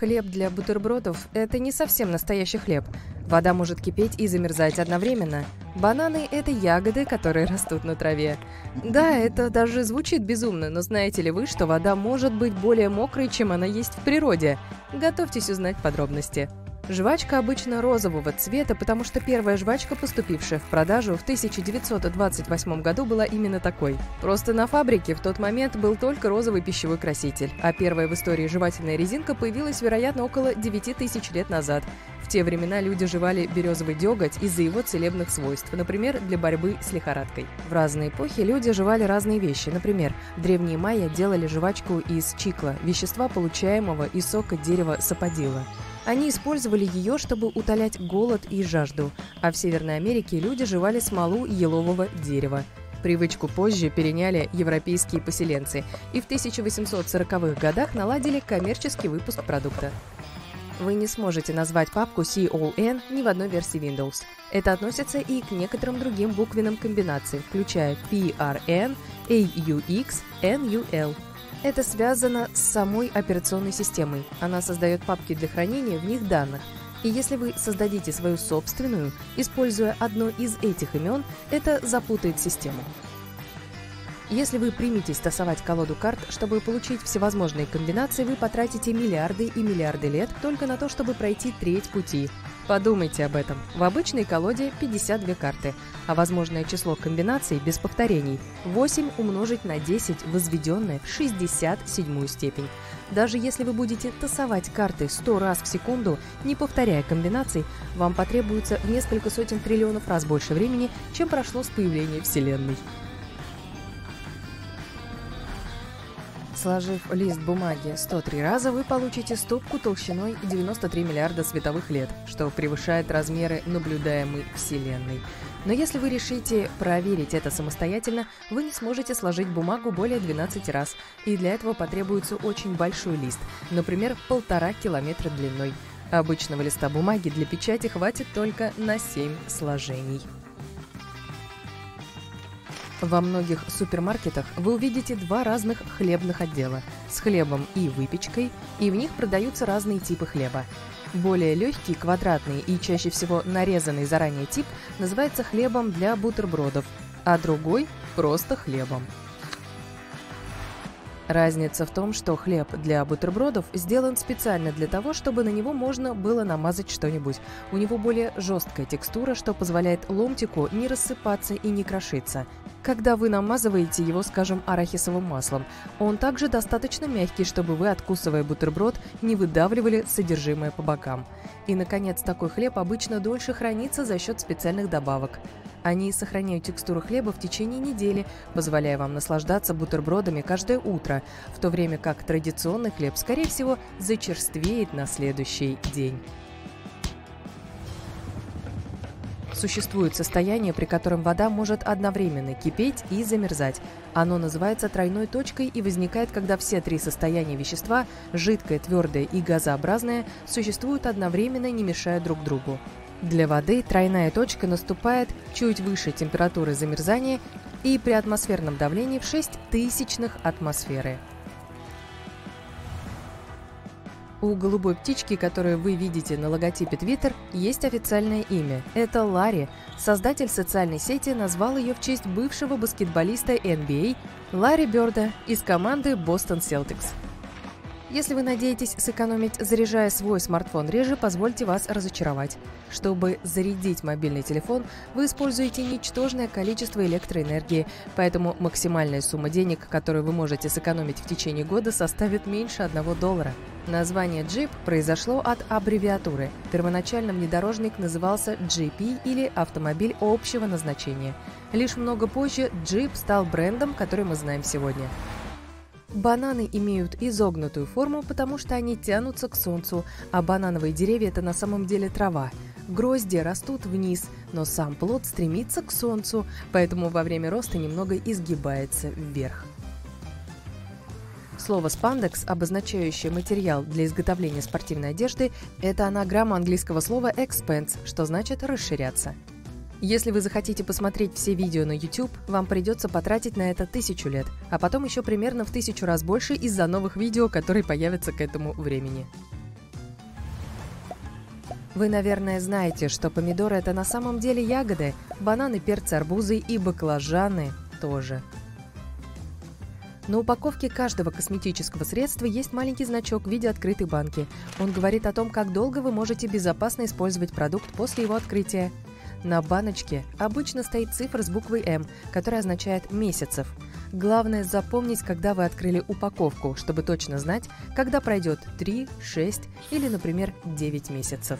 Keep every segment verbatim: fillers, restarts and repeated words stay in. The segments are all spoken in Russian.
Хлеб для бутербродов – это не совсем настоящий хлеб. Вода может кипеть и замерзать одновременно. Бананы – это ягоды, которые растут на траве. Да, это даже звучит безумно, но знаете ли вы, что вода может быть более мокрой, чем она есть в природе? Готовьтесь узнать подробности. Жвачка обычно розового цвета, потому что первая жвачка, поступившая в продажу в тысяча девятьсот двадцать восьмом году, была именно такой. Просто на фабрике в тот момент был только розовый пищевой краситель, а первая в истории жевательная резинка появилась, вероятно, около девяти тысяч лет назад. В те времена люди жевали березовый деготь из-за его целебных свойств, например, для борьбы с лихорадкой. В разные эпохи люди жевали разные вещи. Например, древние майя делали жвачку из чикла, вещества, получаемого из сока дерева саподила. Они использовали ее, чтобы утолять голод и жажду, а в Северной Америке люди жевали смолу елового дерева. Привычку позже переняли европейские поселенцы и в тысяча восемьсот сороковых годах наладили коммерческий выпуск продукта. Вы не сможете назвать папку си о эн ни в одной версии Windows. Это относится и к некоторым другим буквенным комбинациям, включая пи ар эн, эй ю икс, эн ю эл. Это связано с самой операционной системой. Она создает папки для хранения в них данных. И если вы создадите свою собственную, используя одно из этих имен, это запутает систему. Если вы приметесь тасовать колоду карт, чтобы получить всевозможные комбинации, вы потратите миллиарды и миллиарды лет только на то, чтобы пройти треть пути. Подумайте об этом. В обычной колоде пятьдесят две карты, а возможное число комбинаций без повторений – восемь умножить на десять, возведенное в шестьдесят седьмую степень. Даже если вы будете тасовать карты сто раз в секунду, не повторяя комбинаций, вам потребуется в несколько сотен триллионов раз больше времени, чем прошло с появления Вселенной. Сложив лист бумаги сто три раза, вы получите стопку толщиной девяносто три миллиарда световых лет, что превышает размеры наблюдаемой Вселенной. Но если вы решите проверить это самостоятельно, вы не сможете сложить бумагу более двенадцати раз, и для этого потребуется очень большой лист, например, полтора километра длиной. Обычного листа бумаги для печати хватит только на семь сложений. Во многих супермаркетах вы увидите два разных хлебных отдела с хлебом и выпечкой, и в них продаются разные типы хлеба. Более легкий, квадратный и чаще всего нарезанный заранее тип называется хлебом для бутербродов, а другой – просто хлебом. Разница в том, что хлеб для бутербродов сделан специально для того, чтобы на него можно было намазать что-нибудь. У него более жесткая текстура, что позволяет ломтику не рассыпаться и не крошиться. Когда вы намазываете его, скажем, арахисовым маслом, он также достаточно мягкий, чтобы вы, откусывая бутерброд, не выдавливали содержимое по бокам. И, наконец, такой хлеб обычно дольше хранится за счет специальных добавок. Они сохраняют текстуру хлеба в течение недели, позволяя вам наслаждаться бутербродами каждое утро, в то время как традиционный хлеб, скорее всего, зачерствеет на следующий день. Существует состояние, при котором вода может одновременно кипеть и замерзать. Оно называется тройной точкой и возникает, когда все три состояния вещества – жидкое, твердое и газообразное – существуют одновременно, не мешая друг другу. Для воды тройная точка наступает чуть выше температуры замерзания и при атмосферном давлении в шесть тысячных атмосферы. У голубой птички, которую вы видите на логотипе Twitter, есть официальное имя. Это Ларри. Создатель социальной сети назвал ее в честь бывшего баскетболиста эн би эй Ларри Бёрда из команды Boston Celtics. Если вы надеетесь сэкономить, заряжая свой смартфон реже, позвольте вас разочаровать. Чтобы зарядить мобильный телефон, вы используете ничтожное количество электроэнергии, поэтому максимальная сумма денег, которую вы можете сэкономить в течение года, составит меньше одного доллара. Название Jeep произошло от аббревиатуры. Первоначально внедорожник назывался джи пи или автомобиль общего назначения. Лишь много позже Jeep стал брендом, который мы знаем сегодня. Бананы имеют изогнутую форму, потому что они тянутся к солнцу, а банановые деревья – это на самом деле трава. Грозди растут вниз, но сам плод стремится к солнцу, поэтому во время роста немного изгибается вверх. Слово «спандекс», обозначающее материал для изготовления спортивной одежды, это анаграмма английского слова «expanse», что значит «расширяться». Если вы захотите посмотреть все видео на YouTube, вам придется потратить на это тысячу лет, а потом еще примерно в тысячу раз больше из-за новых видео, которые появятся к этому времени. Вы, наверное, знаете, что помидоры – это на самом деле ягоды, бананы, перцы, арбузы и баклажаны тоже. На упаковке каждого косметического средства есть маленький значок в виде открытой банки. Он говорит о том, как долго вы можете безопасно использовать продукт после его открытия. На баночке обычно стоит цифра с буквой «М», которая означает «месяцев». Главное запомнить, когда вы открыли упаковку, чтобы точно знать, когда пройдет три, шесть или, например, девять месяцев.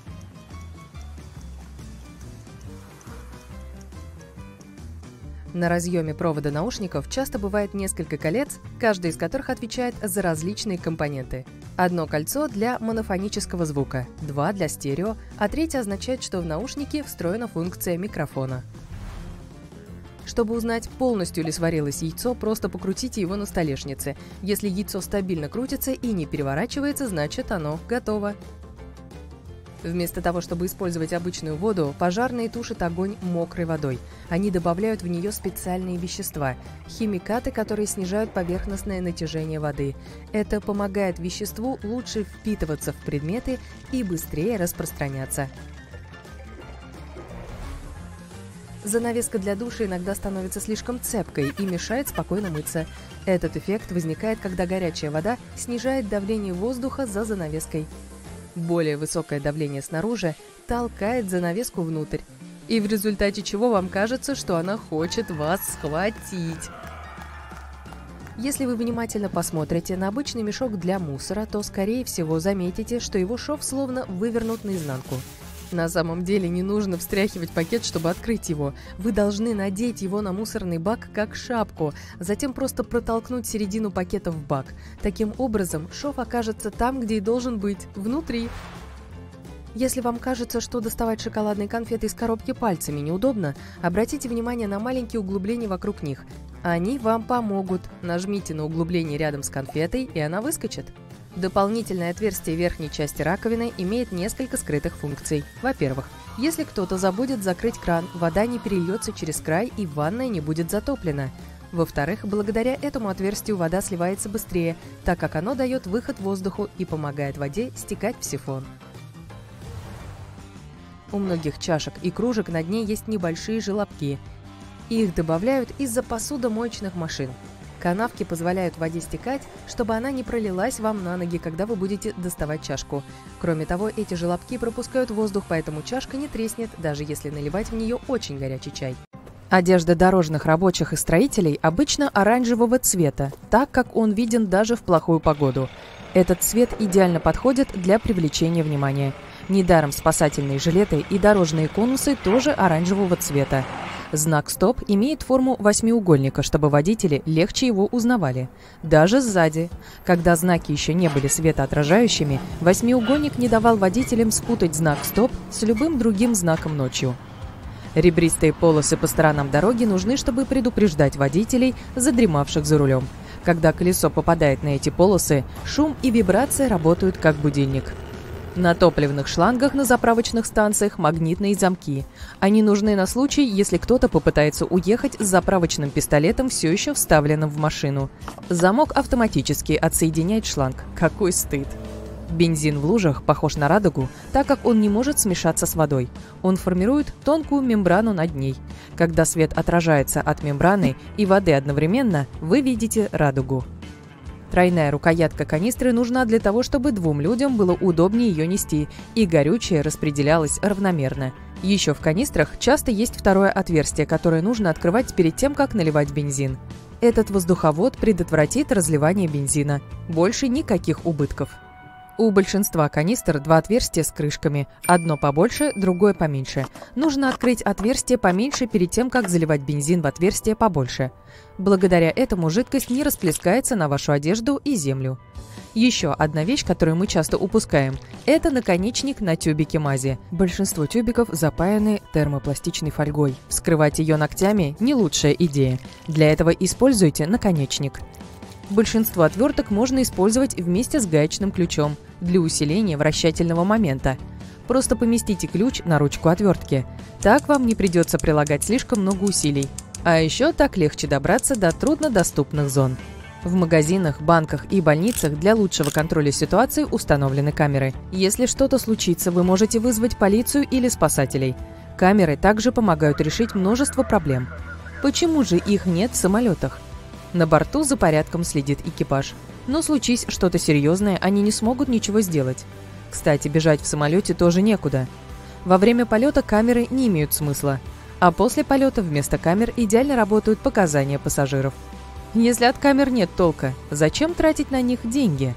На разъеме провода наушников часто бывает несколько колец, каждый из которых отвечает за различные компоненты. Одно кольцо для монофонического звука, два для стерео, а третье означает, что в наушнике встроена функция микрофона. Чтобы узнать, полностью ли сварилось яйцо, просто покрутите его на столешнице. Если яйцо стабильно крутится и не переворачивается, значит оно готово. Вместо того, чтобы использовать обычную воду, пожарные тушат огонь мокрой водой. Они добавляют в нее специальные вещества – химикаты, которые снижают поверхностное натяжение воды. Это помогает веществу лучше впитываться в предметы и быстрее распространяться. Занавеска для душа иногда становится слишком цепкой и мешает спокойно мыться. Этот эффект возникает, когда горячая вода снижает давление воздуха за занавеской. Более высокое давление снаружи толкает занавеску внутрь, и в результате чего вам кажется, что она хочет вас схватить. Если вы внимательно посмотрите на обычный мешок для мусора, то, скорее всего, заметите, что его шов словно вывернут наизнанку. На самом деле не нужно встряхивать пакет, чтобы открыть его. Вы должны надеть его на мусорный бак как шапку, затем просто протолкнуть середину пакета в бак. Таким образом, шов окажется там, где и должен быть, внутри. Если вам кажется, что доставать шоколадные конфеты из коробки пальцами неудобно, обратите внимание на маленькие углубления вокруг них. Они вам помогут. Нажмите на углубление рядом с конфетой, и она выскочит. Дополнительное отверстие верхней части раковины имеет несколько скрытых функций. Во-первых, если кто-то забудет закрыть кран, вода не перельется через край и ванная не будет затоплена. Во-вторых, благодаря этому отверстию вода сливается быстрее, так как оно дает выход воздуху и помогает воде стекать в сифон. У многих чашек и кружек на дне есть небольшие желобки. Их добавляют из-за посудомоечных машин. Канавки позволяют воде стекать, чтобы она не пролилась вам на ноги, когда вы будете доставать чашку. Кроме того, эти желобки пропускают воздух, поэтому чашка не треснет, даже если наливать в нее очень горячий чай. Одежда дорожных рабочих и строителей обычно оранжевого цвета, так как он виден даже в плохую погоду. Этот цвет идеально подходит для привлечения внимания. Недаром спасательные жилеты и дорожные конусы тоже оранжевого цвета. Знак «Стоп» имеет форму восьмиугольника, чтобы водители легче его узнавали. Даже сзади. Когда знаки еще не были светоотражающими, восьмиугольник не давал водителям спутать знак «Стоп» с любым другим знаком ночью. Ребристые полосы по сторонам дороги нужны, чтобы предупреждать водителей, задремавших за рулем. Когда колесо попадает на эти полосы, шум и вибрация работают как будильник. На топливных шлангах на заправочных станциях магнитные замки. Они нужны на случай, если кто-то попытается уехать с заправочным пистолетом, все еще вставленным в машину. Замок автоматически отсоединяет шланг. Какой стыд! Бензин в лужах похож на радугу, так как он не может смешаться с водой. Он формирует тонкую мембрану над ней. Когда свет отражается от мембраны и воды одновременно, вы видите радугу. Тройная рукоятка канистры нужна для того, чтобы двум людям было удобнее ее нести, и горючее распределялось равномерно. Еще в канистрах часто есть второе отверстие, которое нужно открывать перед тем, как наливать бензин. Этот воздуховод предотвратит разливание бензина. Больше никаких убытков. У большинства канистр два отверстия с крышками. Одно побольше, другое поменьше. Нужно открыть отверстие поменьше перед тем, как заливать бензин в отверстие побольше. Благодаря этому жидкость не расплескается на вашу одежду и землю. Еще одна вещь, которую мы часто упускаем – это наконечник на тюбике мази. Большинство тюбиков запаяны термопластичной фольгой. Вскрывать ее ногтями – не лучшая идея. Для этого используйте наконечник. Большинство отверток можно использовать вместе с гаечным ключом для усиления вращательного момента. Просто поместите ключ на ручку отвертки. Так вам не придется прилагать слишком много усилий. А еще так легче добраться до труднодоступных зон. В магазинах, банках и больницах для лучшего контроля ситуации установлены камеры. Если что-то случится, вы можете вызвать полицию или спасателей. Камеры также помогают решить множество проблем. Почему же их нет в самолетах? На борту за порядком следит экипаж. Но случись что-то серьезное, они не смогут ничего сделать. Кстати, бежать в самолете тоже некуда. Во время полета камеры не имеют смысла. А после полета вместо камер идеально работают показания пассажиров. Если от камер нет толка, зачем тратить на них деньги?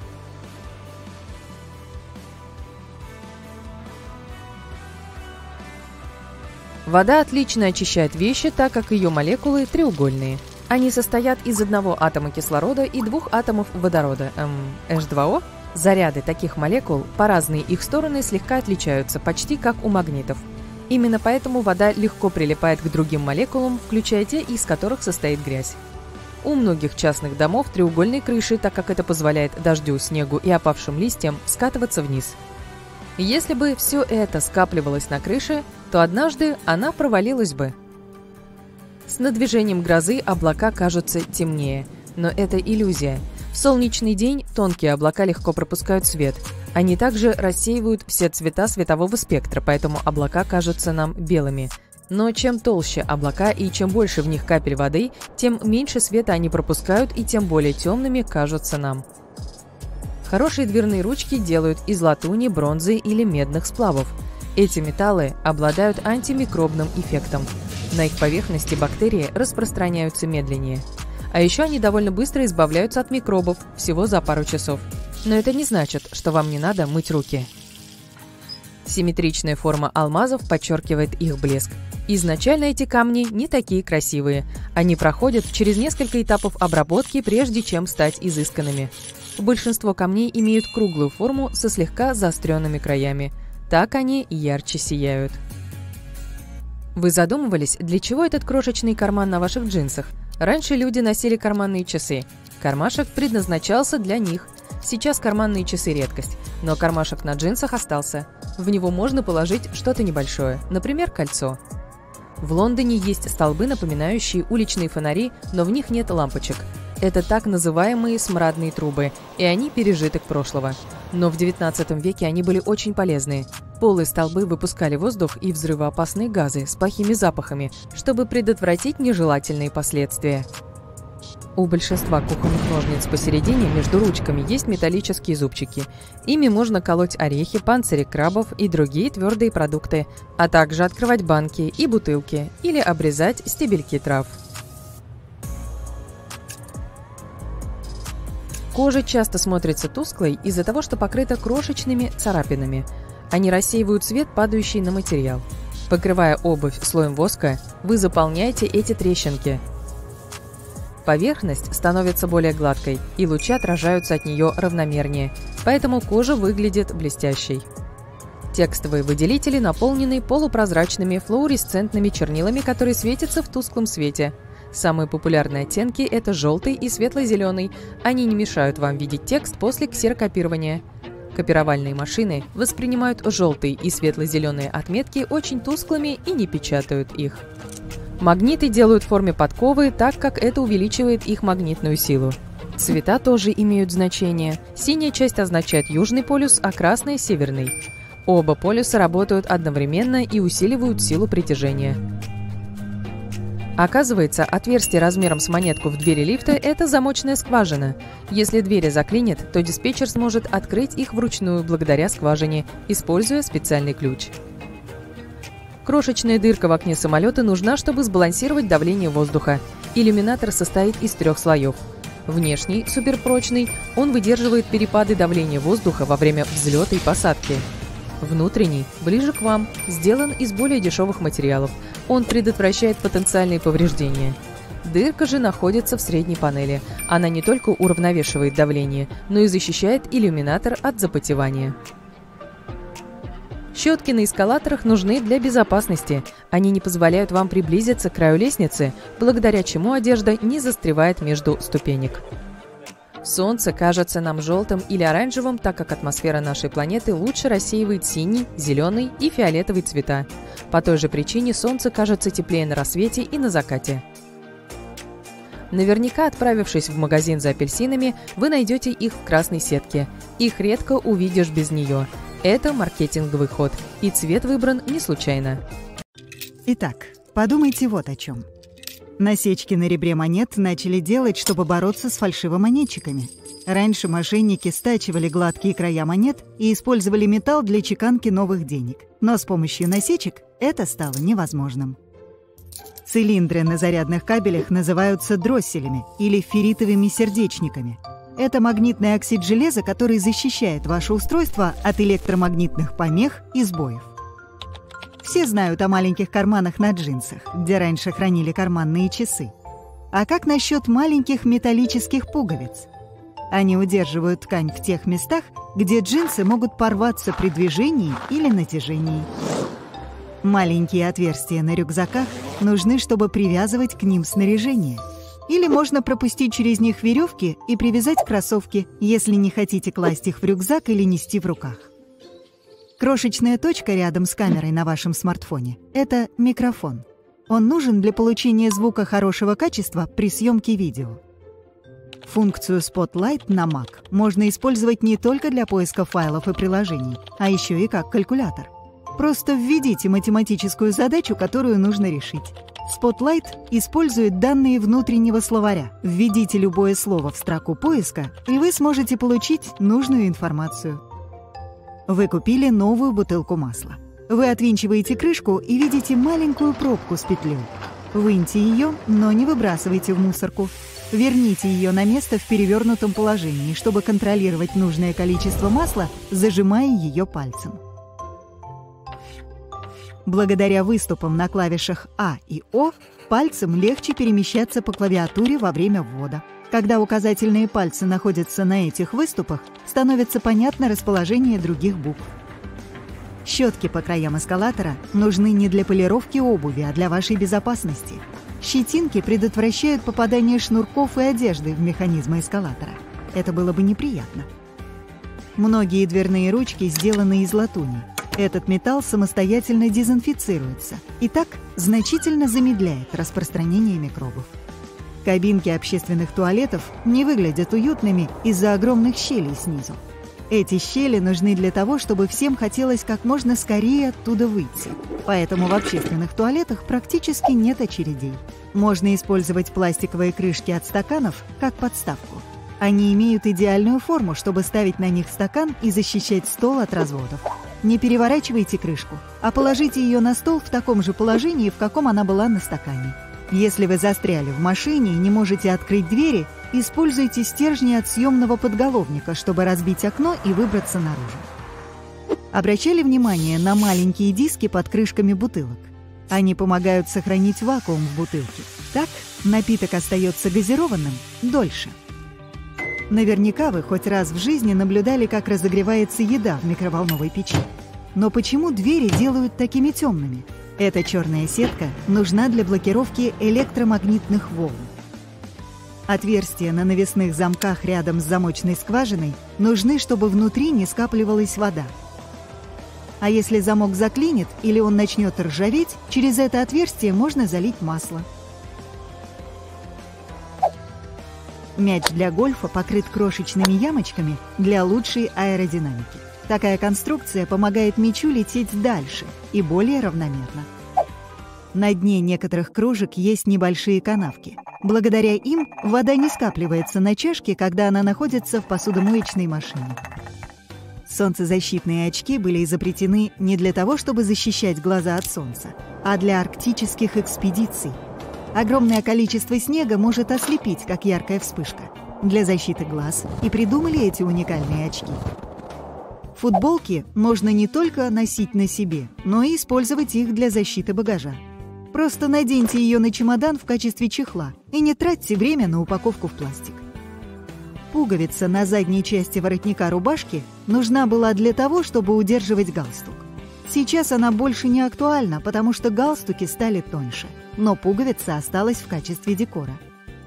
Вода отлично очищает вещи, так как ее молекулы треугольные. Они состоят из одного атома кислорода и двух атомов водорода, эм, эйч два о. Заряды таких молекул по разные их стороны слегка отличаются, почти как у магнитов. Именно поэтому вода легко прилипает к другим молекулам, включая те, из которых состоит грязь. У многих частных домов треугольные крыши, так как это позволяет дождю, снегу и опавшим листьям скатываться вниз. Если бы все это скапливалось на крыше, то однажды она провалилась бы. С надвижением грозы облака кажутся темнее, но это иллюзия. В солнечный день тонкие облака легко пропускают свет. Они также рассеивают все цвета светового спектра, поэтому облака кажутся нам белыми. Но чем толще облака и чем больше в них капель воды, тем меньше света они пропускают и тем более темными кажутся нам. Хорошие дверные ручки делают из латуни, бронзы или медных сплавов. Эти металлы обладают антимикробным эффектом. На их поверхности бактерии распространяются медленнее. А еще они довольно быстро избавляются от микробов, всего за пару часов. Но это не значит, что вам не надо мыть руки. Симметричная форма алмазов подчеркивает их блеск. Изначально эти камни не такие красивые. Они проходят через несколько этапов обработки, прежде чем стать изысканными. Большинство камней имеют круглую форму со слегка заостренными краями. Так они ярче сияют. Вы задумывались, для чего этот крошечный карман на ваших джинсах? Раньше люди носили карманные часы. Кармашек предназначался для них. Сейчас карманные часы – редкость, но кармашек на джинсах остался. В него можно положить что-то небольшое, например, кольцо. В Лондоне есть столбы, напоминающие уличные фонари, но в них нет лампочек. Это так называемые смрадные трубы, и они пережиток прошлого. Но в девятнадцатом веке они были очень полезны. Полые столбы выпускали воздух и взрывоопасные газы с плохими запахами, чтобы предотвратить нежелательные последствия. У большинства кухонных ножниц посередине между ручками есть металлические зубчики. Ими можно колоть орехи, панцири крабов и другие твердые продукты, а также открывать банки и бутылки или обрезать стебельки трав. Кожа часто смотрится тусклой из-за того, что покрыта крошечными царапинами. Они рассеивают свет, падающий на материал. Покрывая обувь слоем воска, вы заполняете эти трещинки. Поверхность становится более гладкой, и лучи отражаются от нее равномернее, поэтому кожа выглядит блестящей. Текстовые выделители наполнены полупрозрачными флуоресцентными чернилами, которые светятся в тусклом свете. Самые популярные оттенки – это желтый и светло-зеленый. Они не мешают вам видеть текст после ксерокопирования. Копировальные машины воспринимают желтые и светло-зеленые отметки очень тусклыми и не печатают их. Магниты делают в форме подковы, так как это увеличивает их магнитную силу. Цвета тоже имеют значение. Синяя часть означает южный полюс, а красная – северный. Оба полюса работают одновременно и усиливают силу притяжения. Оказывается, отверстие размером с монетку в двери лифта – это замочная скважина. Если двери заклинит, то диспетчер сможет открыть их вручную благодаря скважине, используя специальный ключ. Крошечная дырка в окне самолета нужна, чтобы сбалансировать давление воздуха. Иллюминатор состоит из трех слоев. Внешний, суперпрочный, он выдерживает перепады давления воздуха во время взлета и посадки. Внутренний, ближе к вам, сделан из более дешевых материалов. Он предотвращает потенциальные повреждения. Дырка же находится в средней панели. Она не только уравновешивает давление, но и защищает иллюминатор от запотевания. Щетки на эскалаторах нужны для безопасности. Они не позволяют вам приблизиться к краю лестницы, благодаря чему одежда не застревает между ступенек. Солнце кажется нам желтым или оранжевым, так как атмосфера нашей планеты лучше рассеивает синий, зеленый и фиолетовый цвета. По той же причине Солнце кажется теплее на рассвете и на закате. Наверняка, отправившись в магазин за апельсинами, вы найдете их в красной сетке. Их редко увидишь без нее. Это маркетинговый ход, и цвет выбран не случайно. Итак, подумайте вот о чем. Насечки на ребре монет начали делать, чтобы бороться с фальшивомонетчиками. Раньше мошенники стачивали гладкие края монет и использовали металл для чеканки новых денег. Но с помощью насечек это стало невозможным. Цилиндры на зарядных кабелях называются дросселями или ферритовыми сердечниками. Это магнитный оксид железа, который защищает ваше устройство от электромагнитных помех и сбоев. Все знают о маленьких карманах на джинсах, где раньше хранили карманные часы. А как насчет маленьких металлических пуговиц? Они удерживают ткань в тех местах, где джинсы могут порваться при движении или натяжении. Маленькие отверстия на рюкзаках нужны, чтобы привязывать к ним снаряжение. Или можно пропустить через них веревки и привязать кроссовки, если не хотите класть их в рюкзак или нести в руках. Крошечная точка рядом с камерой на вашем смартфоне – это микрофон. Он нужен для получения звука хорошего качества при съемке видео. Функцию Spotlight на Mac можно использовать не только для поиска файлов и приложений, а еще и как калькулятор. Просто введите математическую задачу, которую нужно решить. Spotlight использует данные внутреннего словаря. Введите любое слово в строку поиска, и вы сможете получить нужную информацию. Вы купили новую бутылку масла. Вы отвинчиваете крышку и видите маленькую пробку с петлей. Выньте ее, но не выбрасывайте в мусорку. Верните ее на место в перевернутом положении, чтобы контролировать нужное количество масла, зажимая ее пальцем. Благодаря выступам на клавишах А и О пальцем легче перемещаться по клавиатуре во время ввода. Когда указательные пальцы находятся на этих выступах, становится понятно расположение других букв. Щетки по краям эскалатора нужны не для полировки обуви, а для вашей безопасности. Щетинки предотвращают попадание шнурков и одежды в механизмы эскалатора. Это было бы неприятно. Многие дверные ручки сделаны из латуни. Этот металл самостоятельно дезинфицируется и так значительно замедляет распространение микробов. Кабинки общественных туалетов не выглядят уютными из-за огромных щелей снизу. Эти щели нужны для того, чтобы всем хотелось как можно скорее оттуда выйти. Поэтому в общественных туалетах практически нет очередей. Можно использовать пластиковые крышки от стаканов как подставку. Они имеют идеальную форму, чтобы ставить на них стакан и защищать стол от разводов. Не переворачивайте крышку, а положите ее на стол в таком же положении, в каком она была на стакане. Если вы застряли в машине и не можете открыть двери, используйте стержни от съемного подголовника, чтобы разбить окно и выбраться наружу. Обращали внимание на маленькие диски под крышками бутылок? Они помогают сохранить вакуум в бутылке. Так напиток остается газированным дольше. Наверняка вы хоть раз в жизни наблюдали, как разогревается еда в микроволновой печи. Но почему двери делают такими темными? Эта черная сетка нужна для блокировки электромагнитных волн. Отверстия на навесных замках рядом с замочной скважиной нужны, чтобы внутри не скапливалась вода. А если замок заклинит или он начнет ржаветь, через это отверстие можно залить масло. Мяч для гольфа покрыт крошечными ямочками для лучшей аэродинамики. Такая конструкция помогает мячу лететь дальше и более равномерно. На дне некоторых кружек есть небольшие канавки. Благодаря им вода не скапливается на чашке, когда она находится в посудомоечной машине. Солнцезащитные очки были изобретены не для того, чтобы защищать глаза от солнца, а для арктических экспедиций. Огромное количество снега может ослепить, как яркая вспышка. Для защиты глаз и придумали эти уникальные очки. Футболки можно не только носить на себе, но и использовать их для защиты багажа. Просто наденьте ее на чемодан в качестве чехла и не тратьте время на упаковку в пластик. Пуговица на задней части воротника рубашки нужна была для того, чтобы удерживать галстук. Сейчас она больше не актуальна, потому что галстуки стали тоньше, но пуговица осталась в качестве декора.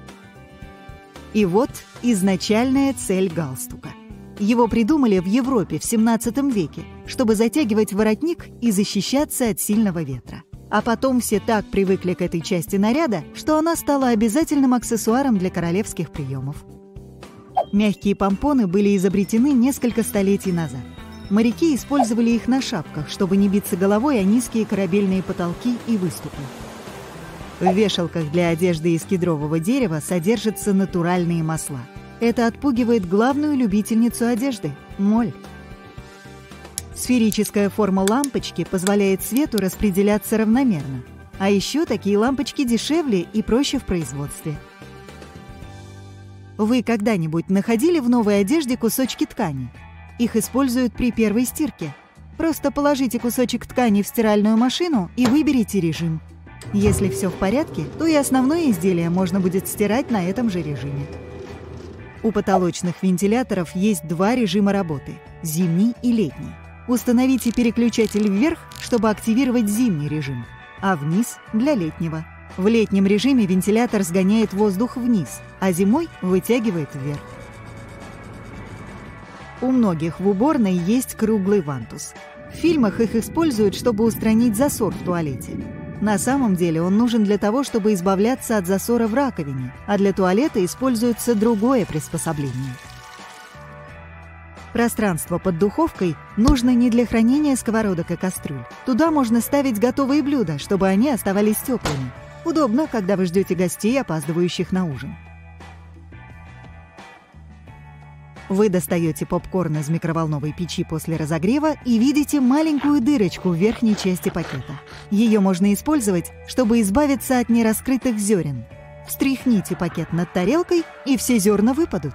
И вот изначальная цель галстука. Его придумали в Европе в семнадцатом веке, чтобы затягивать воротник и защищаться от сильного ветра. А потом все так привыкли к этой части наряда, что она стала обязательным аксессуаром для королевских приемов. Мягкие помпоны были изобретены несколько столетий назад. Моряки использовали их на шапках, чтобы не биться головой о низкие корабельные потолки и выступы. В вешалках для одежды из кедрового дерева содержатся натуральные масла. Это отпугивает главную любительницу одежды – моль. Сферическая форма лампочки позволяет свету распределяться равномерно. А еще такие лампочки дешевле и проще в производстве. Вы когда-нибудь находили в новой одежде кусочки ткани? Их используют при первой стирке. Просто положите кусочек ткани в стиральную машину и выберите режим. Если все в порядке, то и основное изделие можно будет стирать на этом же режиме. У потолочных вентиляторов есть два режима работы – зимний и летний. Установите переключатель вверх, чтобы активировать зимний режим, а вниз – для летнего. В летнем режиме вентилятор сгоняет воздух вниз, а зимой вытягивает вверх. У многих в уборной есть круглый вантус. В фильмах их используют, чтобы устранить засор в туалете. На самом деле он нужен для того, чтобы избавляться от засора в раковине, а для туалета используется другое приспособление. Пространство под духовкой нужно не для хранения сковородок и кастрюль. Туда можно ставить готовые блюда, чтобы они оставались теплыми. Удобно, когда вы ждете гостей, опаздывающих на ужин. Вы достаете попкорн из микроволновой печи после разогрева и видите маленькую дырочку в верхней части пакета. Ее можно использовать, чтобы избавиться от нераскрытых зерен. Встряхните пакет над тарелкой, и все зерна выпадут.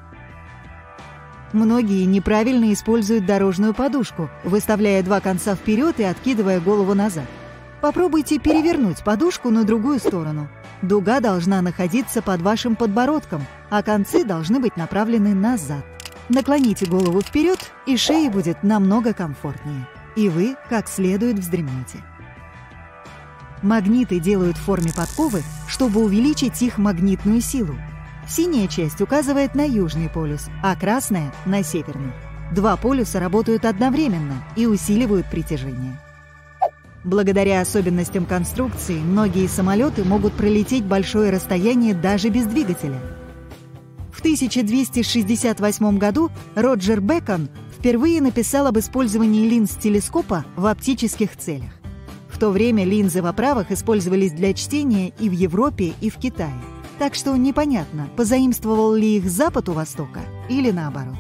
Многие неправильно используют дорожную подушку, выставляя два конца вперед и откидывая голову назад. Попробуйте перевернуть подушку на другую сторону. Дуга должна находиться под вашим подбородком, а концы должны быть направлены назад. Наклоните голову вперед, и шее будет намного комфортнее. И вы как следует вздремнете. Магниты делают в форме подковы, чтобы увеличить их магнитную силу. Синяя часть указывает на южный полюс, а красная – на северный. Два полюса работают одновременно и усиливают притяжение. Благодаря особенностям конструкции, многие самолеты могут пролететь большое расстояние даже без двигателя. В тысяча двести шестьдесят восьмом году Роджер Бэкон впервые написал об использовании линз телескопа в оптических целях. В то время линзы в оправах использовались для чтения и в Европе, и в Китае. Так что непонятно, позаимствовал ли их Запад у Востока или наоборот.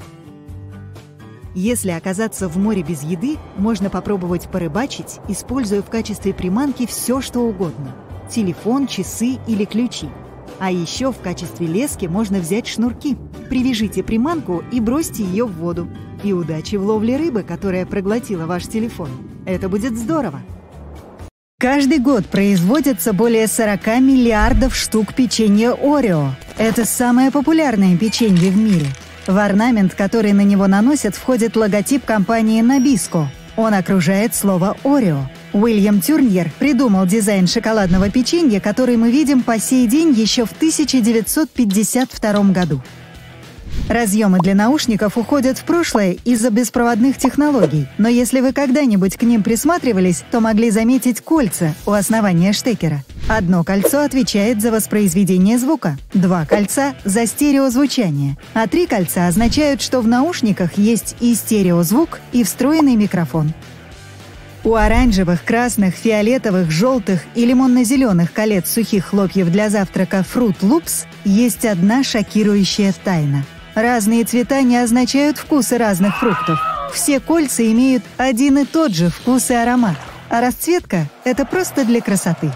Если оказаться в море без еды, можно попробовать порыбачить, используя в качестве приманки все, что угодно – телефон, часы или ключи. А еще в качестве лески можно взять шнурки. Привяжите приманку и бросьте ее в воду. И удачи в ловле рыбы, которая проглотила ваш телефон. Это будет здорово. Каждый год производится более сорока миллиардов штук печенья Орео. Это самое популярное печенье в мире. В орнамент, который на него наносят, входит логотип компании Nabisco. Он окружает слово «Орео». Уильям Тюрньер придумал дизайн шоколадного печенья, который мы видим по сей день еще в тысяча девятьсот пятьдесят втором году. Разъемы для наушников уходят в прошлое из-за беспроводных технологий, но если вы когда-нибудь к ним присматривались, то могли заметить кольца у основания штекера. Одно кольцо отвечает за воспроизведение звука, два кольца — за стереозвучание, а три кольца означают, что в наушниках есть и стереозвук, и встроенный микрофон. У оранжевых, красных, фиолетовых, желтых и лимонно-зеленых колец сухих хлопьев для завтрака Fruit Loops есть одна шокирующая тайна. Разные цвета не означают вкусы разных фруктов. Все кольца имеют один и тот же вкус и аромат, а расцветка – это просто для красоты.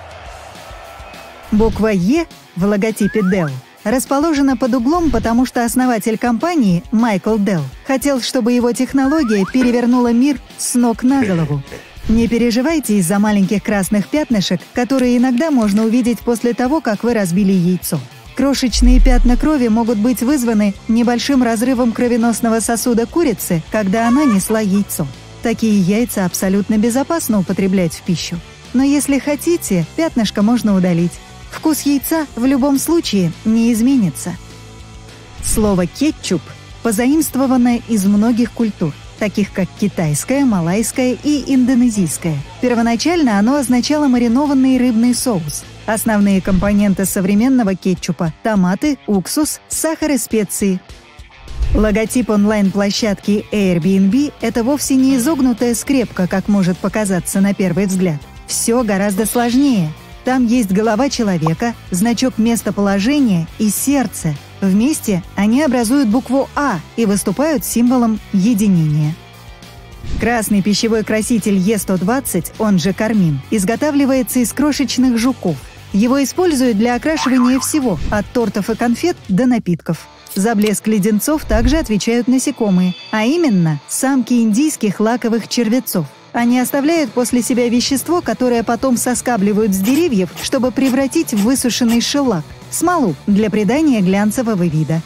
Буква «Е» в логотипе Dell расположена под углом, потому что основатель компании, Майкл Делл, хотел, чтобы его технология перевернула мир с ног на голову. Не переживайте из-за маленьких красных пятнышек, которые иногда можно увидеть после того, как вы разбили яйцо. Крошечные пятна крови могут быть вызваны небольшим разрывом кровеносного сосуда курицы, когда она несла яйцо. Такие яйца абсолютно безопасно употреблять в пищу. Но если хотите, пятнышко можно удалить. Вкус яйца в любом случае не изменится. Слово «кетчуп» позаимствовано из многих культур. таких как китайское, малайское и индонезийское. Первоначально оно означало маринованный рыбный соус. Основные компоненты современного кетчупа – томаты, уксус, сахар и специи. Логотип онлайн-площадки Airbnb – это вовсе не изогнутая скрепка, как может показаться на первый взгляд. Все гораздо сложнее. Там есть голова человека, значок местоположения и сердце. Вместе они образуют букву «А» и выступают символом единения. Красный пищевой краситель Е сто двадцать, он же кармин, изготавливается из крошечных жуков. Его используют для окрашивания всего, от тортов и конфет до напитков. За блеск леденцов также отвечают насекомые, а именно самки индийских лаковых червецов. Они оставляют после себя вещество, которое потом соскабливают с деревьев, чтобы превратить в высушенный шеллак – смолу для придания глянцевого вида.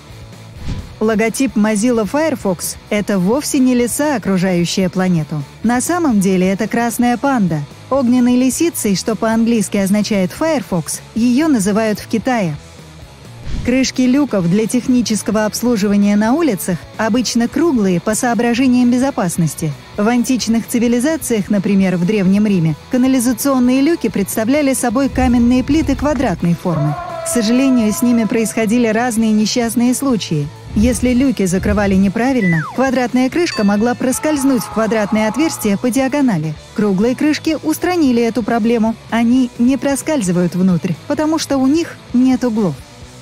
Логотип Mozilla Firefox – это вовсе не лиса, окружающая планету. На самом деле это красная панда. Огненной лисицей, что по-английски означает Firefox, ее называют в Китае. Крышки люков для технического обслуживания на улицах обычно круглые по соображениям безопасности. В античных цивилизациях, например, в Древнем Риме, канализационные люки представляли собой каменные плиты квадратной формы. К сожалению, с ними происходили разные несчастные случаи. Если люки закрывали неправильно, квадратная крышка могла проскользнуть в квадратное отверстие по диагонали. Круглые крышки устранили эту проблему. Они не проскальзывают внутрь, потому что у них нет углов.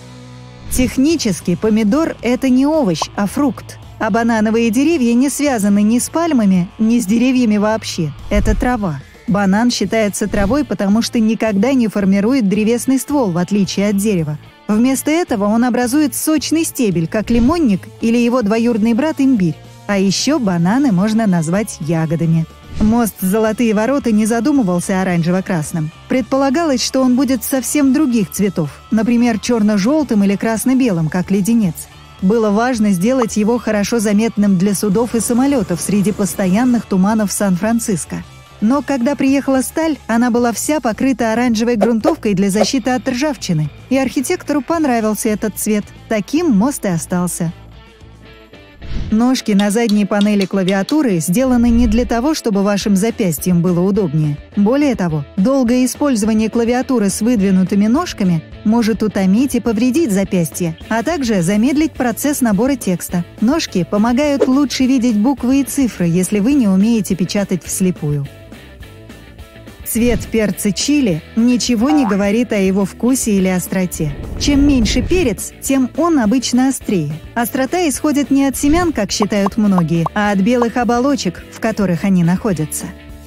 Технически помидор – это не овощ, а фрукт. А банановые деревья не связаны ни с пальмами, ни с деревьями вообще. Это трава. Банан считается травой, потому что никогда не формирует древесный ствол, в отличие от дерева. Вместо этого он образует сочный стебель, как лимонник или его двоюродный брат имбирь. А еще бананы можно назвать ягодами. Мост «Золотые ворота» не задумывался оранжево-красным. Предполагалось, что он будет совсем других цветов, например, черно-желтым или красно-белым, как леденец. Было важно сделать его хорошо заметным для судов и самолетов среди постоянных туманов Сан-Франциско. Но когда приехала сталь, она была вся покрыта оранжевой грунтовкой для защиты от ржавчины, и архитектору понравился этот цвет. Таким мост и остался. Ножки на задней панели клавиатуры сделаны не для того, чтобы вашим запястьям было удобнее. Более того, долгое использование клавиатуры с выдвинутыми ножками может утомить и повредить запястье, а также замедлить процесс набора текста. Ножки помогают лучше видеть буквы и цифры, если вы не умеете печатать вслепую. Цвет перца чили ничего не говорит о его вкусе или остроте. Чем меньше перец, тем он обычно острее. Острота исходит не от семян, как считают многие, а от белых оболочек, в которых они находятся.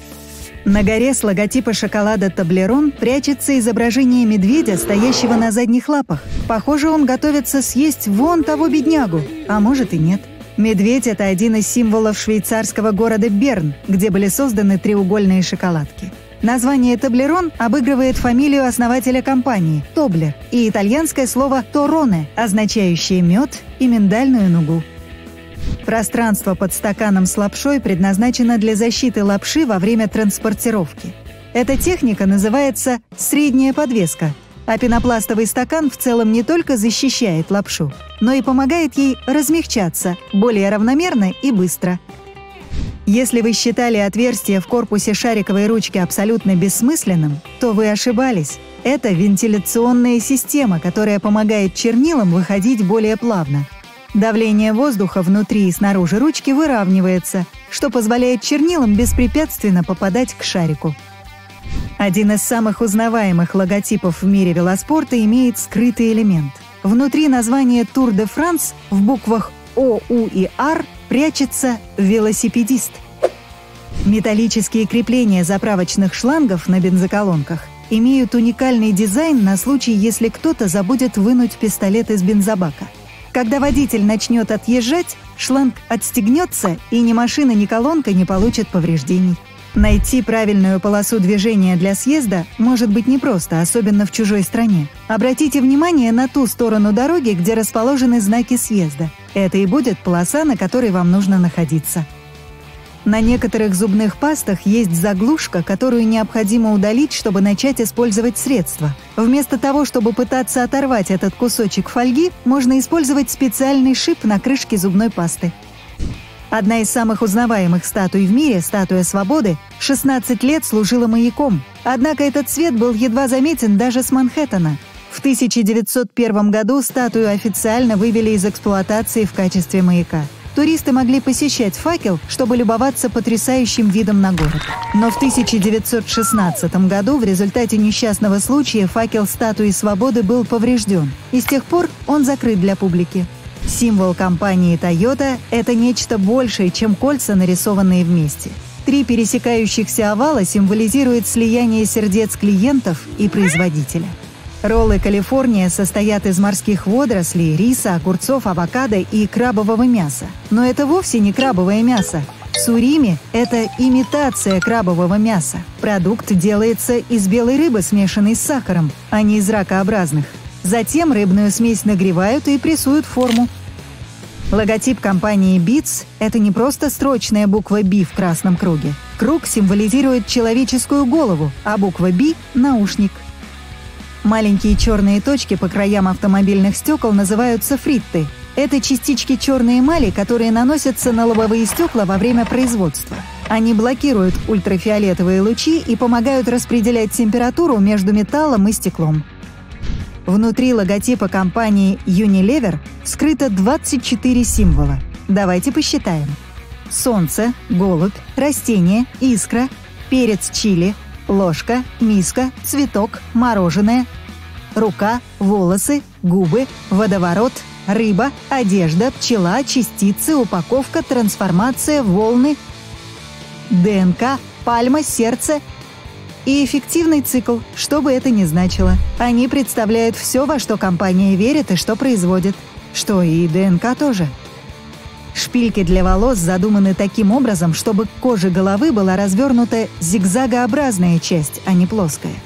На горе с логотипа шоколада Toblerone прячется изображение медведя, стоящего на задних лапах. Похоже, он готовится съесть вон того беднягу, а может и нет. Медведь – это один из символов швейцарского города Берн, где были созданы треугольные шоколадки. Название Toblerone обыгрывает фамилию основателя компании – Тоблер, и итальянское слово «торроне», означающее мед и миндальную нугу. Пространство под стаканом с лапшой предназначено для защиты лапши во время транспортировки. Эта техника называется «средняя подвеска», а пенопластовый стакан в целом не только защищает лапшу, но и помогает ей размягчаться более равномерно и быстро. Если вы считали отверстие в корпусе шариковой ручки абсолютно бессмысленным, то вы ошибались. Это вентиляционная система, которая помогает чернилам выходить более плавно. Давление воздуха внутри и снаружи ручки выравнивается, что позволяет чернилам беспрепятственно попадать к шарику. Один из самых узнаваемых логотипов в мире велоспорта имеет скрытый элемент. Внутри названия Tour de France в буквах О, У и Р прячется велосипедист. Металлические крепления заправочных шлангов на бензоколонках имеют уникальный дизайн на случай, если кто-то забудет вынуть пистолет из бензобака. Когда водитель начнет отъезжать, шланг отстегнется, и ни машина, ни колонка не получат повреждений. Найти правильную полосу движения для съезда может быть непросто, особенно в чужой стране. Обратите внимание на ту сторону дороги, где расположены знаки съезда. Это и будет полоса, на которой вам нужно находиться. На некоторых зубных пастах есть заглушка, которую необходимо удалить, чтобы начать использовать средство. Вместо того, чтобы пытаться оторвать этот кусочек фольги, можно использовать специальный шип на крышке зубной пасты. Одна из самых узнаваемых статуй в мире, статуя Свободы, шестнадцать лет служила маяком. Однако этот цвет был едва заметен даже с Манхэттена. В тысяча девятьсот первом году статую официально вывели из эксплуатации в качестве маяка. Туристы могли посещать факел, чтобы любоваться потрясающим видом на город. Но в тысяча девятьсот шестнадцатом году в результате несчастного случая факел статуи Свободы был поврежден, и с тех пор он закрыт для публики. Символ компании Toyota – это нечто большее, чем кольца, нарисованные вместе. Три пересекающихся овала символизируют слияние сердец клиентов и производителя. Роллы «Калифорния» состоят из морских водорослей, риса, огурцов, авокадо и крабового мяса. Но это вовсе не крабовое мясо. Сурими – это имитация крабового мяса. Продукт делается из белой рыбы, смешанной с сахаром, а не из ракообразных. Затем рыбную смесь нагревают и прессуют в форму. Логотип компании Beats – это не просто строчная буква «Би» в красном круге. Круг символизирует человеческую голову, а буква «Би» – наушник. Маленькие черные точки по краям автомобильных стекол называются фритты. Это частички черной эмали, которые наносятся на лобовые стекла во время производства. Они блокируют ультрафиолетовые лучи и помогают распределять температуру между металлом и стеклом. Внутри логотипа компании Unilever скрыто двадцать четыре символа. Давайте посчитаем. Солнце, голубь, растение, искра, перец чили, ложка, миска, цветок, мороженое, рука, волосы, губы, водоворот, рыба, одежда, пчела, частицы, упаковка, трансформация, волны, ДНК, пальма, сердце и эффективный цикл, что бы это ни значило. Они представляют все, во что компания верит и что производит. Что и ДНК тоже. Шпильки для волос задуманы таким образом, чтобы к коже головы была развернута зигзагообразная часть, а не плоская.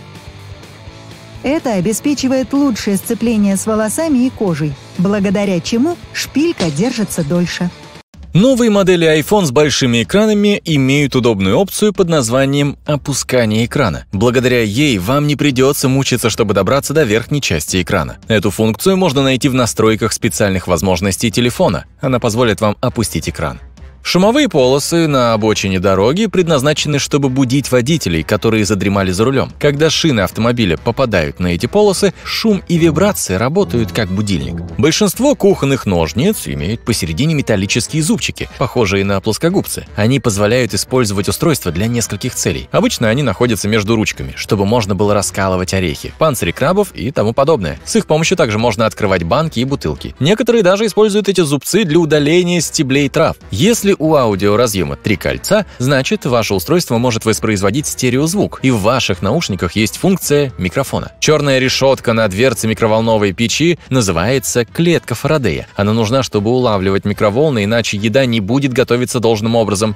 Это обеспечивает лучшее сцепление с волосами и кожей, благодаря чему шпилька держится дольше. Новые модели iPhone с большими экранами имеют удобную опцию под названием «опускание экрана». Благодаря ей вам не придется мучиться, чтобы добраться до верхней части экрана. Эту функцию можно найти в настройках специальных возможностей телефона. Она позволит вам опустить экран. Шумовые полосы на обочине дороги предназначены, чтобы будить водителей, которые задремали за рулем. Когда шины автомобиля попадают на эти полосы, шум и вибрации работают как будильник. Большинство кухонных ножниц имеют посередине металлические зубчики, похожие на плоскогубцы. Они позволяют использовать устройство для нескольких целей. Обычно они находятся между ручками, чтобы можно было раскалывать орехи, панцири крабов и тому подобное. С их помощью также можно открывать банки и бутылки. Некоторые даже используют эти зубцы для удаления стеблей трав. Если у аудиоразъема три кольца, значит, ваше устройство может воспроизводить стереозвук, и в ваших наушниках есть функция микрофона. Черная решетка на дверце микроволновой печи называется клетка Фарадея. Она нужна, чтобы улавливать микроволны, иначе еда не будет готовиться должным образом.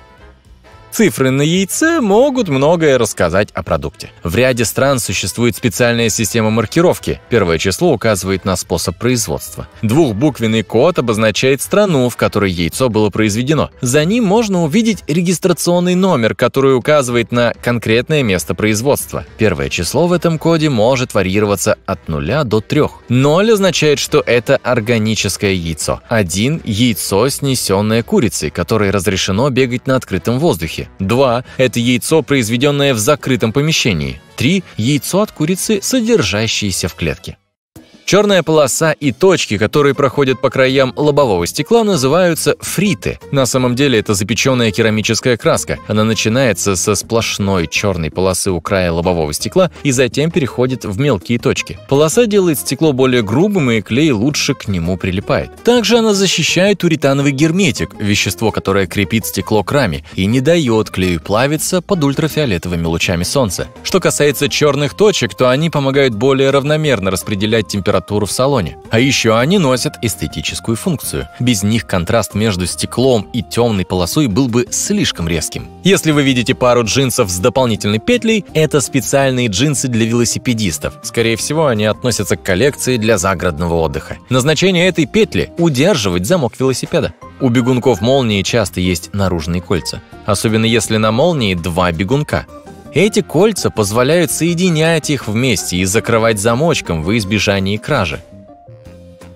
Цифры на яйце могут многое рассказать о продукте. В ряде стран существует специальная система маркировки. Первое число указывает на способ производства. Двухбуквенный код обозначает страну, в которой яйцо было произведено. За ним можно увидеть регистрационный номер, который указывает на конкретное место производства. Первое число в этом коде может варьироваться от нуля до трех. Ноль означает, что это органическое яйцо. Один – яйцо, снесенное курицей, которой разрешено бегать на открытом воздухе. два – это яйцо, произведенное в закрытом помещении. три – яйцо от курицы, содержащееся в клетке. Черная полоса и точки, которые проходят по краям лобового стекла, называются фриты. На самом деле это запеченная керамическая краска. Она начинается со сплошной черной полосы у края лобового стекла и затем переходит в мелкие точки. Полоса делает стекло более грубым, и клей лучше к нему прилипает. Также она защищает уретановый герметик, вещество, которое крепит стекло к раме и не дает клею плавиться под ультрафиолетовыми лучами солнца. Что касается черных точек, то они помогают более равномерно распределять температуру в салоне. А еще они носят эстетическую функцию. Без них контраст между стеклом и темной полосой был бы слишком резким. Если вы видите пару джинсов с дополнительной петлей, это специальные джинсы для велосипедистов. Скорее всего, они относятся к коллекции для загородного отдыха. Назначение этой петли – удерживать замок велосипеда. У бегунков молнии часто есть наружные кольца, особенно если на молнии два бегунка. Эти кольца позволяют соединять их вместе и закрывать замочком во избежание кражи.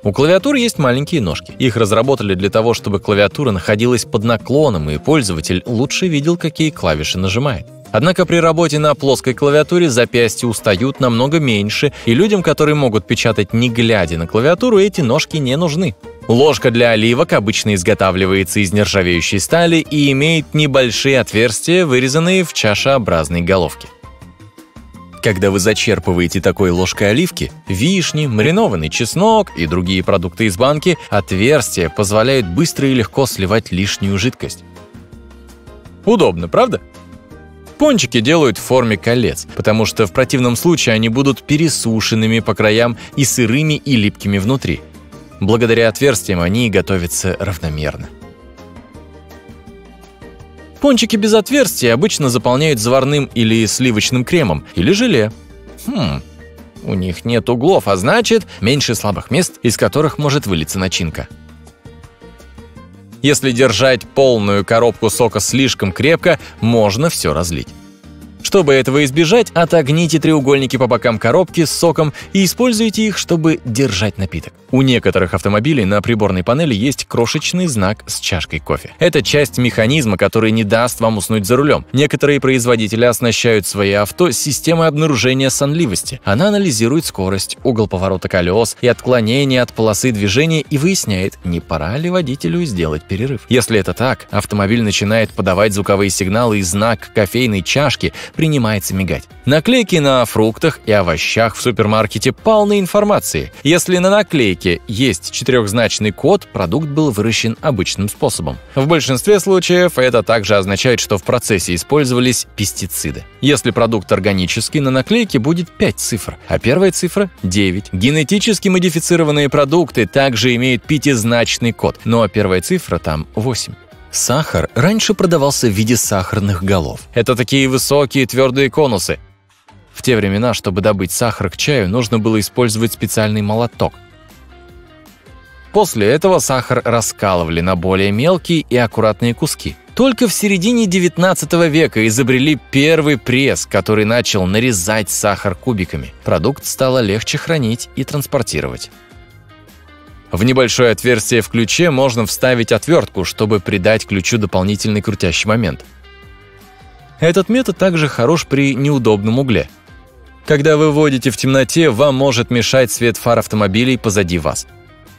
У клавиатуры есть маленькие ножки. Их разработали для того, чтобы клавиатура находилась под наклоном, и пользователь лучше видел, какие клавиши нажимает. Однако при работе на плоской клавиатуре запястья устают намного меньше, и людям, которые могут печатать не глядя на клавиатуру, эти ножки не нужны. Ложка для оливок обычно изготавливается из нержавеющей стали и имеет небольшие отверстия, вырезанные в чашеобразной головке. Когда вы зачерпываете такой ложкой оливки, вишни, маринованный чеснок и другие продукты из банки, отверстия позволяют быстро и легко сливать лишнюю жидкость. Удобно, правда? Пончики делают в форме колец, потому что в противном случае они будут пересушенными по краям и сырыми и липкими внутри. Благодаря отверстиям они готовятся равномерно. Пончики без отверстий обычно заполняют заварным или сливочным кремом, или желе. Хм, у них нет углов, а значит, меньше слабых мест, из которых может вылиться начинка. Если держать полную коробку сока слишком крепко, можно все разлить. Чтобы этого избежать, отогните треугольники по бокам коробки с соком и используйте их, чтобы держать напиток. У некоторых автомобилей на приборной панели есть крошечный знак с чашкой кофе. Это часть механизма, который не даст вам уснуть за рулем. Некоторые производители оснащают свои авто системой обнаружения сонливости. Она анализирует скорость, угол поворота колес и отклонение от полосы движения и выясняет, не пора ли водителю сделать перерыв. Если это так, автомобиль начинает подавать звуковые сигналы, и знак кофейной чашки принимается мигать. Наклейки на фруктах и овощах в супермаркете полны информации. Если на наклейке есть четырехзначный код, продукт был выращен обычным способом. В большинстве случаев это также означает, что в процессе использовались пестициды. Если продукт органический, на наклейке будет пять цифр, а первая цифра – девять. Генетически модифицированные продукты также имеют пятизначный код, но первая цифра там восемь. Сахар раньше продавался в виде сахарных голов. Это такие высокие твердые конусы. В те времена, чтобы добыть сахар к чаю, нужно было использовать специальный молоток. После этого сахар раскалывали на более мелкие и аккуратные куски. Только в середине девятнадцатого века изобрели первый пресс, который начал нарезать сахар кубиками. Продукт стало легче хранить и транспортировать. В небольшое отверстие в ключе можно вставить отвертку, чтобы придать ключу дополнительный крутящий момент. Этот метод также хорош при неудобном угле. Когда вы водите в темноте, вам может мешать свет фар автомобилей позади вас.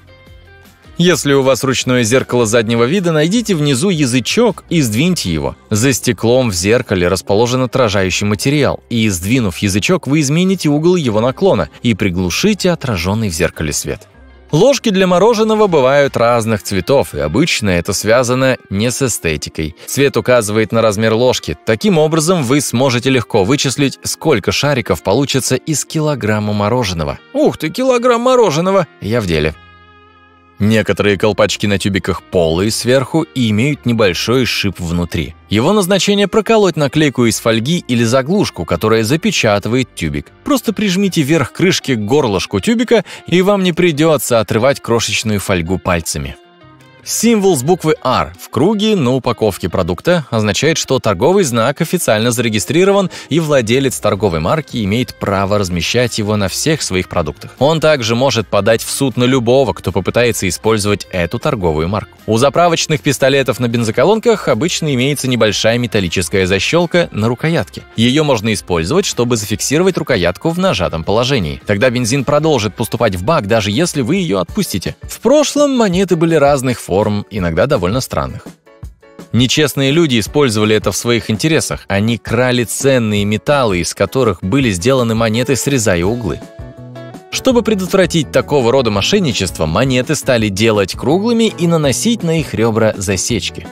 Если у вас ручное зеркало заднего вида, найдите внизу язычок и сдвиньте его. За стеклом в зеркале расположен отражающий материал, и, сдвинув язычок, вы измените угол его наклона и приглушите отраженный в зеркале свет. Ложки для мороженого бывают разных цветов, и обычно это связано не с эстетикой. Цвет указывает на размер ложки. Таким образом, вы сможете легко вычислить, сколько шариков получится из килограмма мороженого. Ух ты, килограмм мороженого! Я в деле. Некоторые колпачки на тюбиках полые сверху и имеют небольшой шип внутри. Его назначение – проколоть наклейку из фольги или заглушку, которая запечатывает тюбик. Просто прижмите верх крышки к горлышку тюбика, и вам не придется отрывать крошечную фольгу пальцами. Символ с буквы «Р» в круге на упаковке продукта означает, что торговый знак официально зарегистрирован, и владелец торговой марки имеет право размещать его на всех своих продуктах. Он также может подать в суд на любого, кто попытается использовать эту торговую марку. У заправочных пистолетов на бензоколонках обычно имеется небольшая металлическая защелка на рукоятке. Ее можно использовать, чтобы зафиксировать рукоятку в нажатом положении. Тогда бензин продолжит поступать в бак, даже если вы ее отпустите. В прошлом монеты были разных форм, иногда довольно странных. Нечестные люди использовали это в своих интересах. Они крали ценные металлы, из которых были сделаны монеты, срезая углы. Чтобы предотвратить такого рода мошенничество, монеты стали делать круглыми и наносить на их ребра засечки.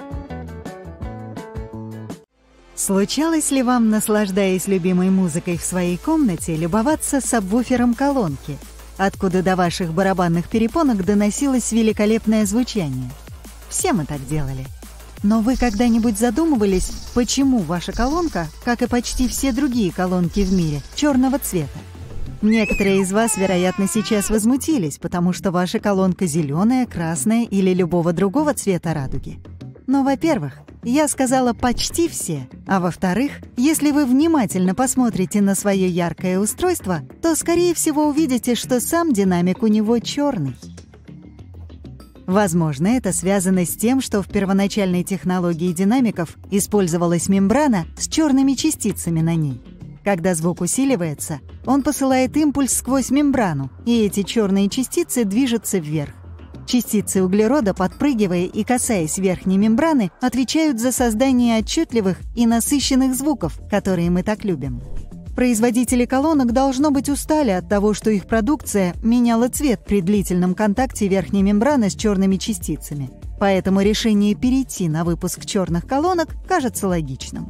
Случалось ли вам, наслаждаясь любимой музыкой в своей комнате, любоваться сабвуфером колонки, откуда до ваших барабанных перепонок доносилось великолепное звучание? Все мы так делали. Но вы когда-нибудь задумывались, почему ваша колонка, как и почти все другие колонки в мире, черного цвета? Некоторые из вас, вероятно, сейчас возмутились, потому что ваша колонка зеленая, красная или любого другого цвета радуги. Но, во-первых, я сказала почти все, а во-вторых, если вы внимательно посмотрите на свое яркое устройство, то, скорее всего, увидите, что сам динамик у него черный. Возможно, это связано с тем, что в первоначальной технологии динамиков использовалась мембрана с черными частицами на ней. Когда звук усиливается, он посылает импульс сквозь мембрану, и эти черные частицы движутся вверх. Частицы углерода, подпрыгивая и касаясь верхней мембраны, отвечают за создание отчетливых и насыщенных звуков, которые мы так любим. Производители колонок, должно быть, устали от того, что их продукция меняла цвет при длительном контакте верхней мембраны с черными частицами. Поэтому решение перейти на выпуск черных колонок кажется логичным.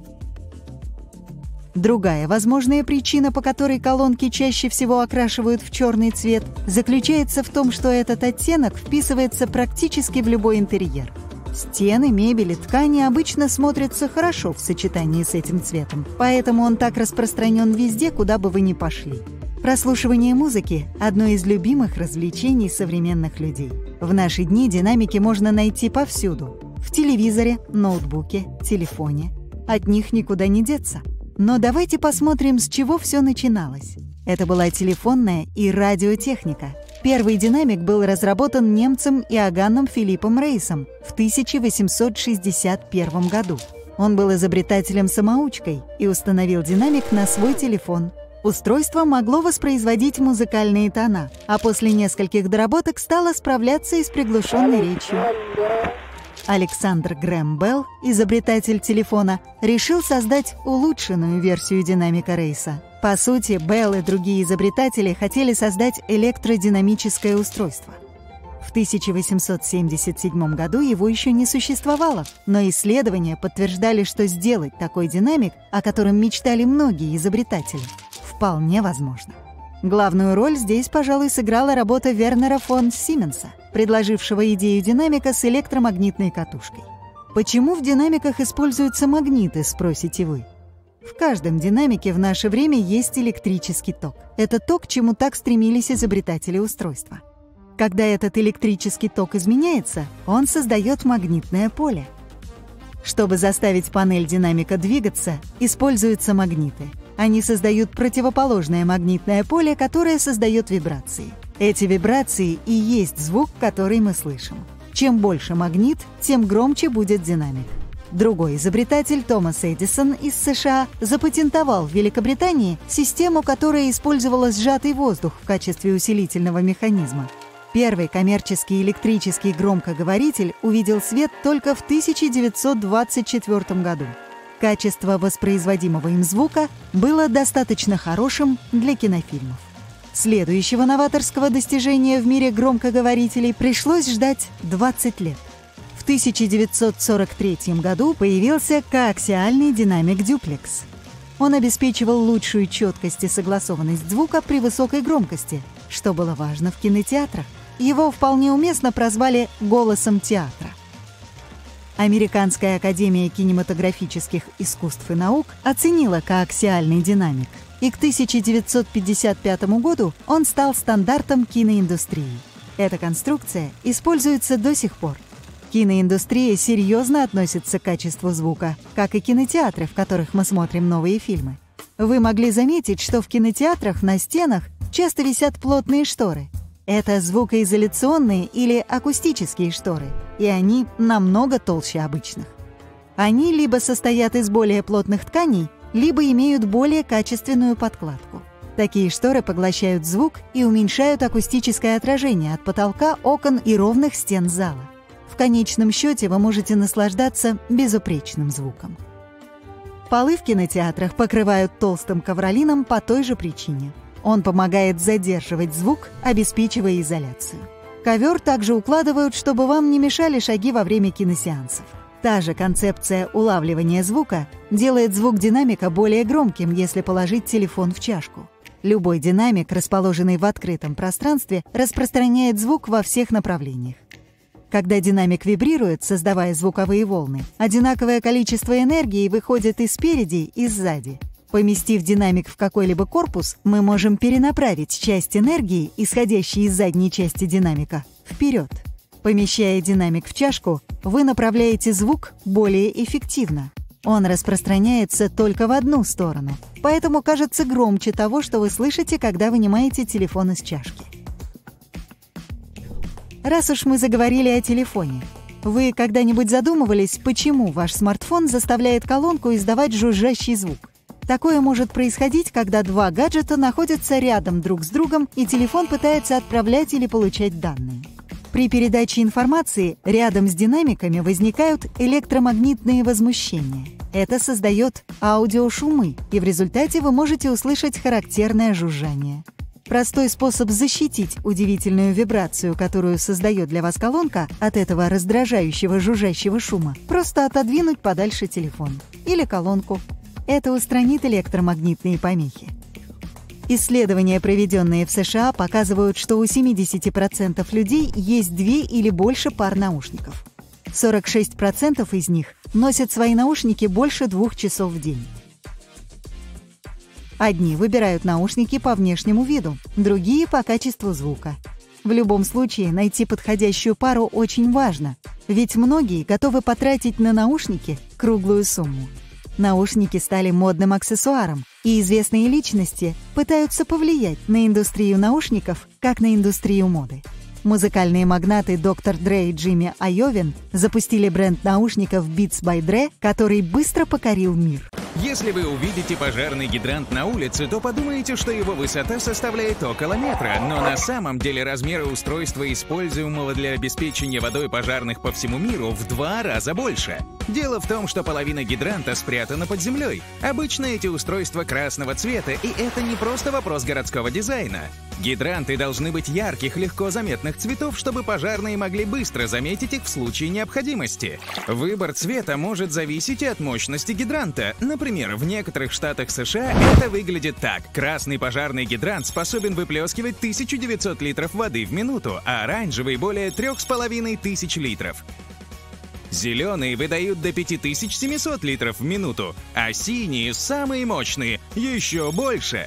Другая возможная причина, по которой колонки чаще всего окрашивают в черный цвет, заключается в том, что этот оттенок вписывается практически в любой интерьер. Стены, мебель и ткани обычно смотрятся хорошо в сочетании с этим цветом, поэтому он так распространен везде, куда бы вы ни пошли. Прослушивание музыки – одно из любимых развлечений современных людей. В наши дни динамики можно найти повсюду – в телевизоре, ноутбуке, телефоне. От них никуда не деться. Но давайте посмотрим, с чего все начиналось. Это была телефонная и радиотехника. Первый динамик был разработан немцем Иоганном Филиппом Рейсом в тысяча восемьсот шестьдесят первом году. Он был изобретателем-самоучкой и установил динамик на свой телефон. Устройство могло воспроизводить музыкальные тона, а после нескольких доработок стало справляться и с приглушенной речью. Александр Грэм Белл, изобретатель телефона, решил создать улучшенную версию динамика Рейса. По сути, Белл и другие изобретатели хотели создать электродинамическое устройство. В тысяча восемьсот семьдесят седьмом году его еще не существовало, но исследования подтверждали, что сделать такой динамик, о котором мечтали многие изобретатели, вполне возможно. Главную роль здесь, пожалуй, сыграла работа Вернера фон Сименса, предложившего идею динамика с электромагнитной катушкой. Почему в динамиках используются магниты, спросите вы? В каждом динамике в наше время есть электрический ток. Это то, к чему так стремились изобретатели устройства. Когда этот электрический ток изменяется, он создает магнитное поле. Чтобы заставить панель динамика двигаться, используются магниты. Они создают противоположное магнитное поле, которое создает вибрации. Эти вибрации и есть звук, который мы слышим. Чем больше магнит, тем громче будет динамик. Другой изобретатель, Томас Эдисон из США, запатентовал в Великобритании систему, которая использовала сжатый воздух в качестве усилительного механизма. Первый коммерческий электрический громкоговоритель увидел свет только в тысяча девятьсот двадцать четвёртом году. Качество воспроизводимого им звука было достаточно хорошим для кинофильмов. Следующего новаторского достижения в мире громкоговорителей пришлось ждать двадцать лет. В тысяча девятьсот сорок третьем году появился коаксиальный динамик дюплекс. Он обеспечивал лучшую четкость и согласованность звука при высокой громкости, что было важно в кинотеатрах. Его вполне уместно прозвали «голосом театра». Американская академия кинематографических искусств и наук оценила коаксиальный динамик, и к тысяча девятьсот пятьдесят пятому году он стал стандартом киноиндустрии. Эта конструкция используется до сих пор. Киноиндустрия серьезно относится к качеству звука, как и кинотеатры, в которых мы смотрим новые фильмы. Вы могли заметить, что в кинотеатрах на стенах часто висят плотные шторы. Это звукоизоляционные или акустические шторы, и они намного толще обычных. Они либо состоят из более плотных тканей, либо имеют более качественную подкладку. Такие шторы поглощают звук и уменьшают акустическое отражение от потолка, окон и ровных стен зала. В конечном счете вы можете наслаждаться безупречным звуком. Полы в кинотеатрах покрывают толстым ковролином по той же причине. Он помогает задерживать звук, обеспечивая изоляцию. Ковер также укладывают, чтобы вам не мешали шаги во время киносеансов. Та же концепция улавливания звука делает звук динамика более громким, если положить телефон в чашку. Любой динамик, расположенный в открытом пространстве, распространяет звук во всех направлениях. Когда динамик вибрирует, создавая звуковые волны, одинаковое количество энергии выходит и спереди, и сзади. Поместив динамик в какой-либо корпус, мы можем перенаправить часть энергии, исходящей из задней части динамика, вперед. Помещая динамик в чашку, вы направляете звук более эффективно. Он распространяется только в одну сторону, поэтому кажется громче того, что вы слышите, когда вынимаете телефон из чашки. Раз уж мы заговорили о телефоне, вы когда-нибудь задумывались, почему ваш смартфон заставляет колонку издавать жужжащий звук? Такое может происходить, когда два гаджета находятся рядом друг с другом, и телефон пытается отправлять или получать данные. При передаче информации рядом с динамиками возникают электромагнитные возмущения. Это создает аудиошумы, и в результате вы можете услышать характерное жужжание. Простой способ защитить удивительную вибрацию, которую создает для вас колонка, от этого раздражающего жужжащего шума, просто отодвинуть подальше телефон или колонку. Это устранит электромагнитные помехи. Исследования, проведенные в США, показывают, что у семьдесят процентов людей есть две или больше пар наушников. сорок шесть процентов из них носят свои наушники больше двух часов в день. Одни выбирают наушники по внешнему виду, другие — по качеству звука. В любом случае, найти подходящую пару очень важно, ведь многие готовы потратить на наушники круглую сумму. Наушники стали модным аксессуаром, и известные личности пытаются повлиять на индустрию наушников, как на индустрию моды. Музыкальные магнаты доктор Dre и Джимми Айовин запустили бренд наушников Beats by Dre, который быстро покорил мир. Если вы увидите пожарный гидрант на улице, то подумаете, что его высота составляет около метра, но на самом деле размеры устройства, используемого для обеспечения водой пожарных по всему миру, в два раза больше. Дело в том, что половина гидранта спрятана под землей. Обычно эти устройства красного цвета, и это не просто вопрос городского дизайна. Гидранты должны быть ярких, легко заметных цветов, чтобы пожарные могли быстро заметить их в случае необходимости. Выбор цвета может зависеть и от мощности гидранта. Например, в некоторых штатах США это выглядит так. Красный пожарный гидрант способен выплескивать тысячу девятьсот литров воды в минуту, а оранжевый — более трех с половиной тысяч литров. Зеленые выдают до пяти тысяч семисот литров в минуту, а синие, самые мощные, еще больше.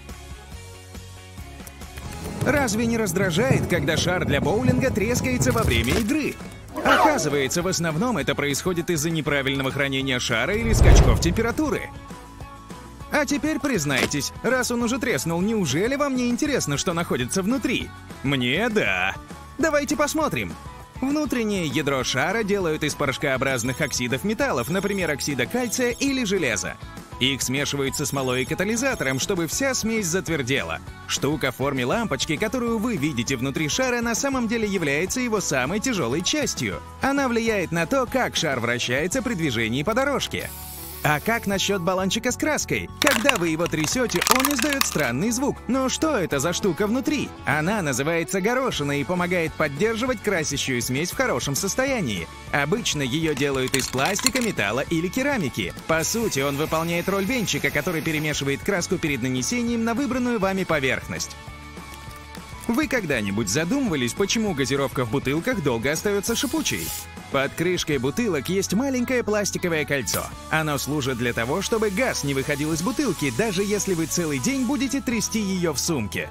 Разве не раздражает, когда шар для боулинга трескается во время игры? Оказывается, в основном это происходит из-за неправильного хранения шара или скачков температуры. А теперь признайтесь, раз он уже треснул, неужели вам не интересно, что находится внутри? Мне — да. Давайте посмотрим. Внутреннее ядро шара делают из порошкообразных оксидов металлов, например, оксида кальция или железа. Их смешивают со смолой и катализатором, чтобы вся смесь затвердела. Штука в форме лампочки, которую вы видите внутри шара, на самом деле является его самой тяжелой частью. Она влияет на то, как шар вращается при движении по дорожке. А как насчет баллончика с краской? Когда вы его трясете, он издает странный звук. Но что это за штука внутри? Она называется горошина и помогает поддерживать красящую смесь в хорошем состоянии. Обычно ее делают из пластика, металла или керамики. По сути, он выполняет роль венчика, который перемешивает краску перед нанесением на выбранную вами поверхность. Вы когда-нибудь задумывались, почему газировка в бутылках долго остается шипучей? Под крышкой бутылок есть маленькое пластиковое кольцо. Оно служит для того, чтобы газ не выходил из бутылки, даже если вы целый день будете трясти ее в сумке.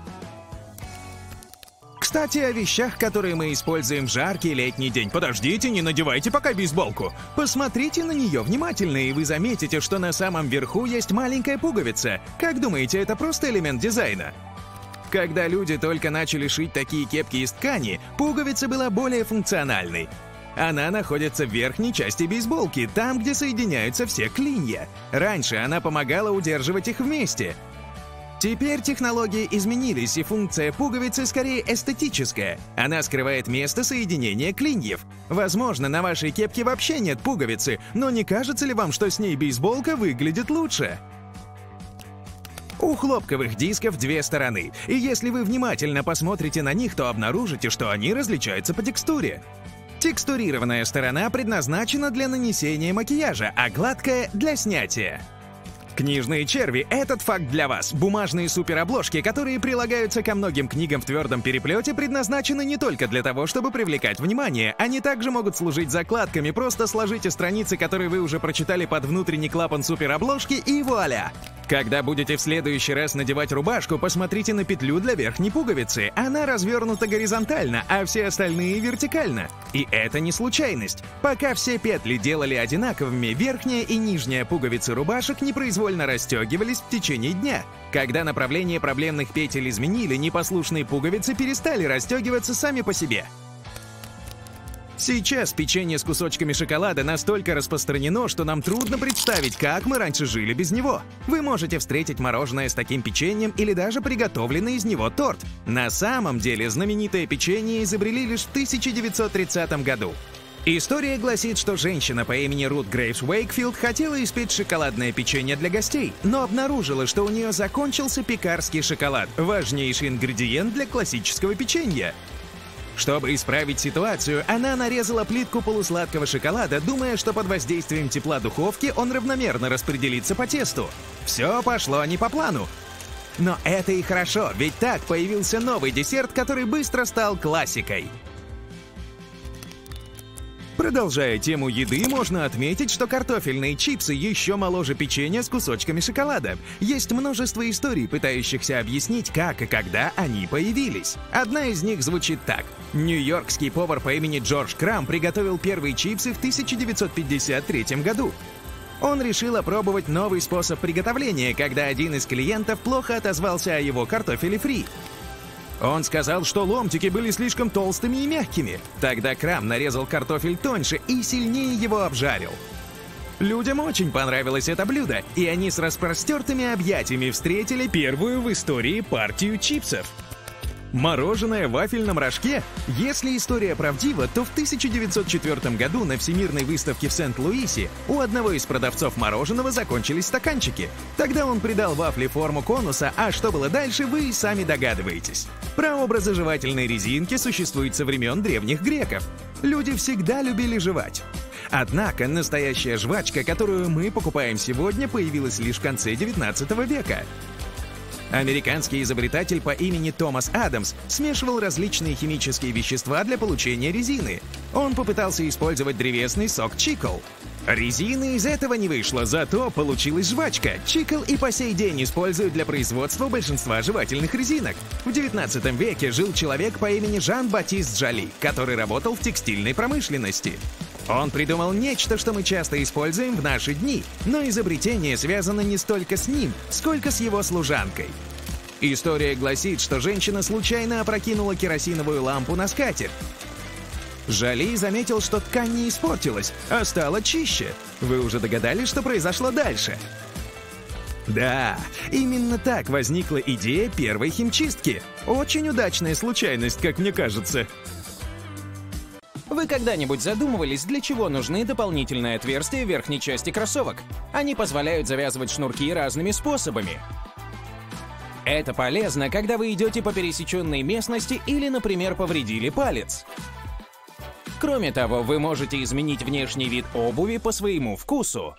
Кстати, о вещах, которые мы используем в жаркий летний день. Подождите, не надевайте пока бейсболку. Посмотрите на нее внимательно, и вы заметите, что на самом верху есть маленькая пуговица. Как думаете, это просто элемент дизайна? Когда люди только начали шить такие кепки из ткани, пуговица была более функциональной. Она находится в верхней части бейсболки, там, где соединяются все клинья. Раньше она помогала удерживать их вместе. Теперь технологии изменились, и функция пуговицы скорее эстетическая. Она скрывает место соединения клиньев. Возможно, на вашей кепке вообще нет пуговицы, но не кажется ли вам, что с ней бейсболка выглядит лучше? У хлопковых дисков две стороны, и если вы внимательно посмотрите на них, то обнаружите, что они различаются по текстуре. Текстурированная сторона предназначена для нанесения макияжа, а гладкая — для снятия. Книжные черви — этот факт для вас. Бумажные суперобложки, которые прилагаются ко многим книгам в твердом переплете, предназначены не только для того, чтобы привлекать внимание. Они также могут служить закладками. Просто сложите страницы, которые вы уже прочитали, под внутренний клапан суперобложки, и вуаля! Когда будете в следующий раз надевать рубашку, посмотрите на петлю для верхней пуговицы. Она развернута горизонтально, а все остальные вертикально. И это не случайность. Пока все петли делали одинаковыми, верхняя и нижняя пуговицы рубашек непроизвольно расстегивались в течение дня. Когда направление проблемных петель изменили, непослушные пуговицы перестали расстегиваться сами по себе. Сейчас печенье с кусочками шоколада настолько распространено, что нам трудно представить, как мы раньше жили без него. Вы можете встретить мороженое с таким печеньем или даже приготовленный из него торт. На самом деле знаменитое печенье изобрели лишь в тысяча девятьсот тридцатом году. История гласит, что женщина по имени Рут Грейвс Уэйкфилд хотела испечь шоколадное печенье для гостей, но обнаружила, что у нее закончился пекарский шоколад, важнейший ингредиент для классического печенья. Чтобы исправить ситуацию, она нарезала плитку полусладкого шоколада, думая, что под воздействием тепла духовки он равномерно распределится по тесту. Все пошло не по плану. Но это и хорошо, ведь так появился новый десерт, который быстро стал классикой. Продолжая тему еды, можно отметить, что картофельные чипсы еще моложе печенья с кусочками шоколада. Есть множество историй, пытающихся объяснить, как и когда они появились. Одна из них звучит так. Нью-йоркский повар по имени Джордж Крам приготовил первые чипсы в тысяча девятьсот пятьдесят третьем году. Он решил опробовать новый способ приготовления, когда один из клиентов плохо отозвался о его картофеле фри. Он сказал, что ломтики были слишком толстыми и мягкими. Тогда Крам нарезал картофель тоньше и сильнее его обжарил. Людям очень понравилось это блюдо, и они с распростертыми объятиями встретили первую в истории партию чипсов. Мороженое в вафельном рожке? Если история правдива, то в тысяча девятьсот четвёртом году на Всемирной выставке в Сент-Луисе у одного из продавцов мороженого закончились стаканчики. Тогда он придал вафле форму конуса, а что было дальше, вы и сами догадываетесь. Прообразы жевательной резинки существуют со времен древних греков. Люди всегда любили жевать. Однако настоящая жвачка, которую мы покупаем сегодня, появилась лишь в конце девятнадцатого века. Американский изобретатель по имени Томас Адамс смешивал различные химические вещества для получения резины. Он попытался использовать древесный сок чикл. Резины из этого не вышло, зато получилась жвачка. Чикл и по сей день используют для производства большинства жевательных резинок. В девятнадцатом веке жил человек по имени Жан-Батист Жали, который работал в текстильной промышленности. Он придумал нечто, что мы часто используем в наши дни, но изобретение связано не столько с ним, сколько с его служанкой. История гласит, что женщина случайно опрокинула керосиновую лампу на скатерть. Жали заметил, что ткань не испортилась, а стала чище. Вы уже догадались, что произошло дальше? Да, именно так возникла идея первой химчистки. Очень удачная случайность, как мне кажется. Вы когда-нибудь задумывались, для чего нужны дополнительные отверстия в верхней части кроссовок? Они позволяют завязывать шнурки разными способами. Это полезно, когда вы идете по пересеченной местности или, например, повредили палец. Кроме того, вы можете изменить внешний вид обуви по своему вкусу.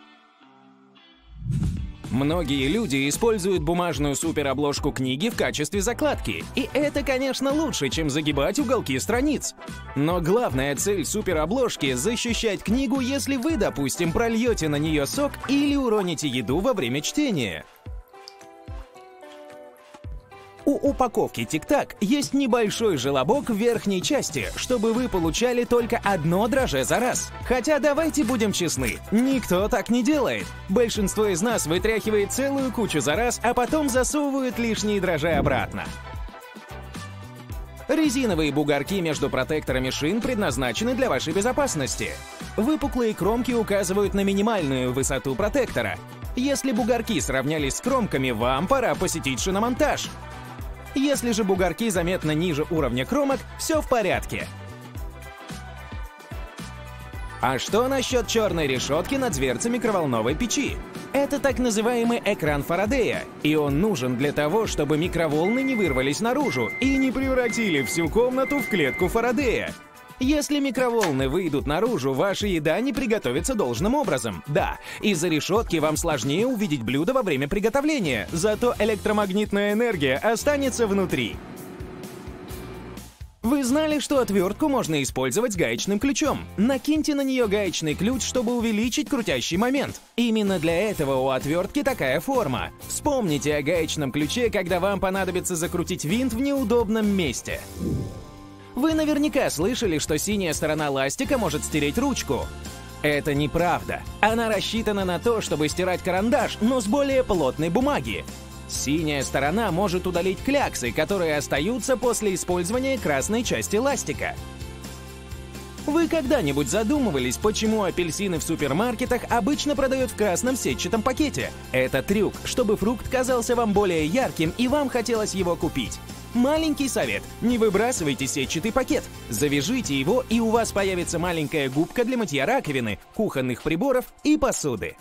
Многие люди используют бумажную суперобложку книги в качестве закладки. И это, конечно, лучше, чем загибать уголки страниц. Но главная цель суперобложки — защищать книгу, если вы, допустим, прольете на нее сок или уроните еду во время чтения. У упаковки Тик-Так есть небольшой желобок в верхней части, чтобы вы получали только одно дрожжи за раз. Хотя давайте будем честны, никто так не делает. Большинство из нас вытряхивает целую кучу за раз, а потом засовывают лишние дрожжи обратно. Резиновые бугорки между протекторами шин предназначены для вашей безопасности. Выпуклые кромки указывают на минимальную высоту протектора. Если бугорки сравнялись с кромками, вам пора посетить шиномонтаж. Если же бугорки заметно ниже уровня кромок, все в порядке. А что насчет черной решетки на дверце микроволновой печи? Это так называемый экран Фарадея, и он нужен для того, чтобы микроволны не вырвались наружу и не превратили всю комнату в клетку Фарадея. Если микроволны выйдут наружу, ваша еда не приготовится должным образом. Да, из-за решетки вам сложнее увидеть блюдо во время приготовления, зато электромагнитная энергия останется внутри. В Вы знали, что отвертку можно использовать с гаечным ключом? Накиньте на нее гаечный ключ, чтобы увеличить крутящий момент. Именно для этого у отвертки такая форма. Вспомните о гаечном ключе, когда вам понадобится закрутить винт в неудобном месте. Вы наверняка слышали, что синяя сторона ластика может стереть ручку. Это неправда. Она рассчитана на то, чтобы стирать карандаш, но с более плотной бумаги. Синяя сторона может удалить кляксы, которые остаются после использования красной части ластика. Вы когда-нибудь задумывались, почему апельсины в супермаркетах обычно продают в красном сетчатом пакете? Это трюк, чтобы фрукт казался вам более ярким и вам хотелось его купить. Маленький совет: не выбрасывайте сетчатый пакет. Завяжите его, и у вас появится маленькая губка для мытья раковины, кухонных приборов и посуды.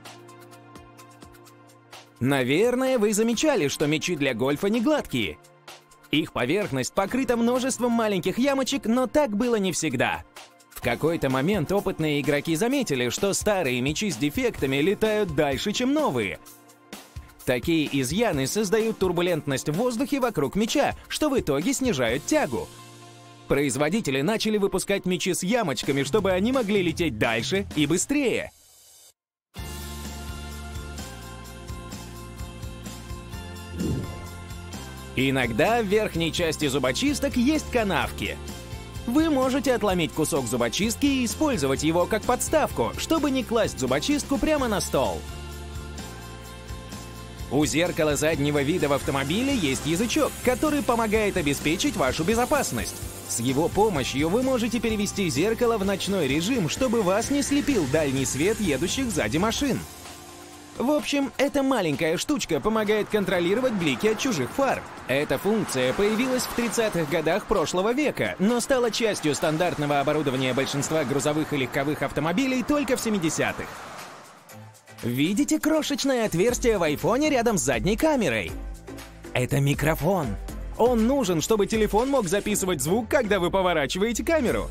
Наверное, вы замечали, что мячи для гольфа не гладкие. Их поверхность покрыта множеством маленьких ямочек, но так было не всегда. В какой-то момент опытные игроки заметили, что старые мячи с дефектами летают дальше, чем новые. Такие изъяны создают турбулентность в воздухе вокруг мяча, что в итоге снижают тягу. Производители начали выпускать мячи с ямочками, чтобы они могли лететь дальше и быстрее. Иногда в верхней части зубочисток есть канавки. Вы можете отломить кусок зубочистки и использовать его как подставку, чтобы не класть зубочистку прямо на стол. У зеркала заднего вида в автомобиле есть язычок, который помогает обеспечить вашу безопасность. С его помощью вы можете перевести зеркало в ночной режим, чтобы вас не слепил дальний свет едущих сзади машин. В общем, эта маленькая штучка помогает контролировать блики от чужих фар. Эта функция появилась в тридцатых годах прошлого века, но стала частью стандартного оборудования большинства грузовых и легковых автомобилей только в семидесятых. Видите крошечное отверстие в айфоне рядом с задней камерой? Это микрофон. Он нужен, чтобы телефон мог записывать звук, когда вы поворачиваете камеру.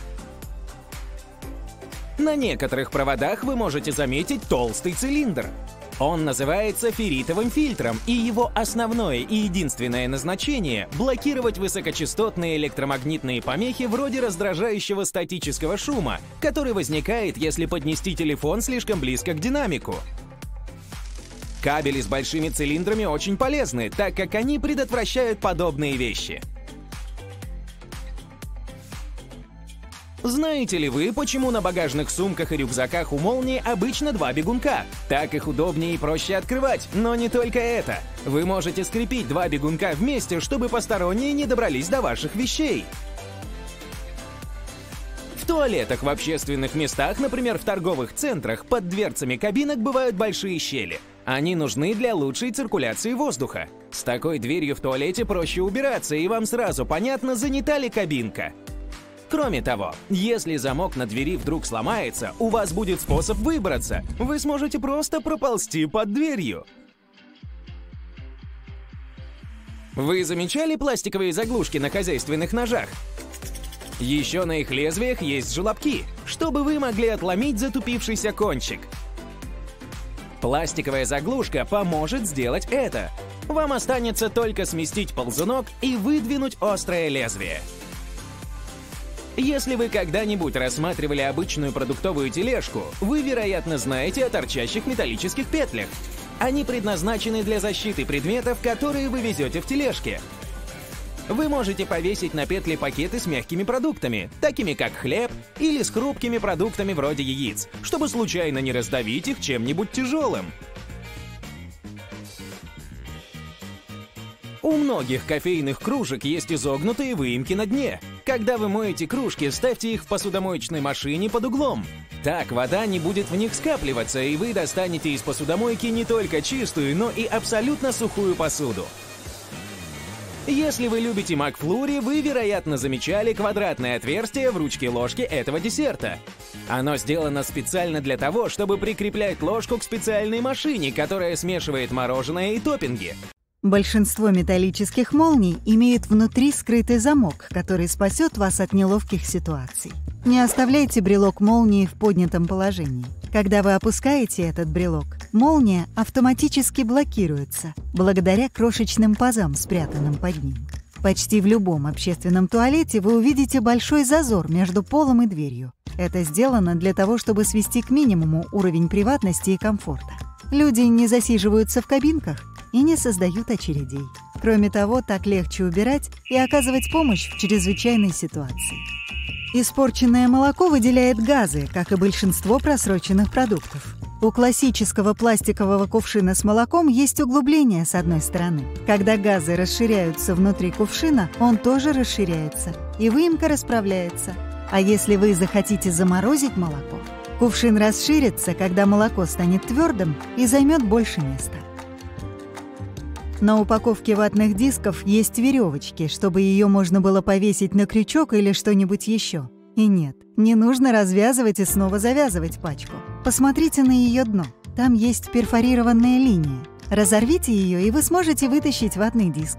На некоторых проводах вы можете заметить толстый цилиндр. Он называется ферритовым фильтром, и его основное и единственное назначение – блокировать высокочастотные электромагнитные помехи вроде раздражающего статического шума, который возникает, если поднести телефон слишком близко к динамику. Кабели с большими цилиндрами очень полезны, так как они предотвращают подобные вещи. Знаете ли вы, почему на багажных сумках и рюкзаках у Молнии обычно два бегунка? Так их удобнее и проще открывать, но не только это. Вы можете скрепить два бегунка вместе, чтобы посторонние не добрались до ваших вещей. В туалетах в общественных местах, например, в торговых центрах, под дверцами кабинок бывают большие щели. Они нужны для лучшей циркуляции воздуха. С такой дверью в туалете проще убираться, и вам сразу понятно, занята ли кабинка. Кроме того, если замок на двери вдруг сломается, у вас будет способ выбраться. Вы сможете просто проползти под дверью. Вы замечали пластиковые заглушки на хозяйственных ножах? Еще на их лезвиях есть желобки, чтобы вы могли отломить затупившийся кончик. Пластиковая заглушка поможет сделать это. Вам останется только сместить ползунок и выдвинуть острое лезвие. Если вы когда-нибудь рассматривали обычную продуктовую тележку, вы, вероятно, знаете о торчащих металлических петлях. Они предназначены для защиты предметов, которые вы везете в тележке. Вы можете повесить на петли пакеты с мягкими продуктами, такими как хлеб, или с хрупкими продуктами вроде яиц, чтобы случайно не раздавить их чем-нибудь тяжелым. У многих кофейных кружек есть изогнутые выемки на дне. Когда вы моете кружки, ставьте их в посудомоечной машине под углом. Так вода не будет в них скапливаться, и вы достанете из посудомойки не только чистую, но и абсолютно сухую посуду. Если вы любите макфлури, вы, вероятно, замечали квадратное отверстие в ручке ложки этого десерта. Оно сделано специально для того, чтобы прикреплять ложку к специальной машине, которая смешивает мороженое и топпинги. Большинство металлических молний имеют внутри скрытый замок, который спасет вас от неловких ситуаций. Не оставляйте брелок молнии в поднятом положении. Когда вы опускаете этот брелок, молния автоматически блокируется благодаря крошечным пазам, спрятанным под ним. Почти в любом общественном туалете вы увидите большой зазор между полом и дверью. Это сделано для того, чтобы свести к минимуму уровень приватности и комфорта. Люди не засиживаются в кабинках и не создают очередей. Кроме того, так легче убирать и оказывать помощь в чрезвычайной ситуации. Испорченное молоко выделяет газы, как и большинство просроченных продуктов. У классического пластикового кувшина с молоком есть углубление с одной стороны. Когда газы расширяются внутри кувшина, он тоже расширяется, и выемка расправляется. А если вы захотите заморозить молоко, кувшин расширится, когда молоко станет твердым и займет больше места. На упаковке ватных дисков есть веревочки, чтобы ее можно было повесить на крючок или что-нибудь еще. И нет, не нужно развязывать и снова завязывать пачку. Посмотрите на ее дно. Там есть перфорированная линия. Разорвите ее, и вы сможете вытащить ватный диск.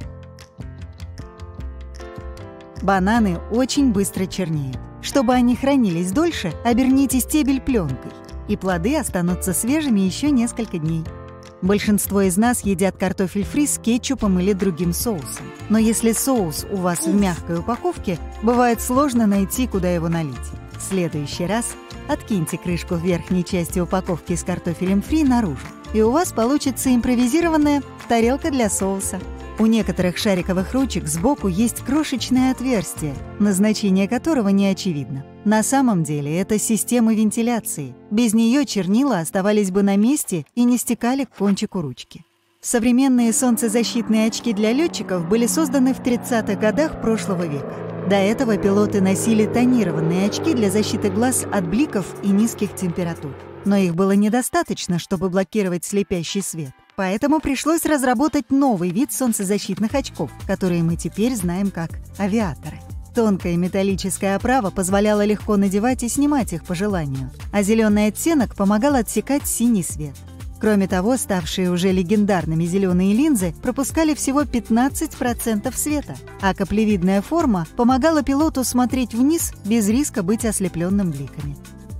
Бананы очень быстро чернеют. Чтобы они хранились дольше, оберните стебель пленкой, и плоды останутся свежими еще несколько дней. Большинство из нас едят картофель фри с кетчупом или другим соусом. Но если соус у вас в мягкой упаковке, бывает сложно найти, куда его налить. В следующий раз откиньте крышку верхней части упаковки с картофелем фри наружу, и у вас получится импровизированная тарелка для соуса. У некоторых шариковых ручек сбоку есть крошечное отверстие, назначение которого не очевидно. На самом деле это система вентиляции. Без нее чернила оставались бы на месте и не стекали к кончику ручки. Современные солнцезащитные очки для летчиков были созданы в тридцатых годах прошлого века. До этого пилоты носили тонированные очки для защиты глаз от бликов и низких температур. Но их было недостаточно, чтобы блокировать слепящий свет. Поэтому пришлось разработать новый вид солнцезащитных очков, которые мы теперь знаем как авиаторы. Тонкая металлическая оправа позволяла легко надевать и снимать их по желанию, а зеленый оттенок помогал отсекать синий свет. Кроме того, ставшие уже легендарными зеленые линзы пропускали всего пятнадцать процентов света, а каплевидная форма помогала пилоту смотреть вниз без риска быть ослепленным бликами.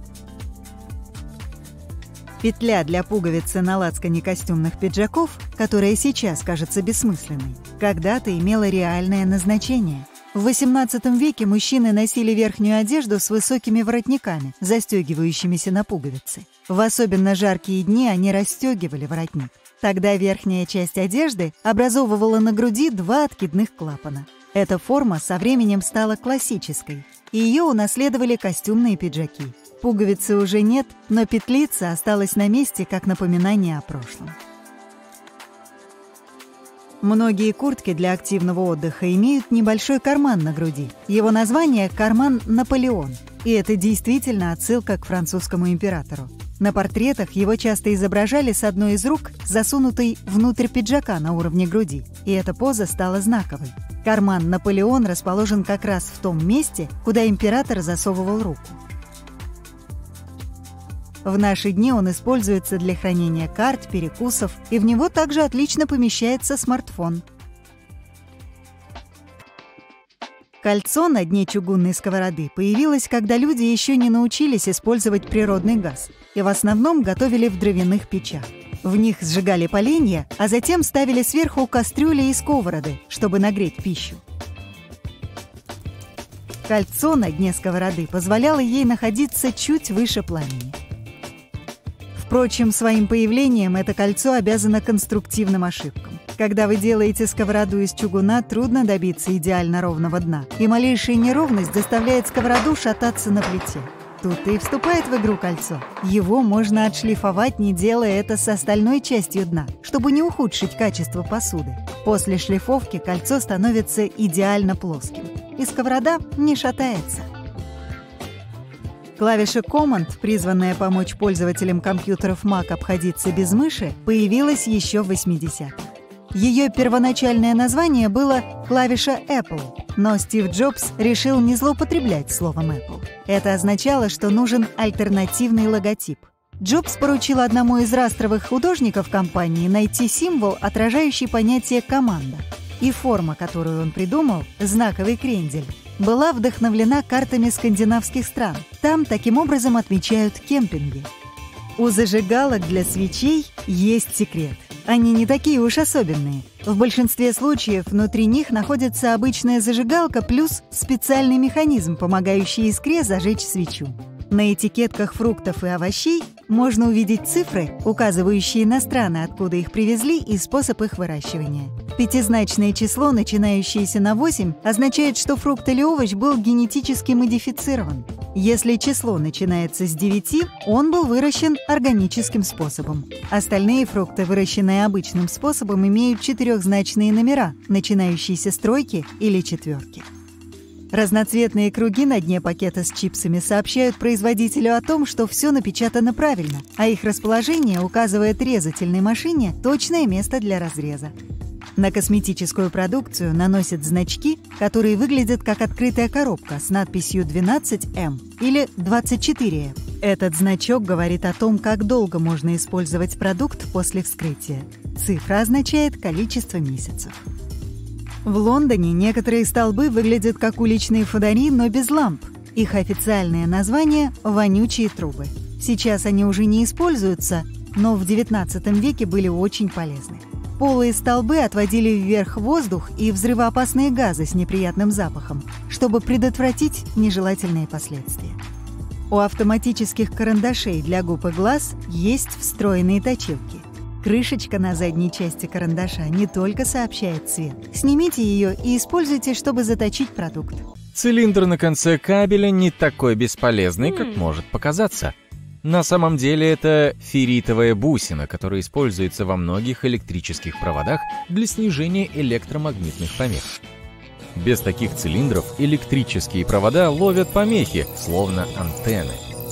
Петля для пуговицы на лацкане костюмных пиджаков, которая сейчас кажется бессмысленной, когда-то имела реальное назначение. В восемнадцатом веке мужчины носили верхнюю одежду с высокими воротниками, застегивающимися на пуговицы. В особенно жаркие дни они расстегивали воротник. Тогда верхняя часть одежды образовывала на груди два откидных клапана. Эта форма со временем стала классической, и ее унаследовали костюмные пиджаки. Пуговицы уже нет, но петлица осталась на месте как напоминание о прошлом. Многие куртки для активного отдыха имеют небольшой карман на груди. Его название – карман Наполеон. И это действительно отсылка к французскому императору. На портретах его часто изображали с одной из рук, засунутой внутрь пиджака на уровне груди. И эта поза стала знаковой. Карман Наполеон расположен как раз в том месте, куда император засовывал руку. В наши дни он используется для хранения карт, перекусов, и в него также отлично помещается смартфон. Кольцо на дне чугунной сковороды появилось, когда люди еще не научились использовать природный газ, и в основном готовили в дровяных печах. В них сжигали поленья, а затем ставили сверху кастрюли и сковороды, чтобы нагреть пищу. Кольцо на дне сковороды позволяло ей находиться чуть выше пламени. Впрочем, своим появлением это кольцо обязано конструктивным ошибкам. Когда вы делаете сковороду из чугуна, трудно добиться идеально ровного дна, и малейшая неровность заставляет сковороду шататься на плите. Тут и вступает в игру кольцо. Его можно отшлифовать, не делая это с остальной частью дна, чтобы не ухудшить качество посуды. После шлифовки кольцо становится идеально плоским, и сковорода не шатается. Клавиша Command, призванная помочь пользователям компьютеров Mac обходиться без мыши, появилась еще в восьмидесятых. Ее первоначальное название было клавиша Apple, но Стив Джобс решил не злоупотреблять словом Apple. Это означало, что нужен альтернативный логотип. Джобс поручил одному из растровых художников компании найти символ, отражающий понятие «команда». И форма, которую он придумал, знаковый крендель, была вдохновлена картами скандинавских стран. Там таким образом отмечают кемпинги. У зажигалок для свечей есть секрет. Они не такие уж особенные. В большинстве случаев внутри них находится обычная зажигалка плюс специальный механизм, помогающий искре зажечь свечу. На этикетках фруктов и овощей можно увидеть цифры, указывающие на страны, откуда их привезли, и способ их выращивания. Пятизначное число, начинающееся на восемь, означает, что фрукт или овощ был генетически модифицирован. Если число начинается с девяти, он был выращен органическим способом. Остальные фрукты, выращенные обычным способом, имеют четырехзначные номера, начинающиеся с тройки или четверки. Разноцветные круги на дне пакета с чипсами сообщают производителю о том, что все напечатано правильно, а их расположение указывает резательной машине точное место для разреза. На косметическую продукцию наносят значки, которые выглядят как открытая коробка с надписью двенадцать эм или двадцать четыре эм. Этот значок говорит о том, как долго можно использовать продукт после вскрытия. Цифра означает количество месяцев. В Лондоне некоторые столбы выглядят как уличные фонари, но без ламп. Их официальное название – вонючие трубы. Сейчас они уже не используются, но в девятнадцатом веке были очень полезны. Полые столбы отводили вверх воздух и взрывоопасные газы с неприятным запахом, чтобы предотвратить нежелательные последствия. У автоматических карандашей для губ и глаз есть встроенные точилки. Крышечка на задней части карандаша не только сообщает цвет. Снимите ее и используйте, чтобы заточить продукт. Цилиндр на конце кабеля не такой бесполезный, как может показаться. На самом деле это ферритовая бусина, которая используется во многих электрических проводах для снижения электромагнитных помех. Без таких цилиндров электрические провода ловят помехи, словно антенны.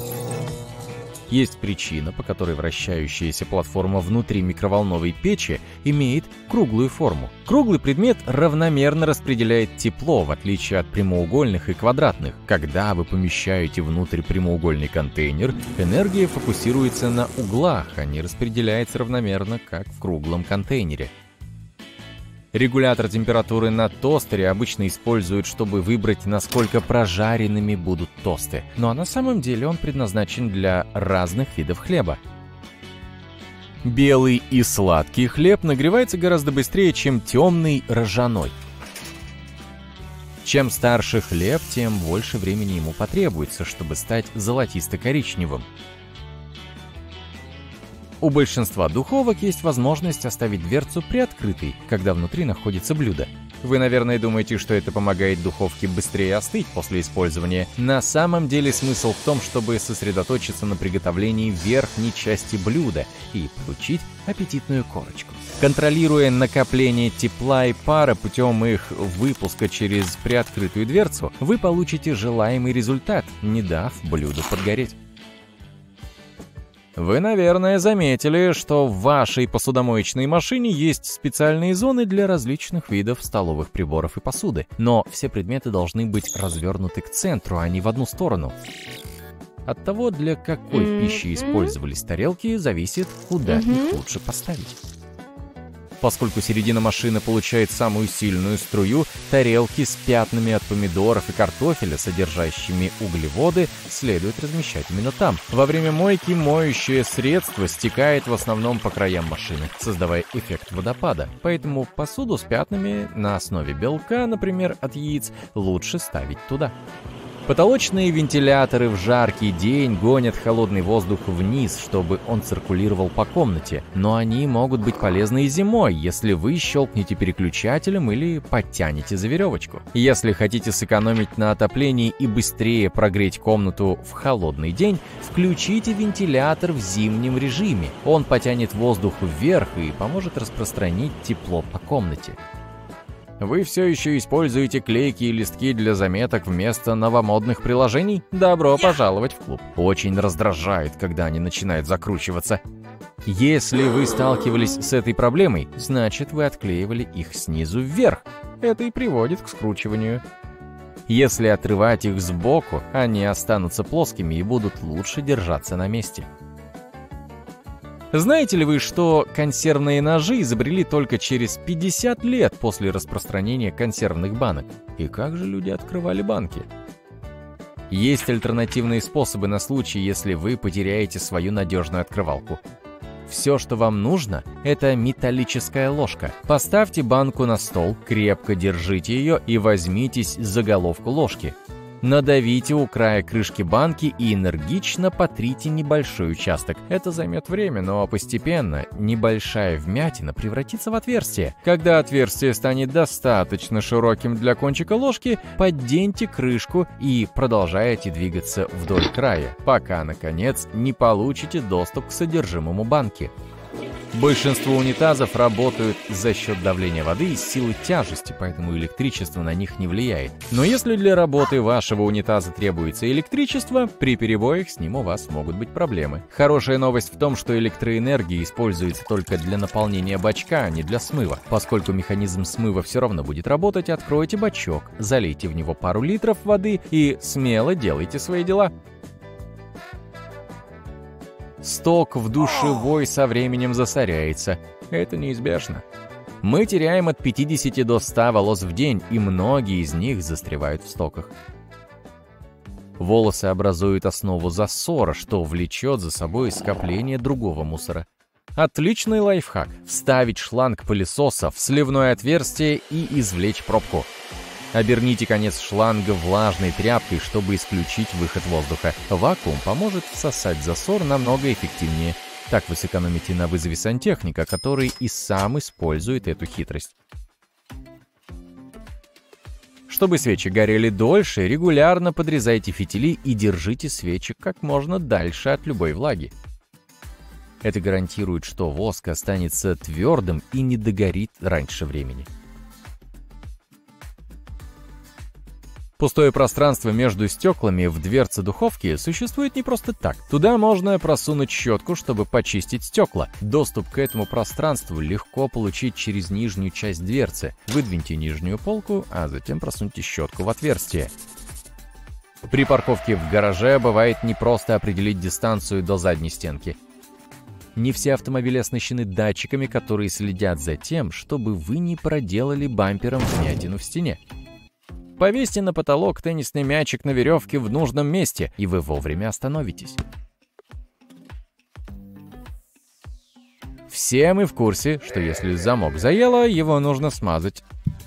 Есть причина, по которой вращающаяся платформа внутри микроволновой печи имеет круглую форму. Круглый предмет равномерно распределяет тепло, в отличие от прямоугольных и квадратных. Когда вы помещаете внутрь прямоугольный контейнер, энергия фокусируется на углах, а не распределяется равномерно, как в круглом контейнере. Регулятор температуры на тостере обычно используют, чтобы выбрать, насколько прожаренными будут тосты. Но на самом деле он предназначен для разных видов хлеба. Белый и сладкий хлеб нагревается гораздо быстрее, чем темный ржаной. Чем старше хлеб, тем больше времени ему потребуется, чтобы стать золотисто-коричневым. У большинства духовок есть возможность оставить дверцу приоткрытой, когда внутри находится блюдо. Вы, наверное, думаете, что это помогает духовке быстрее остыть после использования. На самом деле смысл в том, чтобы сосредоточиться на приготовлении верхней части блюда и получить аппетитную корочку. Контролируя накопление тепла и пара путем их выпуска через приоткрытую дверцу, вы получите желаемый результат, не дав блюду подгореть. Вы, наверное, заметили, что в вашей посудомоечной машине есть специальные зоны для различных видов столовых приборов и посуды, но все предметы должны быть развернуты к центру, а не в одну сторону. От того, для какой mm-hmm. пищи использовались тарелки, зависит, куда mm-hmm. их лучше поставить. Поскольку середина машины получает самую сильную струю, тарелки с пятнами от помидоров и картофеля, содержащими углеводы, следует размещать именно там. Во время мойки моющее средство стекает в основном по краям машины, создавая эффект водопада. Поэтому посуду с пятнами на основе белка, например, от яиц, лучше ставить туда. Потолочные вентиляторы в жаркий день гонят холодный воздух вниз, чтобы он циркулировал по комнате, но они могут быть полезны и зимой, если вы щелкнете переключателем или подтянете за веревочку. Если хотите сэкономить на отоплении и быстрее прогреть комнату в холодный день, включите вентилятор в зимнем режиме. Он потянет воздух вверх и поможет распространить тепло по комнате. Вы все еще используете клейкие листки для заметок вместо новомодных приложений? Добро пожаловать в клуб. Очень раздражает, когда они начинают закручиваться. Если вы сталкивались с этой проблемой, значит, вы отклеивали их снизу вверх. Это и приводит к скручиванию. Если отрывать их сбоку, они останутся плоскими и будут лучше держаться на месте. Знаете ли вы, что консервные ножи изобрели только через пятьдесят лет после распространения консервных банок? И как же люди открывали банки? Есть альтернативные способы на случай, если вы потеряете свою надежную открывалку. Все, что вам нужно, это металлическая ложка. Поставьте банку на стол, крепко держите ее и возьмитесь за головку ложки. Надавите у края крышки банки и энергично потрите небольшой участок. Это займет время, но постепенно небольшая вмятина превратится в отверстие. Когда отверстие станет достаточно широким для кончика ложки, подденьте крышку и продолжайте двигаться вдоль края, пока, наконец, не получите доступ к содержимому банки. Большинство унитазов работают за счет давления воды и силы тяжести, поэтому электричество на них не влияет. Но если для работы вашего унитаза требуется электричество, при перебоях с ним у вас могут быть проблемы. Хорошая новость в том, что электроэнергия используется только для наполнения бачка, а не для смыва. Поскольку механизм смыва все равно будет работать, откройте бачок, залейте в него пару литров воды и смело делайте свои дела. Сток в душевой со временем засоряется. Это неизбежно. Мы теряем от пятидесяти до ста волос в день, и многие из них застревают в стоках. Волосы образуют основу засора, что влечет за собой скопление другого мусора. Отличный лайфхак – вставить шланг пылесоса в сливное отверстие и извлечь пробку. Оберните конец шланга влажной тряпкой, чтобы исключить выход воздуха. Вакуум поможет всосать засор намного эффективнее. Так вы сэкономите на вызове сантехника, который и сам использует эту хитрость. Чтобы свечи горели дольше, регулярно подрезайте фитили и держите свечи как можно дальше от любой влаги. Это гарантирует, что воск останется твердым и не догорит раньше времени. Пустое пространство между стеклами в дверце духовки существует не просто так. Туда можно просунуть щетку, чтобы почистить стекла. Доступ к этому пространству легко получить через нижнюю часть дверцы. Выдвиньте нижнюю полку, а затем просуньте щетку в отверстие. При парковке в гараже бывает непросто определить дистанцию до задней стенки. Не все автомобили оснащены датчиками, которые следят за тем, чтобы вы не проделали бампером вмятину в стене. Повесьте на потолок теннисный мячик на веревке в нужном месте, и вы вовремя остановитесь. Все мы в курсе, что если замок заело, его нужно смазать.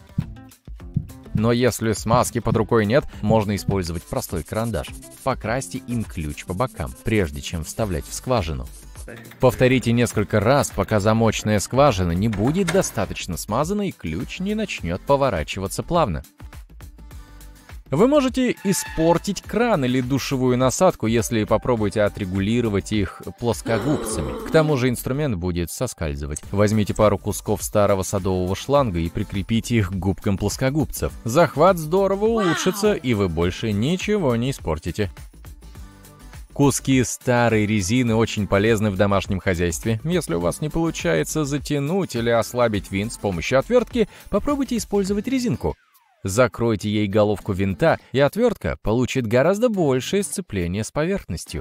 Но если смазки под рукой нет, можно использовать простой карандаш. Покрасьте им ключ по бокам, прежде чем вставлять в скважину. Повторите несколько раз, пока замочная скважина не будет достаточно смазана и ключ не начнет поворачиваться плавно. Вы можете испортить кран или душевую насадку, если попробуете отрегулировать их плоскогубцами. К тому же инструмент будет соскальзывать. Возьмите пару кусков старого садового шланга и прикрепите их к губкам плоскогубцев. Захват здорово улучшится, и вы больше ничего не испортите. Куски старой резины очень полезны в домашнем хозяйстве. Если у вас не получается затянуть или ослабить винт с помощью отвертки, попробуйте использовать резинку. Закройте ей головку винта, и отвертка получит гораздо большее сцепление с поверхностью.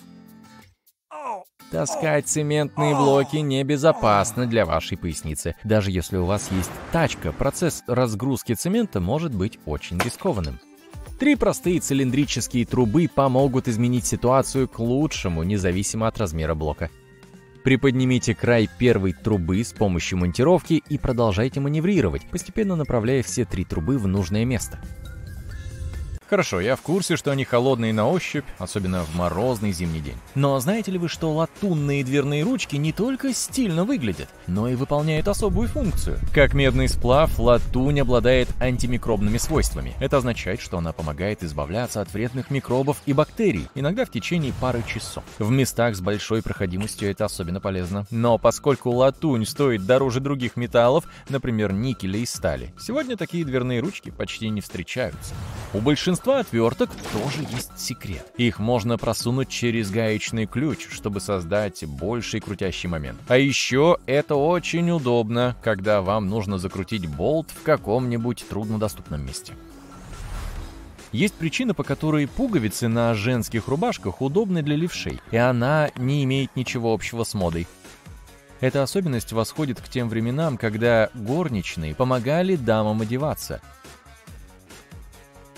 Таскать цементные блоки небезопасно для вашей поясницы. Даже если у вас есть тачка, процесс разгрузки цемента может быть очень рискованным. Три простые цилиндрические трубы помогут изменить ситуацию к лучшему, независимо от размера блока. Приподнимите край первой трубы с помощью монтировки и продолжайте маневрировать, постепенно направляя все три трубы в нужное место. Хорошо, я в курсе, что они холодные на ощупь, особенно в морозный зимний день. Но знаете ли вы, что латунные дверные ручки не только стильно выглядят, но и выполняют особую функцию? Как медный сплав, латунь обладает антимикробными свойствами. Это означает, что она помогает избавляться от вредных микробов и бактерий, иногда в течение пары часов. В местах с большой проходимостью это особенно полезно. Но поскольку латунь стоит дороже других металлов, например, никеля и стали, сегодня такие дверные ручки почти не встречаются. У большинства отверток тоже есть секрет. Их можно просунуть через гаечный ключ, чтобы создать больший крутящий момент. А еще это очень удобно, когда вам нужно закрутить болт в каком-нибудь труднодоступном месте. Есть причина, по которой пуговицы на женских рубашках удобны для левшей, и она не имеет ничего общего с модой. Эта особенность восходит к тем временам, когда горничные помогали дамам одеваться.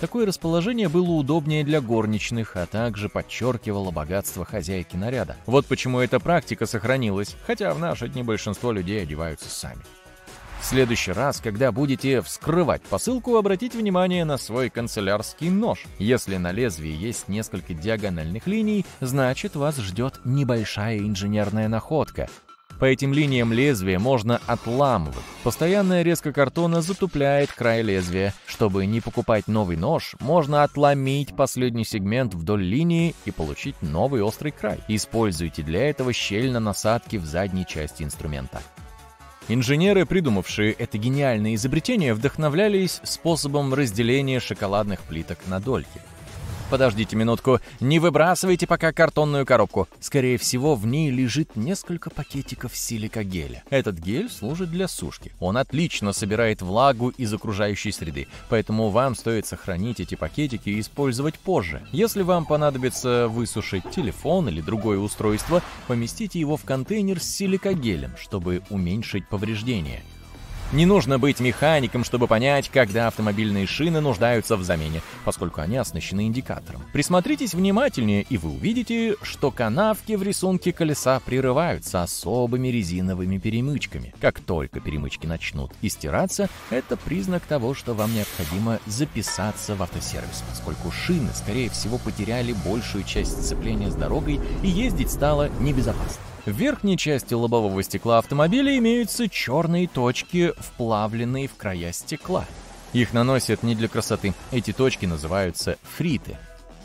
Такое расположение было удобнее для горничных, а также подчеркивало богатство хозяйки наряда. Вот почему эта практика сохранилась, хотя в наши дни большинство людей одеваются сами. В следующий раз, когда будете вскрывать посылку, обратите внимание на свой канцелярский нож. Если на лезвии есть несколько диагональных линий, значит вас ждет небольшая инженерная находка. По этим линиям лезвия можно отламывать. Постоянная резка картона затупляет край лезвия. Чтобы не покупать новый нож, можно отломить последний сегмент вдоль линии и получить новый острый край. Используйте для этого щель на насадке в задней части инструмента. Инженеры, придумавшие это гениальное изобретение, вдохновлялись способом разделения шоколадных плиток на дольки. Подождите минутку, не выбрасывайте пока картонную коробку. Скорее всего, в ней лежит несколько пакетиков силикагеля. Этот гель служит для сушки. Он отлично собирает влагу из окружающей среды, поэтому вам стоит сохранить эти пакетики и использовать позже. Если вам понадобится высушить телефон или другое устройство, поместите его в контейнер с силикагелем, чтобы уменьшить повреждения. Не нужно быть механиком, чтобы понять, когда автомобильные шины нуждаются в замене, поскольку они оснащены индикатором. Присмотритесь внимательнее, и вы увидите, что канавки в рисунке колеса прерываются особыми резиновыми перемычками. Как только перемычки начнут истираться, это признак того, что вам необходимо записаться в автосервис, поскольку шины, скорее всего, потеряли большую часть сцепления с дорогой, и ездить стало небезопасно. В верхней части лобового стекла автомобиля имеются черные точки, вплавленные в края стекла. Их наносят не для красоты. Эти точки называются фриты.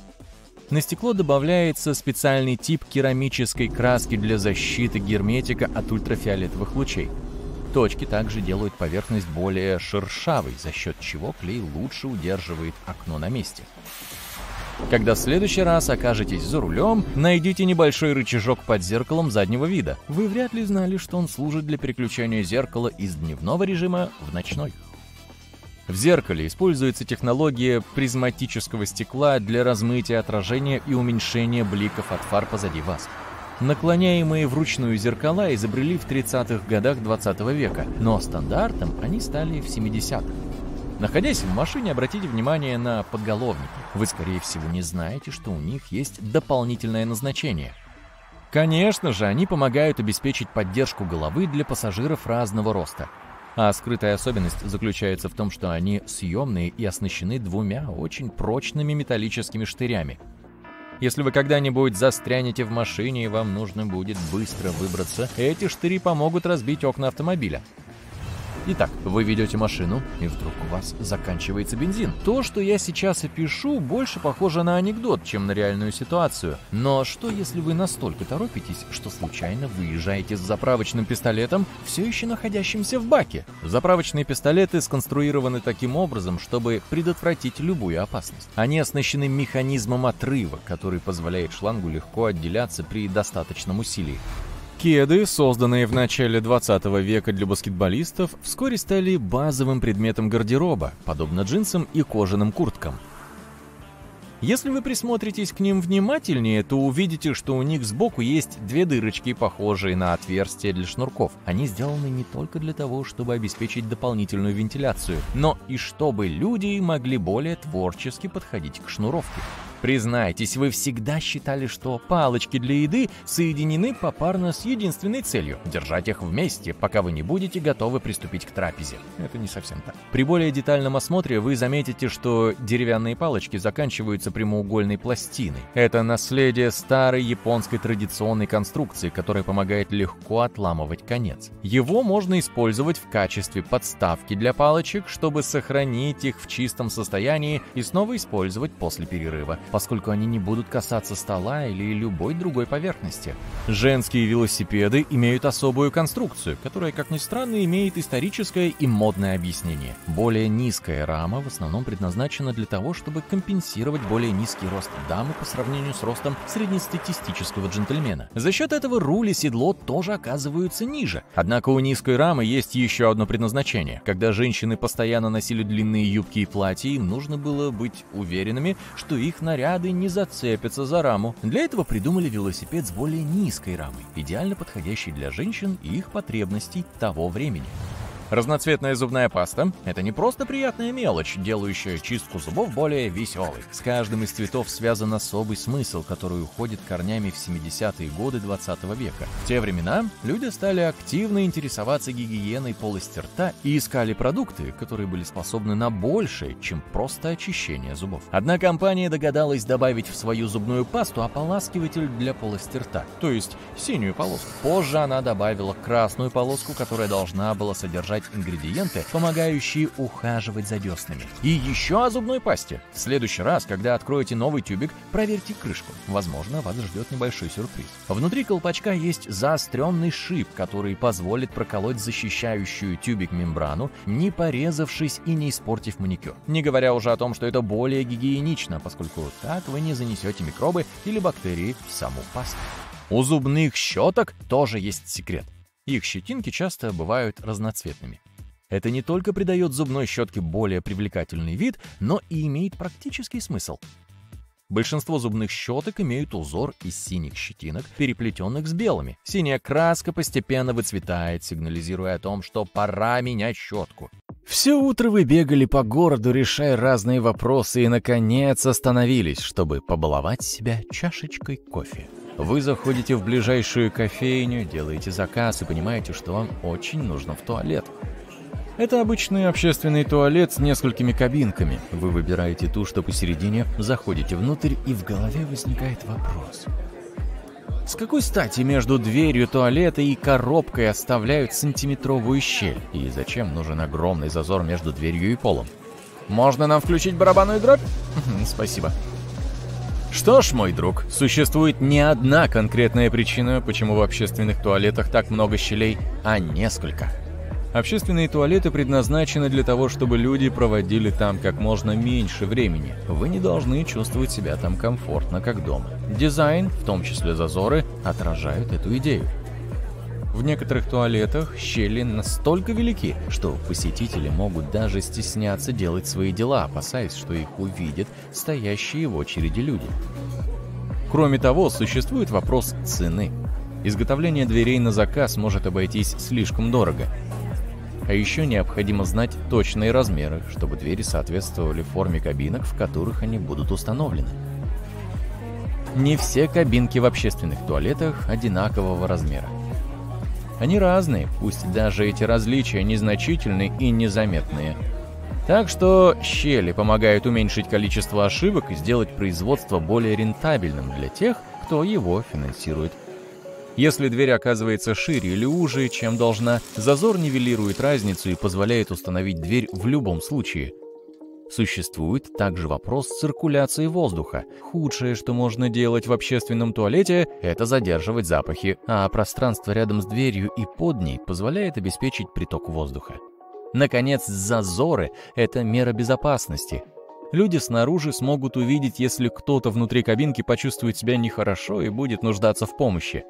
На стекло добавляется специальный тип керамической краски для защиты герметика от ультрафиолетовых лучей. Точки также делают поверхность более шершавой, за счет чего клей лучше удерживает окно на месте. Когда в следующий раз окажетесь за рулем, найдите небольшой рычажок под зеркалом заднего вида. Вы вряд ли знали, что он служит для переключения зеркала из дневного режима в ночной. В зеркале используется технология призматического стекла для размытия отражения и уменьшения бликов от фар позади вас. Наклоняемые вручную зеркала изобрели в тридцатых годах двадцатого века, но стандартом они стали в семидесятых. Находясь в машине, обратите внимание на подголовники. Вы, скорее всего, не знаете, что у них есть дополнительное назначение. Конечно же, они помогают обеспечить поддержку головы для пассажиров разного роста. А скрытая особенность заключается в том, что они съемные и оснащены двумя очень прочными металлическими штырями. Если вы когда-нибудь застрянете в машине и вам нужно будет быстро выбраться, эти штыри помогут разбить окна автомобиля. Итак, вы ведете машину, и вдруг у вас заканчивается бензин. То, что я сейчас опишу, больше похоже на анекдот, чем на реальную ситуацию. Но что, если вы настолько торопитесь, что случайно выезжаете с заправочным пистолетом, все еще находящимся в баке? Заправочные пистолеты сконструированы таким образом, чтобы предотвратить любую опасность. Они оснащены механизмом отрыва, который позволяет шлангу легко отделяться при достаточном усилии. Кеды, созданные в начале двадцатого века для баскетболистов, вскоре стали базовым предметом гардероба, подобно джинсам и кожаным курткам. Если вы присмотритесь к ним внимательнее, то увидите, что у них сбоку есть две дырочки, похожие на отверстия для шнурков. Они сделаны не только для того, чтобы обеспечить дополнительную вентиляцию, но и чтобы люди могли более творчески подходить к шнуровке. Признайтесь, вы всегда считали, что палочки для еды соединены попарно с единственной целью – держать их вместе, пока вы не будете готовы приступить к трапезе. Это не совсем так. При более детальном осмотре вы заметите, что деревянные палочки заканчиваются прямоугольной пластиной. Это наследие старой японской традиционной конструкции, которая помогает легко отламывать конец. Его можно использовать в качестве подставки для палочек, чтобы сохранить их в чистом состоянии и снова использовать после перерыва, поскольку они не будут касаться стола или любой другой поверхности. Женские велосипеды имеют особую конструкцию, которая, как ни странно, имеет историческое и модное объяснение. Более низкая рама в основном предназначена для того, чтобы компенсировать более низкий рост дамы по сравнению с ростом среднестатистического джентльмена. За счет этого руль и седло тоже оказываются ниже. Однако у низкой рамы есть еще одно предназначение. Когда женщины постоянно носили длинные юбки и платья, им нужно было быть уверенными, что их наряд Ряды не зацепятся за раму. Для этого придумали велосипед с более низкой рамой, идеально подходящий для женщин и их потребностей того времени. Разноцветная зубная паста – это не просто приятная мелочь, делающая чистку зубов более веселой. С каждым из цветов связан особый смысл, который уходит корнями в семидесятые годы двадцатого века. В те времена люди стали активно интересоваться гигиеной полости рта и искали продукты, которые были способны на большее, чем просто очищение зубов. Одна компания догадалась добавить в свою зубную пасту ополаскиватель для полости рта, то есть синюю полоску. Позже она добавила красную полоску, которая должна была содержать ингредиенты, помогающие ухаживать за деснами. И еще о зубной пасте. В следующий раз, когда откроете новый тюбик, проверьте крышку. Возможно, вас ждет небольшой сюрприз. Внутри колпачка есть заостренный шип, который позволит проколоть защищающую тюбик мембрану, не порезавшись и не испортив маникюр. Не говоря уже о том, что это более гигиенично, поскольку так вы не занесете микробы или бактерии в саму пасту. У зубных щеток тоже есть секрет. Их щетинки часто бывают разноцветными. Это не только придает зубной щетке более привлекательный вид, но и имеет практический смысл. Большинство зубных щеток имеют узор из синих щетинок, переплетенных с белыми. Синяя краска постепенно выцветает, сигнализируя о том, что пора менять щетку. Все утро вы бегали по городу, решая разные вопросы, и, наконец, остановились, чтобы побаловать себя чашечкой кофе. Вы заходите в ближайшую кофейню, делаете заказ и понимаете, что вам очень нужно в туалет. Это обычный общественный туалет с несколькими кабинками. Вы выбираете ту, что посередине, заходите внутрь, и в голове возникает вопрос. С какой стати между дверью туалета и коробкой оставляют сантиметровую щель? И зачем нужен огромный зазор между дверью и полом? Можно нам включить барабанную дробь? Спасибо. Что ж, мой друг, существует не одна конкретная причина, почему в общественных туалетах так много щелей, а несколько. Общественные туалеты предназначены для того, чтобы люди проводили там как можно меньше времени. Вы не должны чувствовать себя там комфортно, как дома. Дизайн, в том числе зазоры, отражают эту идею. В некоторых туалетах щели настолько велики, что посетители могут даже стесняться делать свои дела, опасаясь, что их увидят стоящие в очереди люди. Кроме того, существует вопрос цены. Изготовление дверей на заказ может обойтись слишком дорого. А еще необходимо знать точные размеры, чтобы двери соответствовали форме кабинок, в которых они будут установлены. Не все кабинки в общественных туалетах одинакового размера. Они разные, пусть даже эти различия незначительны и незаметные. Так что щели помогают уменьшить количество ошибок и сделать производство более рентабельным для тех, кто его финансирует. Если дверь оказывается шире или уже, чем должна, зазор нивелирует разницу и позволяет установить дверь в любом случае. Существует также вопрос циркуляции воздуха. Худшее, что можно делать в общественном туалете, это задерживать запахи, а пространство рядом с дверью и под ней позволяет обеспечить приток воздуха. Наконец, зазоры – это мера безопасности. Люди снаружи смогут увидеть, если кто-то внутри кабинки почувствует себя нехорошо и будет нуждаться в помощи.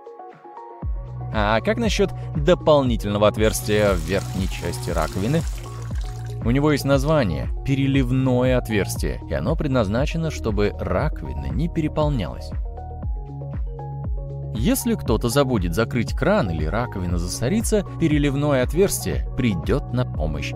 А как насчет дополнительного отверстия в верхней части раковины? У него есть название – переливное отверстие, и оно предназначено, чтобы раковина не переполнялась. Если кто-то забудет закрыть кран или раковина засорится, переливное отверстие придет на помощь.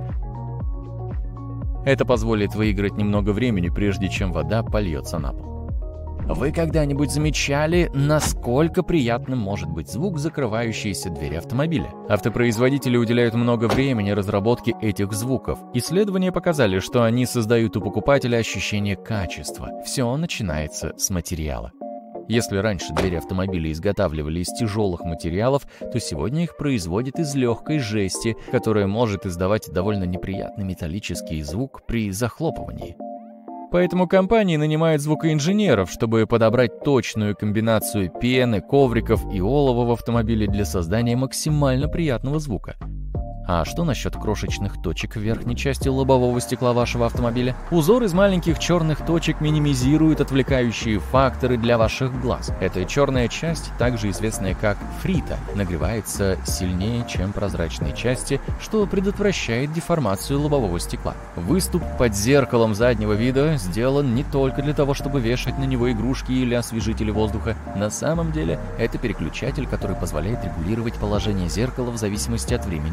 Это позволит выиграть немного времени, прежде чем вода польется на пол. Вы когда-нибудь замечали, насколько приятным может быть звук закрывающейся двери автомобиля? Автопроизводители уделяют много времени разработке этих звуков. Исследования показали, что они создают у покупателя ощущение качества. Все начинается с материала. Если раньше двери автомобиля изготавливали из тяжелых материалов, то сегодня их производят из легкой жести, которая может издавать довольно неприятный металлический звук при захлопывании. Поэтому компании нанимают звукоинженеров, чтобы подобрать точную комбинацию пены, ковриков и олова в автомобиле для создания максимально приятного звука. А что насчет крошечных точек в верхней части лобового стекла вашего автомобиля? Узор из маленьких черных точек минимизирует отвлекающие факторы для ваших глаз. Эта черная часть, также известная как фрита, нагревается сильнее, чем прозрачные части, что предотвращает деформацию лобового стекла. Выступ под зеркалом заднего вида сделан не только для того, чтобы вешать на него игрушки или освежители воздуха. На самом деле, это переключатель, который позволяет регулировать положение зеркала в зависимости от времени суток.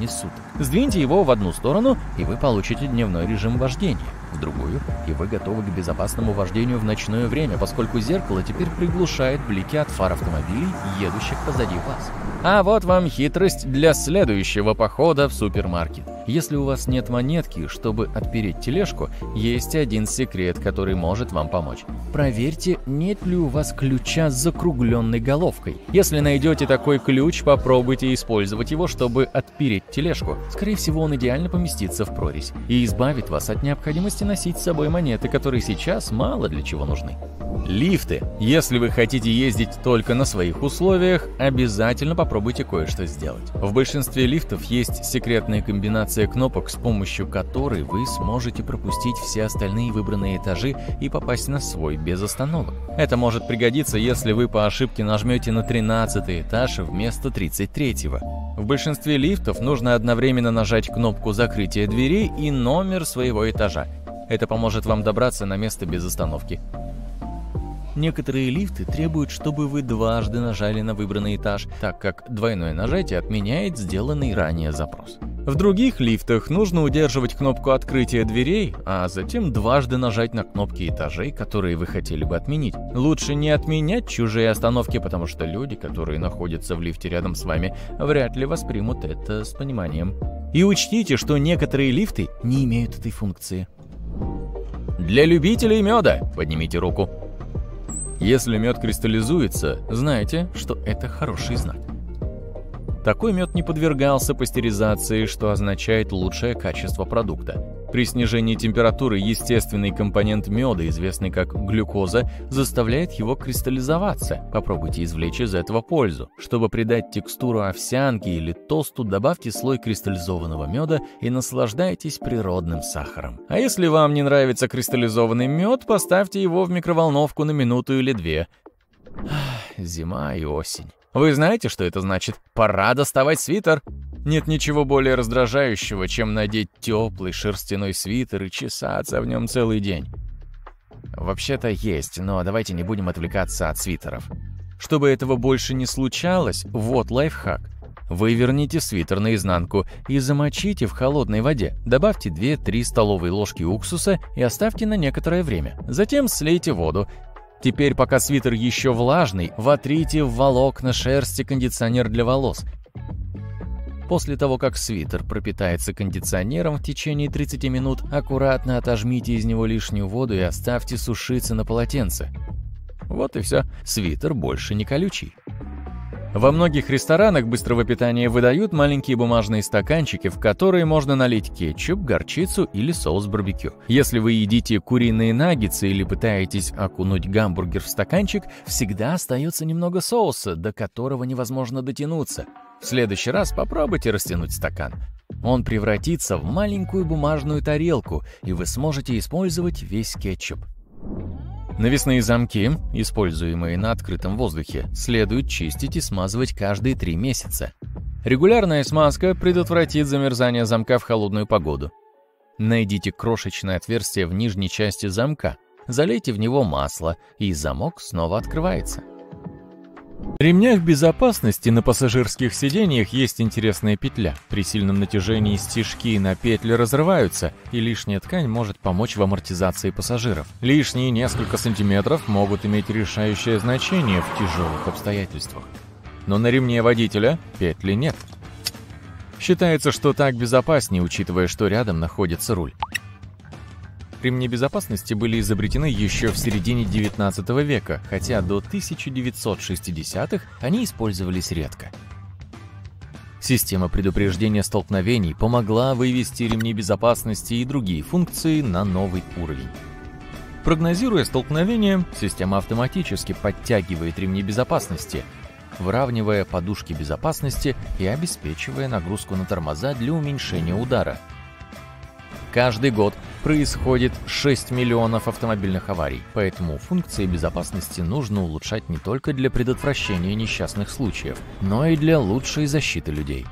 Сдвиньте его в одну сторону, и вы получите дневной режим вождения. В другую, и вы готовы к безопасному вождению в ночное время, поскольку зеркало теперь приглушает блики от фар автомобилей, едущих позади вас. А вот вам хитрость для следующего похода в супермаркет. Если у вас нет монетки, чтобы отпереть тележку, есть один секрет, который может вам помочь. Проверьте, нет ли у вас ключа с закругленной головкой. Если найдете такой ключ, попробуйте использовать его, чтобы отпереть тележку. Скорее всего, он идеально поместится в прорезь и избавит вас от необходимости носить с собой монеты, которые сейчас мало для чего нужны. Лифты. Если вы хотите ездить только на своих условиях, обязательно попробуйте кое-что сделать. В большинстве лифтов есть секретная комбинация кнопок, с помощью которой вы сможете пропустить все остальные выбранные этажи и попасть на свой без остановок. Это может пригодиться, если вы по ошибке нажмете на тринадцатый этаж вместо тридцать третьего. В большинстве лифтов нужно одновременно нажать кнопку закрытия дверей и номер своего этажа. Это поможет вам добраться на место без остановки. Некоторые лифты требуют, чтобы вы дважды нажали на выбранный этаж, так как двойное нажатие отменяет сделанный ранее запрос. В других лифтах нужно удерживать кнопку открытия дверей, а затем дважды нажать на кнопки этажей, которые вы хотели бы отменить. Лучше не отменять чужие остановки, потому что люди, которые находятся в лифте рядом с вами, вряд ли воспримут это с пониманием. И учтите, что некоторые лифты не имеют этой функции. Для любителей меда поднимите руку. Если мед кристаллизуется, знайте, что это хороший знак. Такой мед не подвергался пастеризации, что означает лучшее качество продукта. При снижении температуры естественный компонент меда, известный как глюкоза, заставляет его кристаллизоваться. Попробуйте извлечь из этого пользу. Чтобы придать текстуру овсянке или тосту, добавьте слой кристаллизованного меда и наслаждайтесь природным сахаром. А если вам не нравится кристаллизованный мед, поставьте его в микроволновку на минуту или две. Зима и осень. Вы знаете, что это значит? Пора доставать свитер. Нет ничего более раздражающего, чем надеть теплый шерстяной свитер и чесаться в нем целый день. Вообще-то есть, но давайте не будем отвлекаться от свитеров. Чтобы этого больше не случалось, вот лайфхак. Выверните свитер наизнанку и замочите в холодной воде. Добавьте две-три столовые ложки уксуса и оставьте на некоторое время. Затем слейте воду. Теперь, пока свитер еще влажный, вотрите в волокна шерсти кондиционер для волос. После того, как свитер пропитается кондиционером в течение тридцати минут, аккуратно отожмите из него лишнюю воду и оставьте сушиться на полотенце. Вот и все. Свитер больше не колючий. Во многих ресторанах быстрого питания выдают маленькие бумажные стаканчики, в которые можно налить кетчуп, горчицу или соус барбекю. Если вы едите куриные наггетсы или пытаетесь окунуть гамбургер в стаканчик, всегда остается немного соуса, до которого невозможно дотянуться. В следующий раз попробуйте растянуть стакан. Он превратится в маленькую бумажную тарелку, и вы сможете использовать весь кетчуп. Навесные замки, используемые на открытом воздухе, следует чистить и смазывать каждые три месяца. Регулярная смазка предотвратит замерзание замка в холодную погоду. Найдите крошечное отверстие в нижней части замка, залейте в него масло, и замок снова открывается. В ремнях безопасности на пассажирских сиденьях есть интересная петля. При сильном натяжении стежки на петле разрываются, и лишняя ткань может помочь в амортизации пассажиров. Лишние несколько сантиметров могут иметь решающее значение в тяжелых обстоятельствах. Но на ремне водителя петли нет. Считается, что так безопаснее, учитывая, что рядом находится руль. Ремни безопасности были изобретены еще в середине девятнадцатого века, хотя до тысяча девятьсот шестидесятых они использовались редко. Система предупреждения столкновений помогла вывести ремни безопасности и другие функции на новый уровень. Прогнозируя столкновение, система автоматически подтягивает ремни безопасности, выравнивая подушки безопасности и обеспечивая нагрузку на тормоза для уменьшения удара. Каждый год происходит шесть миллионов автомобильных аварий, поэтому функции безопасности нужно улучшать не только для предотвращения несчастных случаев, но и для лучшей защиты людей.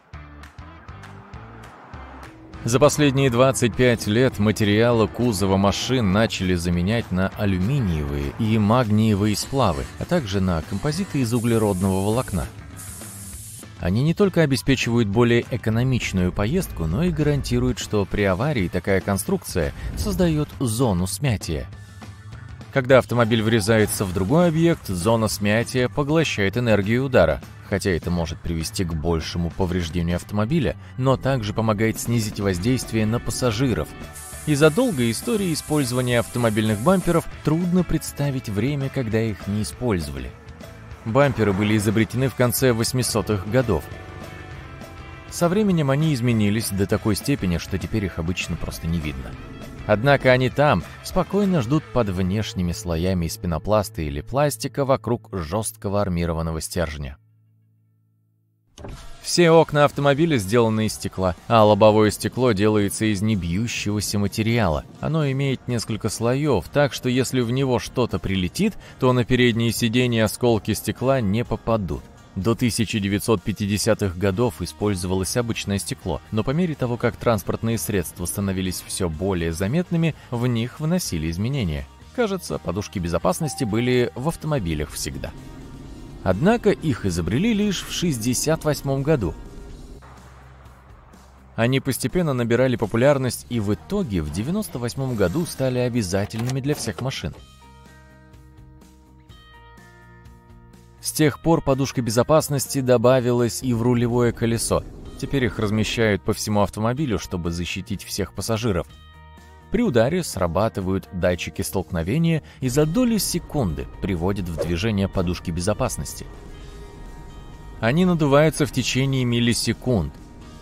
За последние двадцать пять лет материалы кузова машин начали заменять на алюминиевые и магниевые сплавы, а также на композиты из углеродного волокна. Они не только обеспечивают более экономичную поездку, но и гарантируют, что при аварии такая конструкция создает зону смятия. Когда автомобиль врезается в другой объект, зона смятия поглощает энергию удара. Хотя это может привести к большему повреждению автомобиля, но также помогает снизить воздействие на пассажиров. Из-за долгой истории использования автомобильных бамперов трудно представить время, когда их не использовали. Бамперы были изобретены в конце восьмисотых годов. Со временем они изменились до такой степени, что теперь их обычно просто не видно. Однако они там спокойно ждут под внешними слоями из пенопласта или пластика вокруг жесткого армированного стержня. Все окна автомобиля сделаны из стекла, а лобовое стекло делается из небьющегося материала. Оно имеет несколько слоев, так что если в него что-то прилетит, то на передние сиденья осколки стекла не попадут. До тысяча девятьсот пятидесятых годов использовалось обычное стекло, но по мере того, как транспортные средства становились все более заметными, в них вносили изменения. Кажется, подушки безопасности были в автомобилях всегда. Однако их изобрели лишь в шестьдесят восьмом году. Они постепенно набирали популярность и в итоге в девяносто восьмом году стали обязательными для всех машин. С тех пор подушка безопасности добавилась и в рулевое колесо. Теперь их размещают по всему автомобилю, чтобы защитить всех пассажиров. При ударе срабатывают датчики столкновения и за доли секунды приводят в движение подушки безопасности. Они надуваются в течение миллисекунд.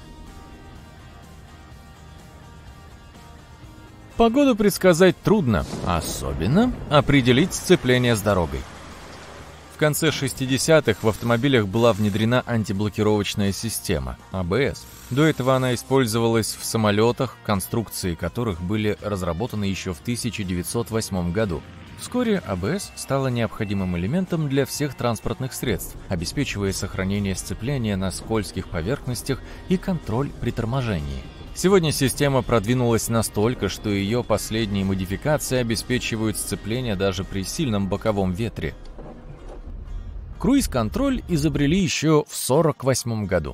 Погоду предсказать трудно, особенно определить сцепление с дорогой. В конце шестидесятых в автомобилях была внедрена антиблокировочная система а бэ эс. До этого она использовалась в самолетах, конструкции которых были разработаны еще в тысяча девятьсот восьмом году. Вскоре а бэ эс стала необходимым элементом для всех транспортных средств, обеспечивая сохранение сцепления на скользких поверхностях и контроль при торможении. Сегодня система продвинулась настолько, что ее последние модификации обеспечивают сцепление даже при сильном боковом ветре. Круиз-контроль изобрели еще в сорок восьмом году.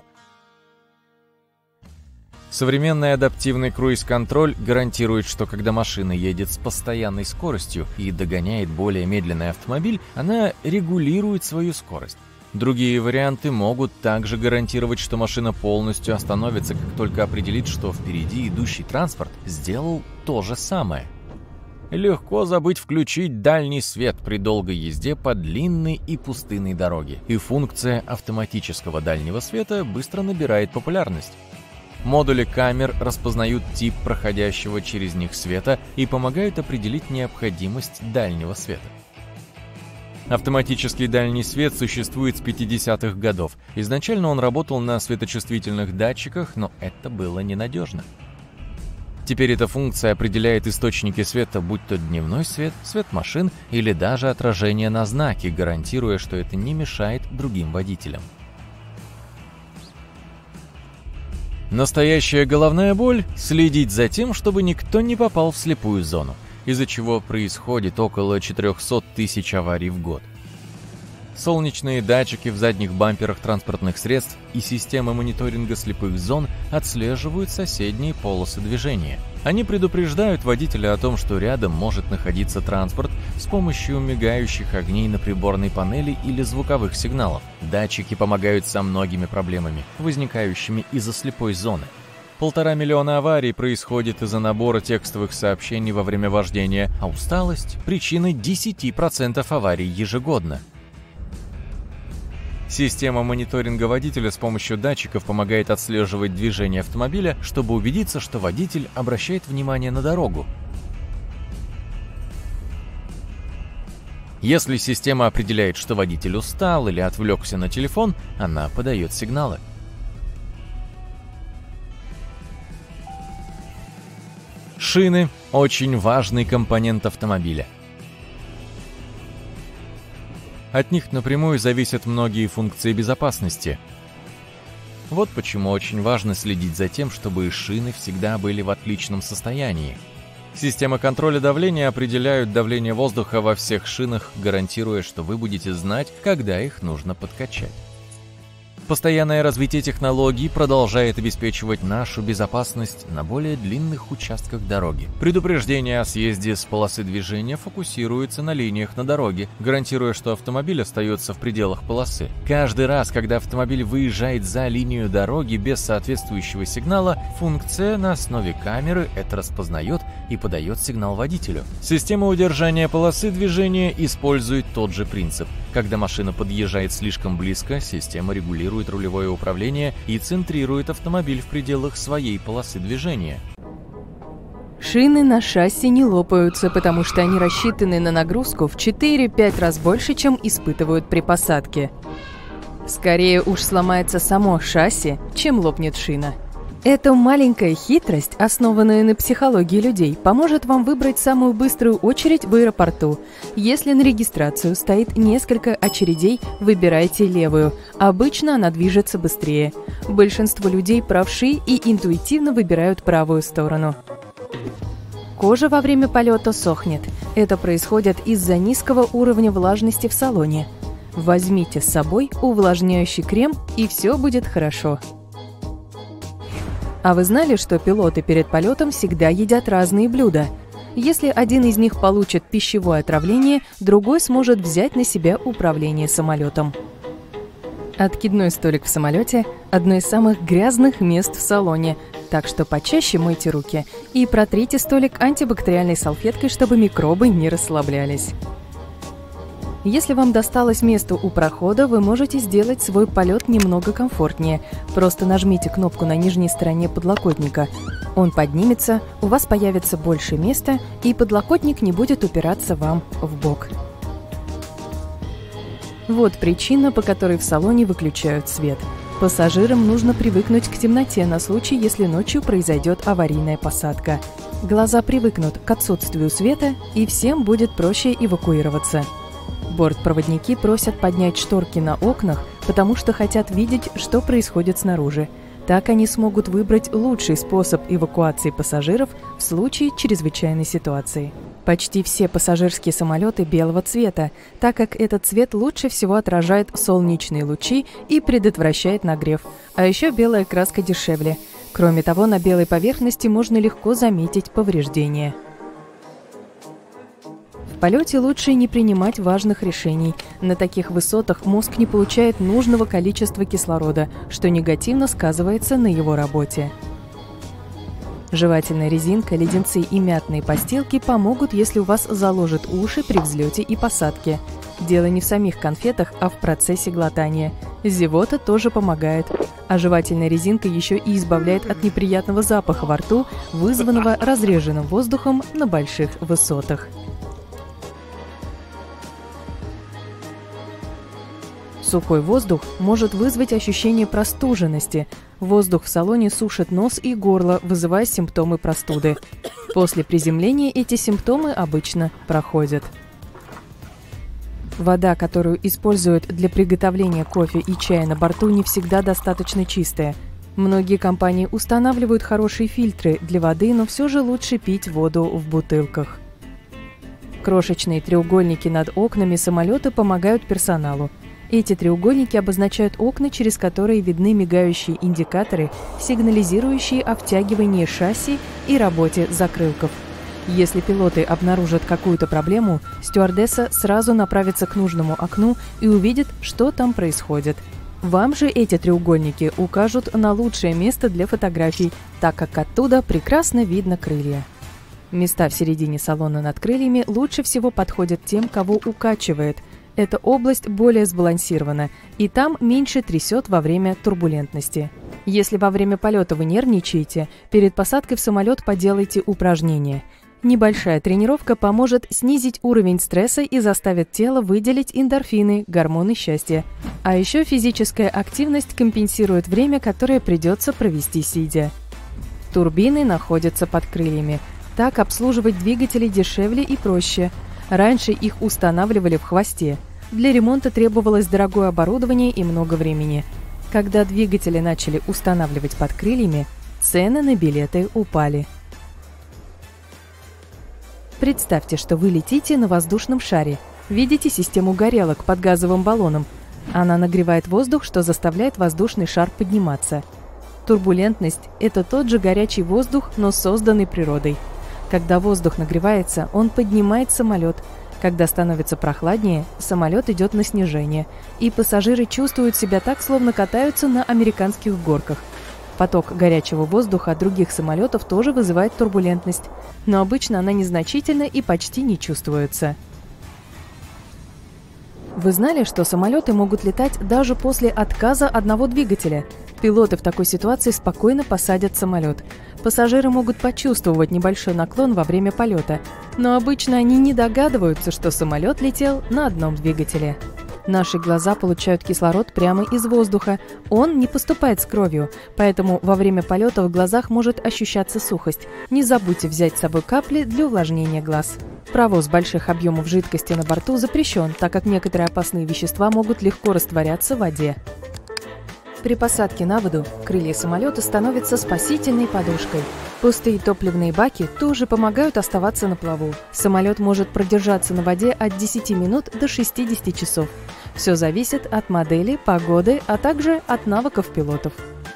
Современный адаптивный круиз-контроль гарантирует, что когда машина едет с постоянной скоростью и догоняет более медленный автомобиль, она регулирует свою скорость. Другие варианты могут также гарантировать, что машина полностью остановится, как только определит, что впереди идущий транспорт сделал то же самое. Легко забыть включить дальний свет при долгой езде по длинной и пустынной дороге, и функция автоматического дальнего света быстро набирает популярность. Модули камер распознают тип проходящего через них света и помогают определить необходимость дальнего света. Автоматический дальний свет существует с пятидесятых годов. Изначально он работал на светочувствительных датчиках, но это было ненадежно. Теперь эта функция определяет источники света, будь то дневной свет, свет машин или даже отражение на знаке, гарантируя, что это не мешает другим водителям. Настоящая головная боль – следить за тем, чтобы никто не попал в слепую зону, из-за чего происходит около четырехсот тысяч аварий в год. Солнечные датчики в задних бамперах транспортных средств и системы мониторинга слепых зон отслеживают соседние полосы движения. Они предупреждают водителя о том, что рядом может находиться транспорт с помощью мигающих огней на приборной панели или звуковых сигналов. Датчики помогают со многими проблемами, возникающими из-за слепой зоны. Полтора миллиона аварий происходит из-за набора текстовых сообщений во время вождения, а усталость – причина десяти процентов аварий ежегодно. Система мониторинга водителя с помощью датчиков помогает отслеживать движение автомобиля, чтобы убедиться, что водитель обращает внимание на дорогу. Если система определяет, что водитель устал или отвлекся на телефон, она подает сигналы. Шины – очень важный компонент автомобиля. От них напрямую зависят многие функции безопасности. Вот почему очень важно следить за тем, чтобы шины всегда были в отличном состоянии. Системы контроля давления определяют давление воздуха во всех шинах, гарантируя, что вы будете знать, когда их нужно подкачать. Постоянное развитие технологий продолжает обеспечивать нашу безопасность на более длинных участках дороги. Предупреждение о съезде с полосы движения фокусируется на линиях на дороге, гарантируя, что автомобиль остается в пределах полосы. Каждый раз, когда автомобиль выезжает за линию дороги без соответствующего сигнала, функция на основе камеры это распознает и подает сигнал водителю. Система удержания полосы движения использует тот же принцип. Когда машина подъезжает слишком близко, система регулирует рулевое управление и центрирует автомобиль в пределах своей полосы движения. Шины на шасси не лопаются, потому что они рассчитаны на нагрузку в четыре-пять раз больше, чем испытывают при посадке. Скорее уж сломается само шасси, чем лопнет шина. Эта маленькая хитрость, основанная на психологии людей, поможет вам выбрать самую быструю очередь в аэропорту. Если на регистрацию стоит несколько очередей, выбирайте левую. Обычно она движется быстрее. Большинство людей правши и интуитивно выбирают правую сторону. Кожа во время полета сохнет. Это происходит из-за низкого уровня влажности в салоне. Возьмите с собой увлажняющий крем, и все будет хорошо. А вы знали, что пилоты перед полетом всегда едят разные блюда? Если один из них получит пищевое отравление, другой сможет взять на себя управление самолетом. Откидной столик в самолете – одно из самых грязных мест в салоне, так что почаще мойте руки и протрите столик антибактериальной салфеткой, чтобы микробы не расслаблялись. Если вам досталось место у прохода, вы можете сделать свой полет немного комфортнее. Просто нажмите кнопку на нижней стороне подлокотника. Он поднимется, у вас появится больше места, и подлокотник не будет упираться вам в бок. Вот причина, по которой в салоне выключают свет. Пассажирам нужно привыкнуть к темноте на случай, если ночью произойдет аварийная посадка. Глаза привыкнут к отсутствию света, и всем будет проще эвакуироваться. Бортпроводники просят поднять шторки на окнах, потому что хотят видеть, что происходит снаружи. Так они смогут выбрать лучший способ эвакуации пассажиров в случае чрезвычайной ситуации. Почти все пассажирские самолеты белого цвета, так как этот цвет лучше всего отражает солнечные лучи и предотвращает нагрев. А еще белая краска дешевле. Кроме того, на белой поверхности можно легко заметить повреждения. В полете лучше не принимать важных решений. На таких высотах мозг не получает нужного количества кислорода, что негативно сказывается на его работе. Жевательная резинка, леденцы и мятные постилки помогут, если у вас заложат уши при взлете и посадке. Дело не в самих конфетах, а в процессе глотания. Зевота тоже помогает. А жевательная резинка еще и избавляет от неприятного запаха во рту, вызванного разреженным воздухом на больших высотах. Сухой воздух может вызвать ощущение простуженности. Воздух в салоне сушит нос и горло, вызывая симптомы простуды. После приземления эти симптомы обычно проходят. Вода, которую используют для приготовления кофе и чая на борту, не всегда достаточно чистая. Многие компании устанавливают хорошие фильтры для воды, но все же лучше пить воду в бутылках. Крошечные треугольники над окнами самолета помогают персоналу. Эти треугольники обозначают окна, через которые видны мигающие индикаторы, сигнализирующие о втягивании шасси и работе закрылков. Если пилоты обнаружат какую-то проблему, стюардесса сразу направится к нужному окну и увидит, что там происходит. Вам же эти треугольники укажут на лучшее место для фотографий, так как оттуда прекрасно видно крылья. Места в середине салона над крыльями лучше всего подходят тем, кого укачивает. Эта область более сбалансирована, и там меньше трясет во время турбулентности. Если во время полета вы нервничаете, перед посадкой в самолет поделайте упражнения. Небольшая тренировка поможет снизить уровень стресса и заставит тело выделить эндорфины, гормоны счастья. А еще физическая активность компенсирует время, которое придется провести сидя. Турбины находятся под крыльями. Так обслуживать двигатели дешевле и проще. Раньше их устанавливали в хвосте. Для ремонта требовалось дорогое оборудование и много времени. Когда двигатели начали устанавливать под крыльями, цены на билеты упали. Представьте, что вы летите на воздушном шаре. Видите систему горелок под газовым баллоном. Она нагревает воздух, что заставляет воздушный шар подниматься. Турбулентность – это тот же горячий воздух, но созданный природой. Когда воздух нагревается, он поднимает самолет. Когда становится прохладнее, самолет идет на снижение, и пассажиры чувствуют себя так, словно катаются на американских горках. Поток горячего воздуха от других самолетов тоже вызывает турбулентность, но обычно она незначительна и почти не чувствуется. Вы знали, что самолеты могут летать даже после отказа одного двигателя? Пилоты в такой ситуации спокойно посадят самолет. Пассажиры могут почувствовать небольшой наклон во время полета, но обычно они не догадываются, что самолет летел на одном двигателе. Наши глаза получают кислород прямо из воздуха. Он не поступает с кровью, поэтому во время полета в глазах может ощущаться сухость. Не забудьте взять с собой капли для увлажнения глаз. Провоз больших объемов жидкости на борту запрещен, так как некоторые опасные вещества могут легко растворяться в воде. При посадке на воду крылья самолета становятся спасительной подушкой. Пустые топливные баки тоже помогают оставаться на плаву. Самолет может продержаться на воде от десяти минут до шестидесяти часов. Все зависит от модели, погоды, а также от навыков пилотов.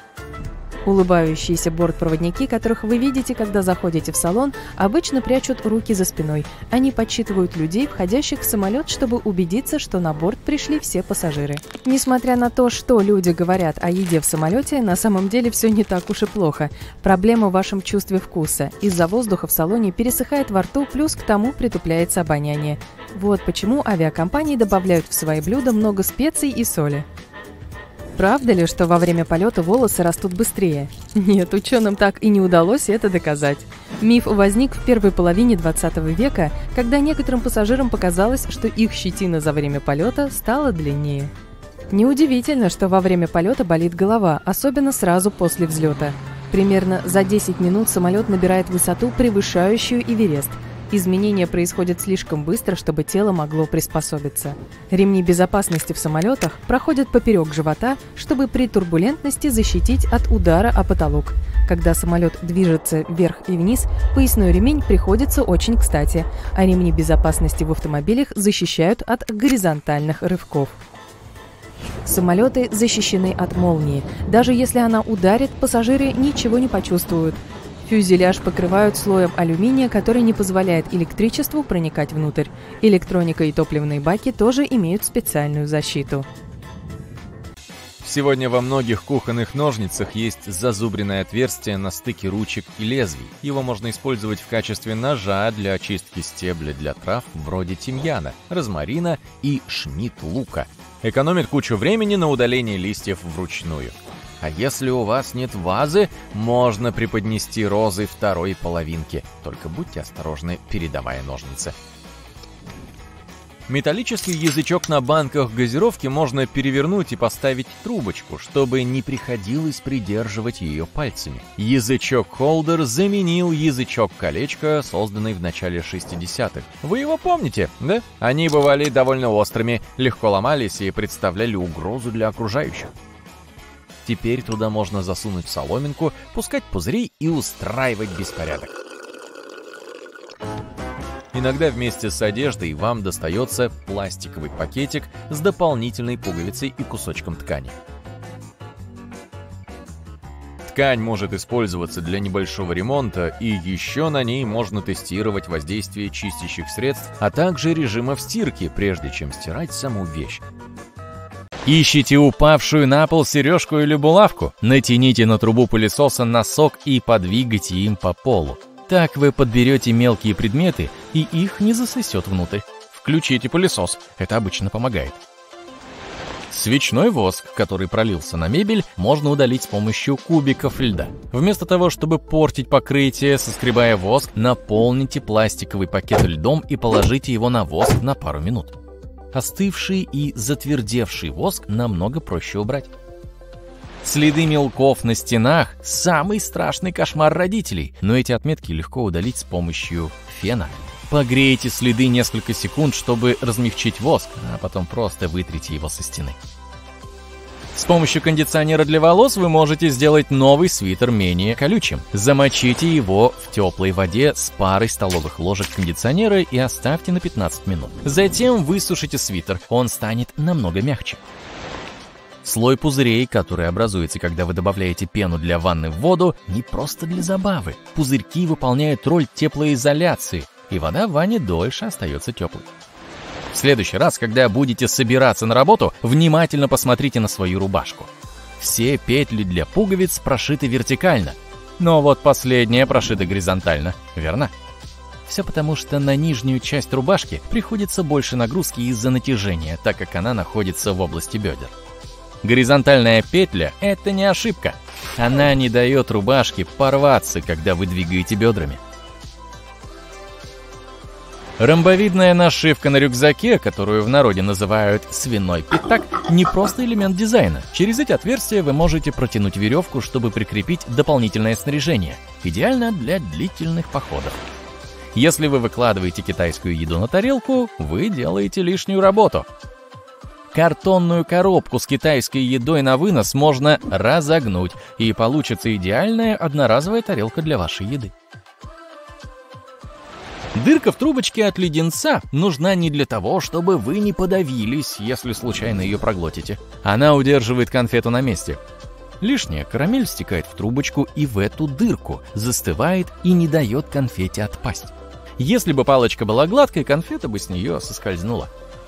Улыбающиеся бортпроводники, которых вы видите, когда заходите в салон, обычно прячут руки за спиной. Они подсчитывают людей, входящих в самолет, чтобы убедиться, что на борт пришли все пассажиры. Несмотря на то, что люди говорят о еде в самолете, на самом деле все не так уж и плохо. Проблема в вашем чувстве вкуса. Из-за воздуха в салоне пересыхает во рту, плюс к тому притупляется обоняние. Вот почему авиакомпании добавляют в свои блюда много специй и соли. Правда ли, что во время полета волосы растут быстрее? Нет, ученым так и не удалось это доказать. Миф возник в первой половине двадцатого века, когда некоторым пассажирам показалось, что их щетина за время полета стала длиннее. Неудивительно, что во время полета болит голова, особенно сразу после взлета. Примерно за десять минут самолет набирает высоту, превышающую Эверест. Изменения происходят слишком быстро, чтобы тело могло приспособиться. Ремни безопасности в самолетах проходят поперек живота, чтобы при турбулентности защитить от удара о потолок. Когда самолет движется вверх и вниз, поясной ремень приходится очень кстати, а ремни безопасности в автомобилях защищают от горизонтальных рывков. Самолеты защищены от молнии. Даже если она ударит, пассажиры ничего не почувствуют. Фюзеляж покрывают слоем алюминия, который не позволяет электричеству проникать внутрь. Электроника и топливные баки тоже имеют специальную защиту. Сегодня во многих кухонных ножницах есть зазубренное отверстие на стыке ручек и лезвий. Его можно использовать в качестве ножа для очистки стебля для трав вроде тимьяна, розмарина и шмит-лука. Экономит кучу времени на удаление листьев вручную. А если у вас нет вазы, можно преподнести розы второй половинки. Только будьте осторожны, передавая ножницы. Металлический язычок на банках газировки можно перевернуть и поставить трубочку, чтобы не приходилось придерживать ее пальцами. Язычок-холдер заменил язычок-колечко, созданный в начале шестидесятых. Вы его помните, да? Они бывали довольно острыми, легко ломались и представляли угрозу для окружающих. Теперь туда можно засунуть соломинку, пускать пузыри и устраивать беспорядок. Иногда вместе с одеждой вам достается пластиковый пакетик с дополнительной пуговицей и кусочком ткани. Ткань может использоваться для небольшого ремонта, и еще на ней можно тестировать воздействие чистящих средств, а также режимов стирки, прежде чем стирать саму вещь. Ищите упавшую на пол сережку или булавку? Натяните на трубу пылесоса носок и подвигайте им по полу. Так вы подберете мелкие предметы, и их не засосет внутрь. Включите пылесос, это обычно помогает. Свечной воск, который пролился на мебель, можно удалить с помощью кубиков льда. Вместо того, чтобы портить покрытие, соскребая воск, наполните пластиковый пакет льдом и положите его на воск на пару минут. Остывший и затвердевший воск намного проще убрать. Следы мелков на стенах – самый страшный кошмар родителей, но эти отметки легко удалить с помощью фена. Погрейте следы несколько секунд, чтобы размягчить воск, а потом просто вытрите его со стены. С помощью кондиционера для волос вы можете сделать новый свитер менее колючим. Замочите его в теплой воде с парой столовых ложек кондиционера и оставьте на пятнадцать минут. Затем высушите свитер, он станет намного мягче. Слой пузырей, который образуется, когда вы добавляете пену для ванны в воду, не просто для забавы. Пузырьки выполняют роль теплоизоляции, и вода в ванне дольше остается теплой. В следующий раз, когда будете собираться на работу, внимательно посмотрите на свою рубашку. Все петли для пуговиц прошиты вертикально, но вот последняя прошита горизонтально, верно? Все потому, что на нижнюю часть рубашки приходится больше нагрузки из-за натяжения, так как она находится в области бедер. Горизонтальная петля – это не ошибка. Она не дает рубашке порваться, когда вы двигаете бедрами. Ромбовидная нашивка на рюкзаке, которую в народе называют «свиной пятак», не просто элемент дизайна. Через эти отверстия вы можете протянуть веревку, чтобы прикрепить дополнительное снаряжение. Идеально для длительных походов. Если вы выкладываете китайскую еду на тарелку, вы делаете лишнюю работу. Картонную коробку с китайской едой на вынос можно разогнуть, и получится идеальная одноразовая тарелка для вашей еды. Дырка в трубочке от леденца нужна не для того, чтобы вы не подавились, если случайно ее проглотите. Она удерживает конфету на месте. Лишняя карамель стекает в трубочку и в эту дырку, застывает и не дает конфете отпасть. Если бы палочка была гладкой, конфета бы с нее соскользнула.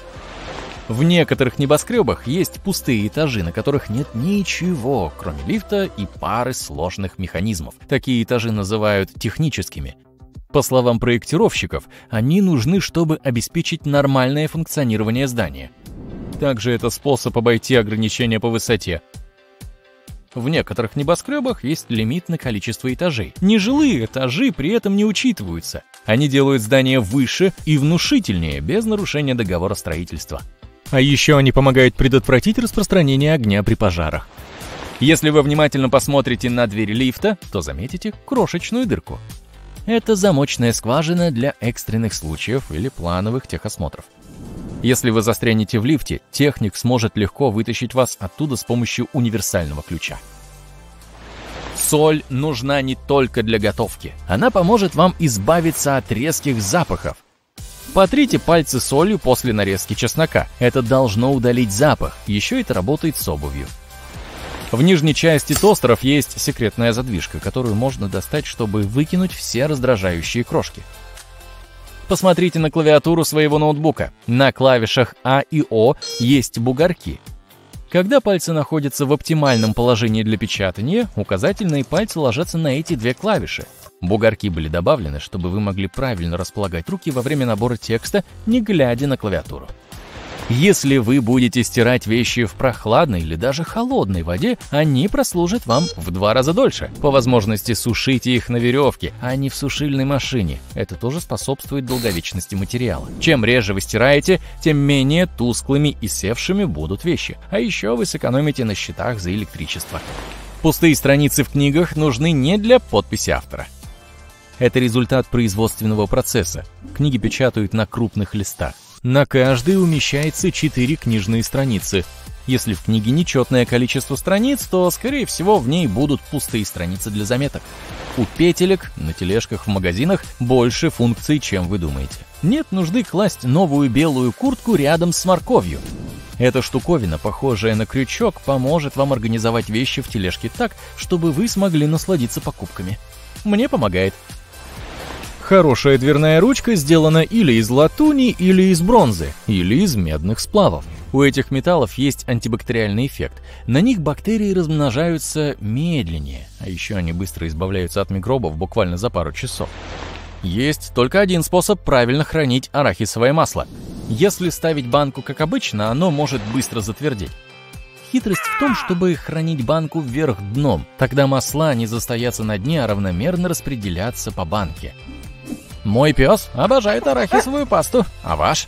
В некоторых небоскребах есть пустые этажи, на которых нет ничего, кроме лифта и пары сложных механизмов. Такие этажи называют техническими. По словам проектировщиков, они нужны, чтобы обеспечить нормальное функционирование здания. Также это способ обойти ограничения по высоте. В некоторых небоскребах есть лимит на количество этажей. Нежилые этажи при этом не учитываются. Они делают здание выше и внушительнее, без нарушения договора строительства. А еще они помогают предотвратить распространение огня при пожарах. Если вы внимательно посмотрите на дверь лифта, то заметите крошечную дырку. Это замочная скважина для экстренных случаев или плановых техосмотров. Если вы застрянете в лифте, техник сможет легко вытащить вас оттуда с помощью универсального ключа. Соль нужна не только для готовки. Она поможет вам избавиться от резких запахов. Потрите пальцы солью после нарезки чеснока. Это должно удалить запах. Еще это работает с обувью. В нижней части тостеров есть секретная задвижка, которую можно достать, чтобы выкинуть все раздражающие крошки. Посмотрите на клавиатуру своего ноутбука. На клавишах А и О есть бугорки. Когда пальцы находятся в оптимальном положении для печатания, указательные пальцы ложатся на эти две клавиши. Бугорки были добавлены, чтобы вы могли правильно располагать руки во время набора текста, не глядя на клавиатуру. Если вы будете стирать вещи в прохладной или даже холодной воде, они прослужат вам в два раза дольше. По возможности сушите их на веревке, а не в сушильной машине. Это тоже способствует долговечности материала. Чем реже вы стираете, тем менее тусклыми и севшими будут вещи. А еще вы сэкономите на счетах за электричество. Пустые страницы в книгах нужны не для подписи автора. Это результат производственного процесса. Книги печатают на крупных листах. На каждой умещается четыре книжные страницы. Если в книге нечетное количество страниц, то, скорее всего, в ней будут пустые страницы для заметок. У петелек на тележках в магазинах больше функций, чем вы думаете. Нет нужды класть новую белую куртку рядом с морковью. Эта штуковина, похожая на крючок, поможет вам организовать вещи в тележке так, чтобы вы смогли насладиться покупками. Мне помогает. Хорошая дверная ручка сделана или из латуни, или из бронзы, или из медных сплавов. У этих металлов есть антибактериальный эффект. На них бактерии размножаются медленнее, а еще они быстро избавляются от микробов буквально за пару часов. Есть только один способ правильно хранить арахисовое масло. Если ставить банку как обычно, оно может быстро затвердеть. Хитрость в том, чтобы хранить банку вверх дном. Тогда масла не застоятся на дне, а равномерно распределяться по банке. Мой пес обожает арахисовую пасту, а ваш?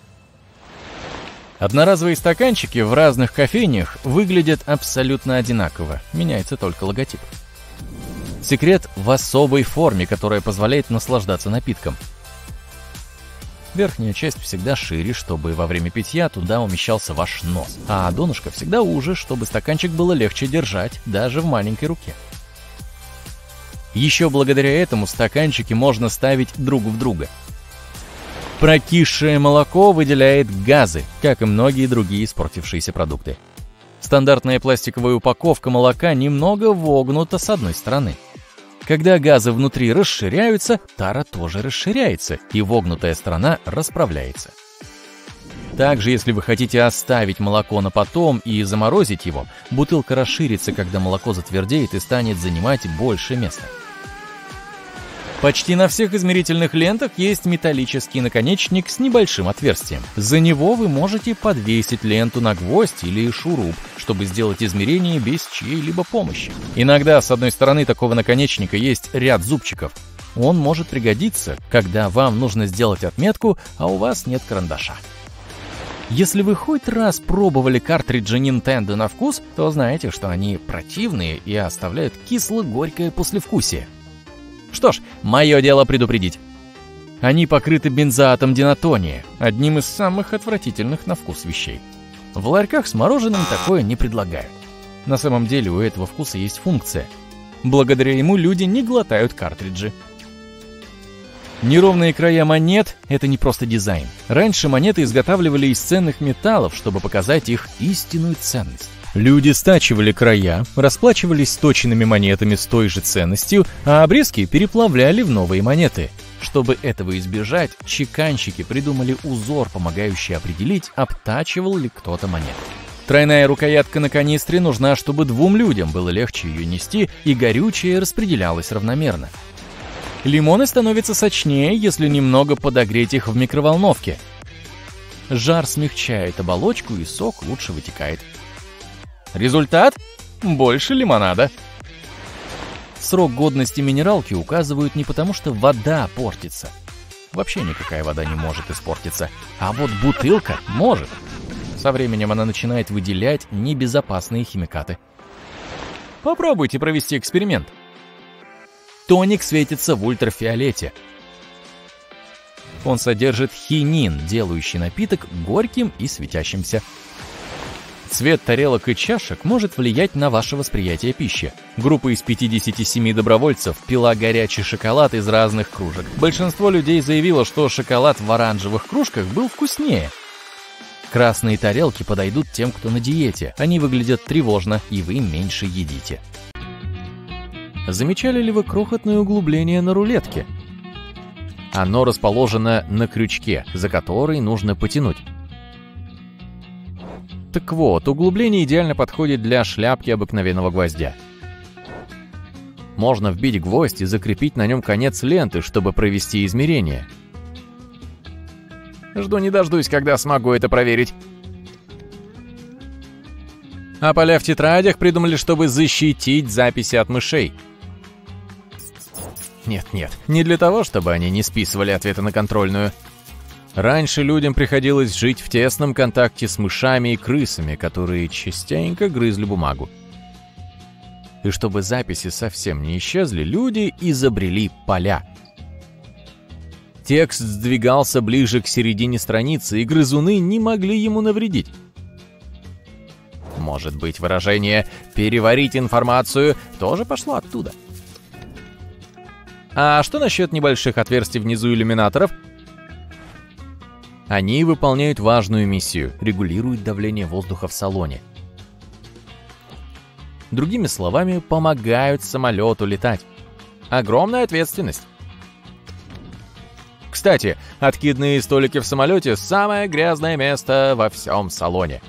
Одноразовые стаканчики в разных кофейнях выглядят абсолютно одинаково, меняется только логотип. Секрет в особой форме, которая позволяет наслаждаться напитком. Верхняя часть всегда шире, чтобы во время питья туда умещался ваш нос, а донышко всегда уже, чтобы стаканчик было легче держать, даже в маленькой руке. Еще благодаря этому стаканчики можно ставить друг в друга. Прокисшее молоко выделяет газы, как и многие другие испортившиеся продукты. Стандартная пластиковая упаковка молока немного вогнута с одной стороны. Когда газы внутри расширяются, тара тоже расширяется, и вогнутая сторона расправляется. Также, если вы хотите оставить молоко на потом и заморозить его, бутылка расширится, когда молоко затвердеет и станет занимать больше места. Почти на всех измерительных лентах есть металлический наконечник с небольшим отверстием. За него вы можете подвесить ленту на гвоздь или шуруп, чтобы сделать измерение без чьей-либо помощи. Иногда с одной стороны такого наконечника есть ряд зубчиков. Он может пригодиться, когда вам нужно сделать отметку, а у вас нет карандаша. Если вы хоть раз пробовали картриджи Nintendo на вкус, то знаете, что они противные и оставляют кисло-горькое послевкусие. Что ж, мое дело предупредить. Они покрыты бензоатом динатония, одним из самых отвратительных на вкус вещей. В ларьках с мороженым такое не предлагают. На самом деле у этого вкуса есть функция. Благодаря ему люди не глотают картриджи. Неровные края монет – это не просто дизайн. Раньше монеты изготавливали из ценных металлов, чтобы показать их истинную ценность. Люди стачивали края, расплачивались сточенными монетами с той же ценностью, а обрезки переплавляли в новые монеты. Чтобы этого избежать, чеканщики придумали узор, помогающий определить, обтачивал ли кто-то монету. Тройная рукоятка на канистре нужна, чтобы двум людям было легче ее нести, и горючее распределялось равномерно. Лимоны становятся сочнее, если немного подогреть их в микроволновке. Жар смягчает оболочку, и сок лучше вытекает. Результат – больше лимонада. Срок годности минералки указывают не потому, что вода портится. Вообще никакая вода не может испортиться. А вот бутылка может. Со временем она начинает выделять небезопасные химикаты. Попробуйте провести эксперимент. Тоник светится в ультрафиолете. Он содержит хинин, делающий напиток горьким и светящимся. Цвет тарелок и чашек может влиять на ваше восприятие пищи. Группа из пятидесяти семи добровольцев пила горячий шоколад из разных кружек. Большинство людей заявило, что шоколад в оранжевых кружках был вкуснее. Красные тарелки подойдут тем, кто на диете. Они выглядят тревожно, и вы меньше едите. Замечали ли вы крохотное углубление на рулетке? Оно расположено на крючке, за который нужно потянуть. Так вот, углубление идеально подходит для шляпки обыкновенного гвоздя. Можно вбить гвоздь и закрепить на нем конец ленты, чтобы провести измерение. Жду не дождусь, когда смогу это проверить. А поля в тетрадях придумали, чтобы защитить записи от мышей. Нет-нет, не для того, чтобы они не списывали ответы на контрольную. Раньше людям приходилось жить в тесном контакте с мышами и крысами, которые частенько грызли бумагу. И чтобы записи совсем не исчезли, люди изобрели поля. Текст сдвигался ближе к середине страницы, и грызуны не могли ему навредить. Может быть, выражение «переварить информацию» тоже пошло оттуда. А что насчет небольших отверстий внизу иллюминаторов? Они выполняют важную миссию – регулируют давление воздуха в салоне. Другими словами, помогают самолету летать. Огромная ответственность. Кстати, откидные столики в самолете – самое грязное место во всем салоне.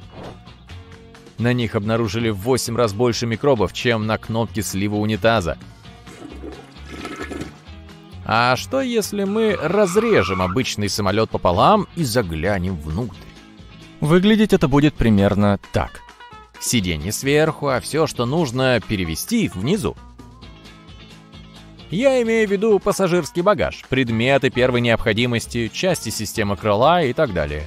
На них обнаружили в восемь раз больше микробов, чем на кнопке слива унитаза. А что, если мы разрежем обычный самолет пополам и заглянем внутрь? Выглядеть это будет примерно так. Сиденье сверху, а все, что нужно, перевести внизу. Я имею в виду пассажирский багаж, предметы первой необходимости, части системы крыла и так далее.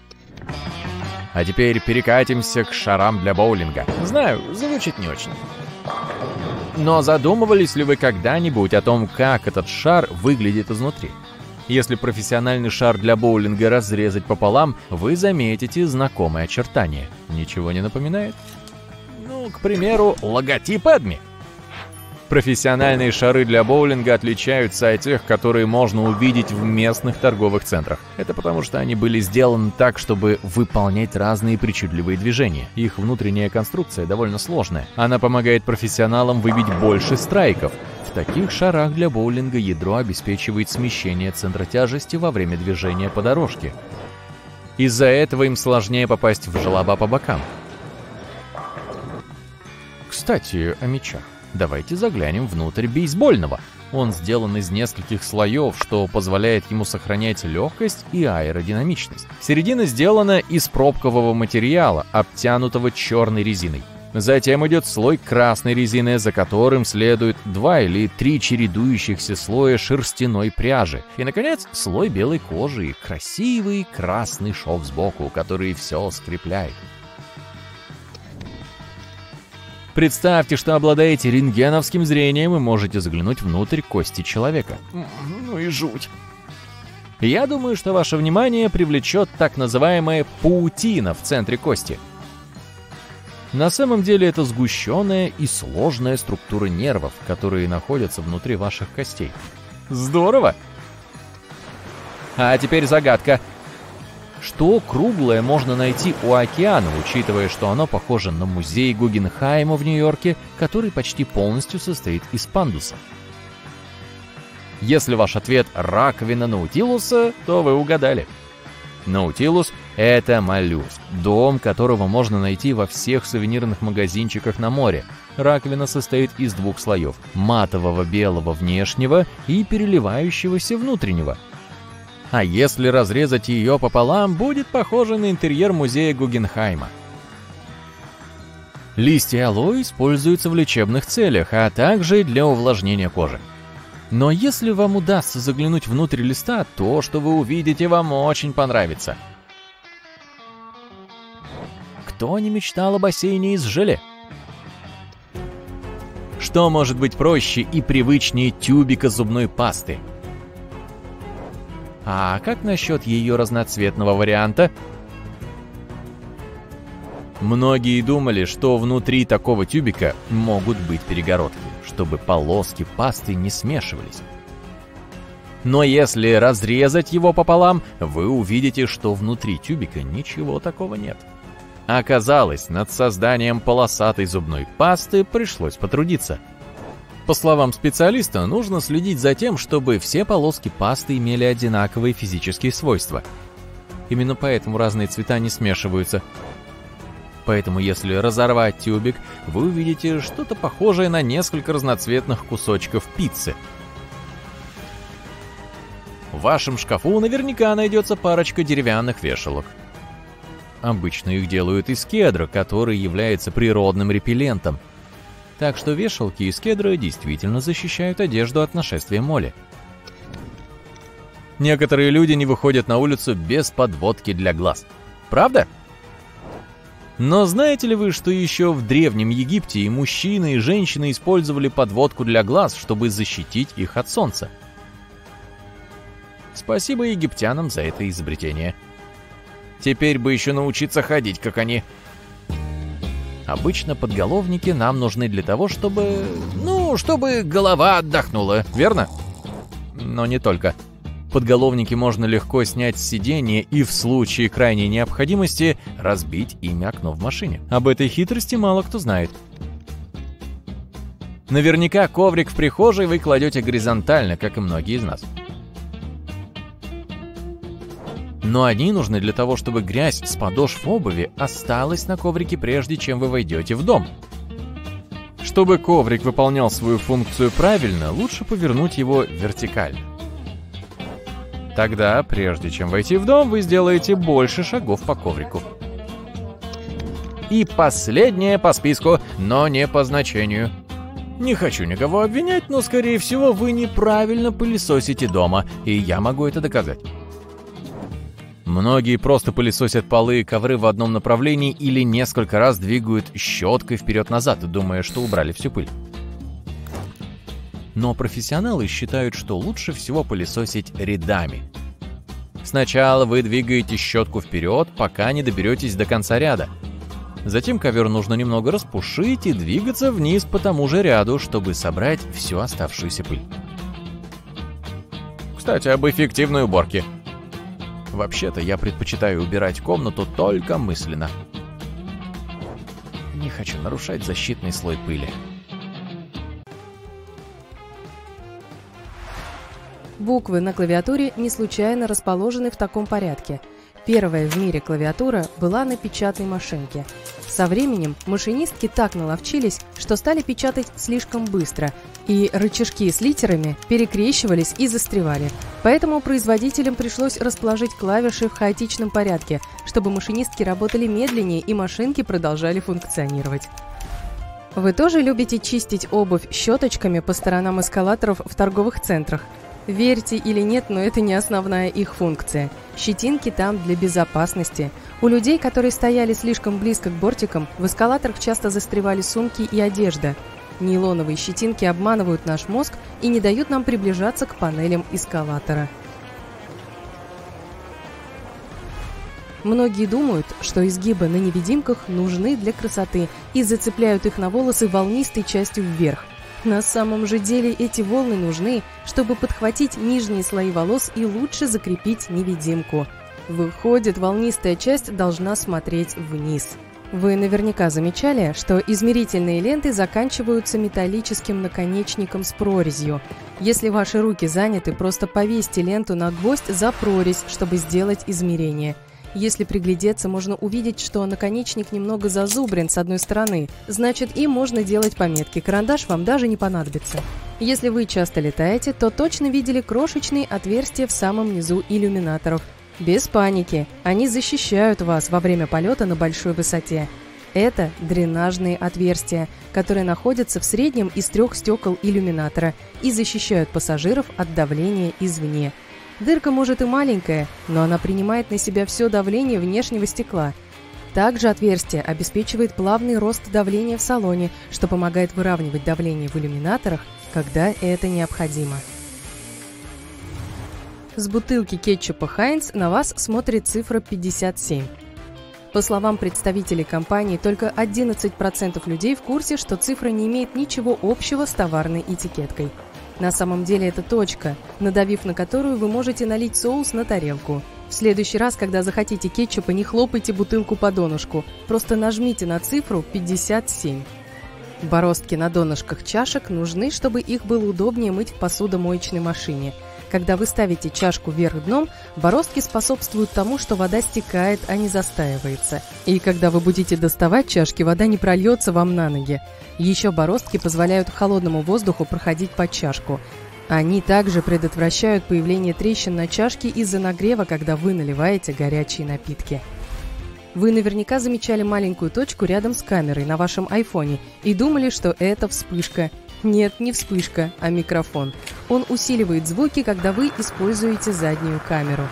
А теперь перекатимся к шарам для боулинга. Знаю, звучит не очень. Но задумывались ли вы когда-нибудь о том, как этот шар выглядит изнутри? Если профессиональный шар для боулинга разрезать пополам, вы заметите знакомые очертания. Ничего не напоминает? Ну, к примеру, логотип Эдми. Профессиональные шары для боулинга отличаются от тех, которые можно увидеть в местных торговых центрах. Это потому, что они были сделаны так, чтобы выполнять разные причудливые движения. Их внутренняя конструкция довольно сложная. Она помогает профессионалам выбить больше страйков. В таких шарах для боулинга ядро обеспечивает смещение центра тяжести во время движения по дорожке. Из-за этого им сложнее попасть в желоба по бокам. Кстати, о мячах. Давайте заглянем внутрь бейсбольного. Он сделан из нескольких слоев, что позволяет ему сохранять легкость и аэродинамичность. Середина сделана из пробкового материала, обтянутого черной резиной. Затем идет слой красной резины, за которым следует два или три чередующихся слоя шерстяной пряжи. И, наконец, слой белой кожи и красивый красный шов сбоку, который все скрепляет. Представьте, что обладаете рентгеновским зрением и можете заглянуть внутрь кости человека. Ну и жуть. Я думаю, что ваше внимание привлечет так называемая паутина в центре кости. На самом деле это сгущенная и сложная структура нервов, которые находятся внутри ваших костей. Здорово! А теперь загадка. Что круглое можно найти у океана, учитывая, что оно похоже на музей Гугенхайма в Нью-Йорке, который почти полностью состоит из пандуса? Если ваш ответ раковина Наутилуса, то вы угадали. Наутилус — это моллюск, дом которого можно найти во всех сувенирных магазинчиках на море. Раковина состоит из двух слоев — матового белого внешнего и переливающегося внутреннего. А если разрезать ее пополам, будет похоже на интерьер музея Гугенхайма. Листья алоэ используются в лечебных целях, а также для увлажнения кожи. Но если вам удастся заглянуть внутрь листа, то, что вы увидите, вам очень понравится. Кто не мечтал о бассейне из желе? Что может быть проще и привычнее тюбика зубной пасты? А как насчет ее разноцветного варианта? Многие думали, что внутри такого тюбика могут быть перегородки, чтобы полоски пасты не смешивались. Но если разрезать его пополам, вы увидите, что внутри тюбика ничего такого нет. Оказалось, над созданием полосатой зубной пасты пришлось потрудиться. По словам специалиста, нужно следить за тем, чтобы все полоски пасты имели одинаковые физические свойства. Именно поэтому разные цвета не смешиваются. Поэтому если разорвать тюбик, вы увидите что-то похожее на несколько разноцветных кусочков пиццы. В вашем шкафу наверняка найдется парочка деревянных вешалок. Обычно их делают из кедра, который является природным репеллентом. Так что вешалки из кедра действительно защищают одежду от нашествия моли. Некоторые люди не выходят на улицу без подводки для глаз. Правда? Но знаете ли вы, что еще в Древнем Египте и мужчины, и женщины использовали подводку для глаз, чтобы защитить их от солнца? Спасибо египтянам за это изобретение. Теперь бы еще научиться ходить, как они. Обычно подголовники нам нужны для того, чтобы... Ну, чтобы голова отдохнула, верно? Но не только. Подголовники можно легко снять с сиденья и в случае крайней необходимости разбить ими окно в машине. Об этой хитрости мало кто знает. Наверняка коврик в прихожей вы кладете горизонтально, как и многие из нас. Но они нужны для того, чтобы грязь с подошв обуви осталась на коврике, прежде чем вы войдете в дом. Чтобы коврик выполнял свою функцию правильно, лучше повернуть его вертикально. Тогда, прежде чем войти в дом, вы сделаете больше шагов по коврику. И последнее по списку, но не по значению. Не хочу никого обвинять, но, скорее всего, вы неправильно пылесосите дома, и я могу это доказать. Многие просто пылесосят полы и ковры в одном направлении или несколько раз двигают щеткой вперед-назад, думая, что убрали всю пыль. Но профессионалы считают, что лучше всего пылесосить рядами. Сначала вы двигаете щетку вперед, пока не доберетесь до конца ряда. Затем ковер нужно немного распушить и двигаться вниз по тому же ряду, чтобы собрать всю оставшуюся пыль. Кстати, об эффективной уборке. Вообще-то я предпочитаю убирать комнату только мысленно. Не хочу нарушать защитный слой пыли. Буквы на клавиатуре не случайно расположены в таком порядке. Первая в мире клавиатура была на печатной машинке. Со временем машинистки так наловчились, что стали печатать слишком быстро, и рычажки с литерами перекрещивались и застревали. Поэтому производителям пришлось расположить клавиши в хаотичном порядке, чтобы машинистки работали медленнее и машинки продолжали функционировать. Вы тоже любите чистить обувь щеточками по сторонам эскалаторов в торговых центрах? Верьте или нет, но это не основная их функция. Щетинки там для безопасности. У людей, которые стояли слишком близко к бортикам, в эскалаторах часто застревали сумки и одежда. Нейлоновые щетинки обманывают наш мозг и не дают нам приближаться к панелям эскалатора. Многие думают, что изгибы на невидимках нужны для красоты и зацепляют их на волосы волнистой частью вверх. На самом же деле эти волны нужны, чтобы подхватить нижние слои волос и лучше закрепить невидимку. Выходит, волнистая часть должна смотреть вниз. Вы наверняка замечали, что измерительные ленты заканчиваются металлическим наконечником с прорезью. Если ваши руки заняты, просто повесьте ленту на гвоздь за прорезь, чтобы сделать измерение. Если приглядеться, можно увидеть, что наконечник немного зазубрен с одной стороны, значит, им можно делать пометки, карандаш вам даже не понадобится. Если вы часто летаете, то точно видели крошечные отверстия в самом низу иллюминаторов. Без паники, они защищают вас во время полета на большой высоте. Это дренажные отверстия, которые находятся в среднем из трех стекол иллюминатора и защищают пассажиров от давления извне. Дырка может и маленькая, но она принимает на себя все давление внешнего стекла. Также отверстие обеспечивает плавный рост давления в салоне, что помогает выравнивать давление в иллюминаторах, когда это необходимо. С бутылки кетчупа Хайнц на вас смотрит цифра пятьдесят семь. По словам представителей компании, только одиннадцать процентов людей в курсе, что цифра не имеет ничего общего с товарной этикеткой. На самом деле это точка, надавив на которую вы можете налить соус на тарелку. В следующий раз, когда захотите кетчупа, не хлопайте бутылку по донышку, просто нажмите на цифру пятьдесят семь. Бороздки на донышках чашек нужны, чтобы их было удобнее мыть в посудомоечной машине. Когда вы ставите чашку вверх дном, бороздки способствуют тому, что вода стекает, а не застаивается. И когда вы будете доставать чашки, вода не прольется вам на ноги. Еще бороздки позволяют холодному воздуху проходить под чашку. Они также предотвращают появление трещин на чашке из-за нагрева, когда вы наливаете горячие напитки. Вы наверняка замечали маленькую точку рядом с камерой на вашем айфоне и думали, что это вспышка. Нет, не вспышка, а микрофон. Он усиливает звуки, когда вы используете заднюю камеру.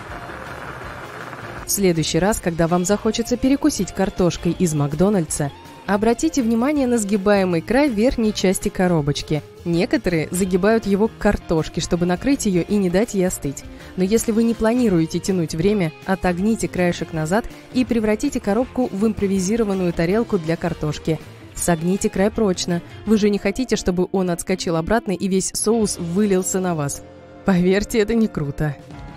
В следующий раз, когда вам захочется перекусить картошкой из Макдональдса, обратите внимание на сгибаемый край верхней части коробочки. Некоторые загибают его к картошке, чтобы накрыть ее и не дать ей остыть. Но если вы не планируете тянуть время, отогните краешек назад и превратите коробку в импровизированную тарелку для картошки. Согните край прочно. Вы же не хотите, чтобы он отскочил обратно и весь соус вылился на вас. Поверьте, это не круто.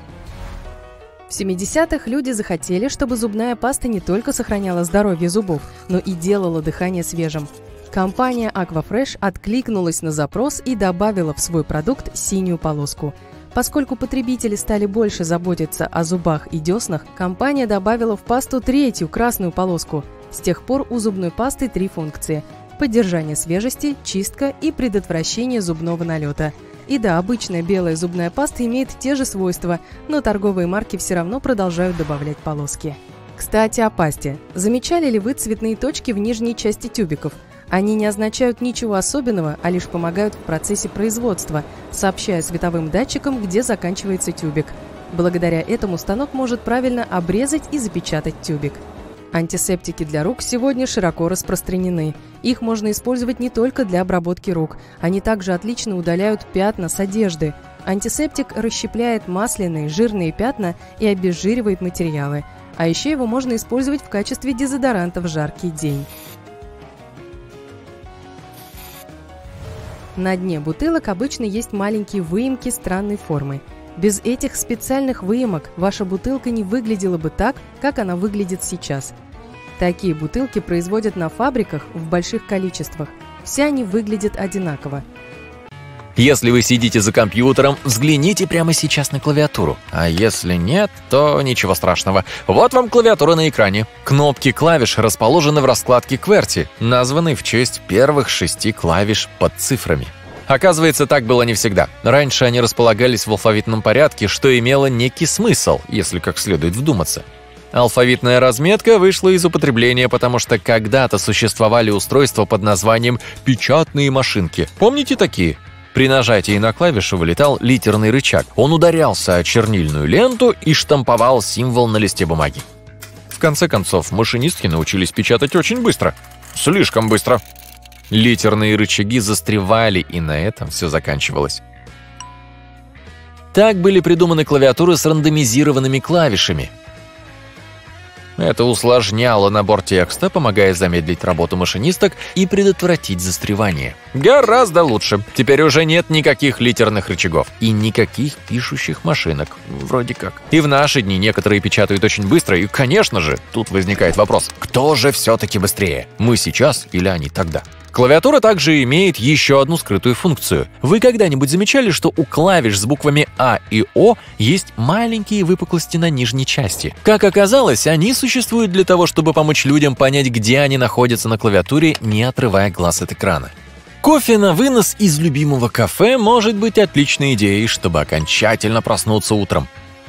В семидесятых люди захотели, чтобы зубная паста не только сохраняла здоровье зубов, но и делала дыхание свежим. Компания Aquafresh откликнулась на запрос и добавила в свой продукт синюю полоску. Поскольку потребители стали больше заботиться о зубах и деснах, компания добавила в пасту третью красную полоску. С тех пор у зубной пасты три функции – поддержание свежести, чистка и предотвращение зубного налета. И да, обычная белая зубная паста имеет те же свойства, но торговые марки все равно продолжают добавлять полоски. Кстати, о пасте. Замечали ли вы цветные точки в нижней части тюбиков? Они не означают ничего особенного, а лишь помогают в процессе производства, сообщая световым датчикам, где заканчивается тюбик. Благодаря этому станок может правильно обрезать и запечатать тюбик. Антисептики для рук сегодня широко распространены. Их можно использовать не только для обработки рук. Они также отлично удаляют пятна с одежды. Антисептик расщепляет масляные, жирные пятна и обезжиривает материалы. А еще его можно использовать в качестве дезодоранта в жаркий день. На дне бутылок обычно есть маленькие выемки странной формы. Без этих специальных выемок ваша бутылка не выглядела бы так, как она выглядит сейчас. Такие бутылки производят на фабриках в больших количествах. Все они выглядят одинаково. Если вы сидите за компьютером, взгляните прямо сейчас на клавиатуру. А если нет, то ничего страшного. Вот вам клавиатура на экране. Кнопки клавиш расположены в раскладке QWERTY, названной в честь первых шести клавиш под цифрами. Оказывается, так было не всегда. Раньше они располагались в алфавитном порядке, что имело некий смысл, если как следует вдуматься. Алфавитная разметка вышла из употребления, потому что когда-то существовали устройства под названием «печатные машинки». Помните такие? При нажатии на клавишу вылетал литерный рычаг. Он ударялся о чернильную ленту и штамповал символ на листе бумаги. В конце концов, машинистки научились печатать очень быстро. Слишком быстро. Литерные рычаги застревали, и на этом все заканчивалось. Так были придуманы клавиатуры с рандомизированными клавишами. Это усложняло набор текста, помогая замедлить работу машинисток и предотвратить застревание. Гораздо лучше. Теперь уже нет никаких литерных рычагов и никаких пишущих машинок. Вроде как. И в наши дни некоторые печатают очень быстро, и, конечно же, тут возникает вопрос, кто же все-таки быстрее? Мы сейчас или они тогда? Клавиатура также имеет еще одну скрытую функцию. Вы когда-нибудь замечали, что у клавиш с буквами А и О есть маленькие выпуклости на нижней части? Как оказалось, они существуют для того, чтобы помочь людям понять, где они находятся на клавиатуре, не отрывая глаз от экрана. Кофе на вынос из любимого кафе может быть отличной идеей, чтобы окончательно проснуться утром.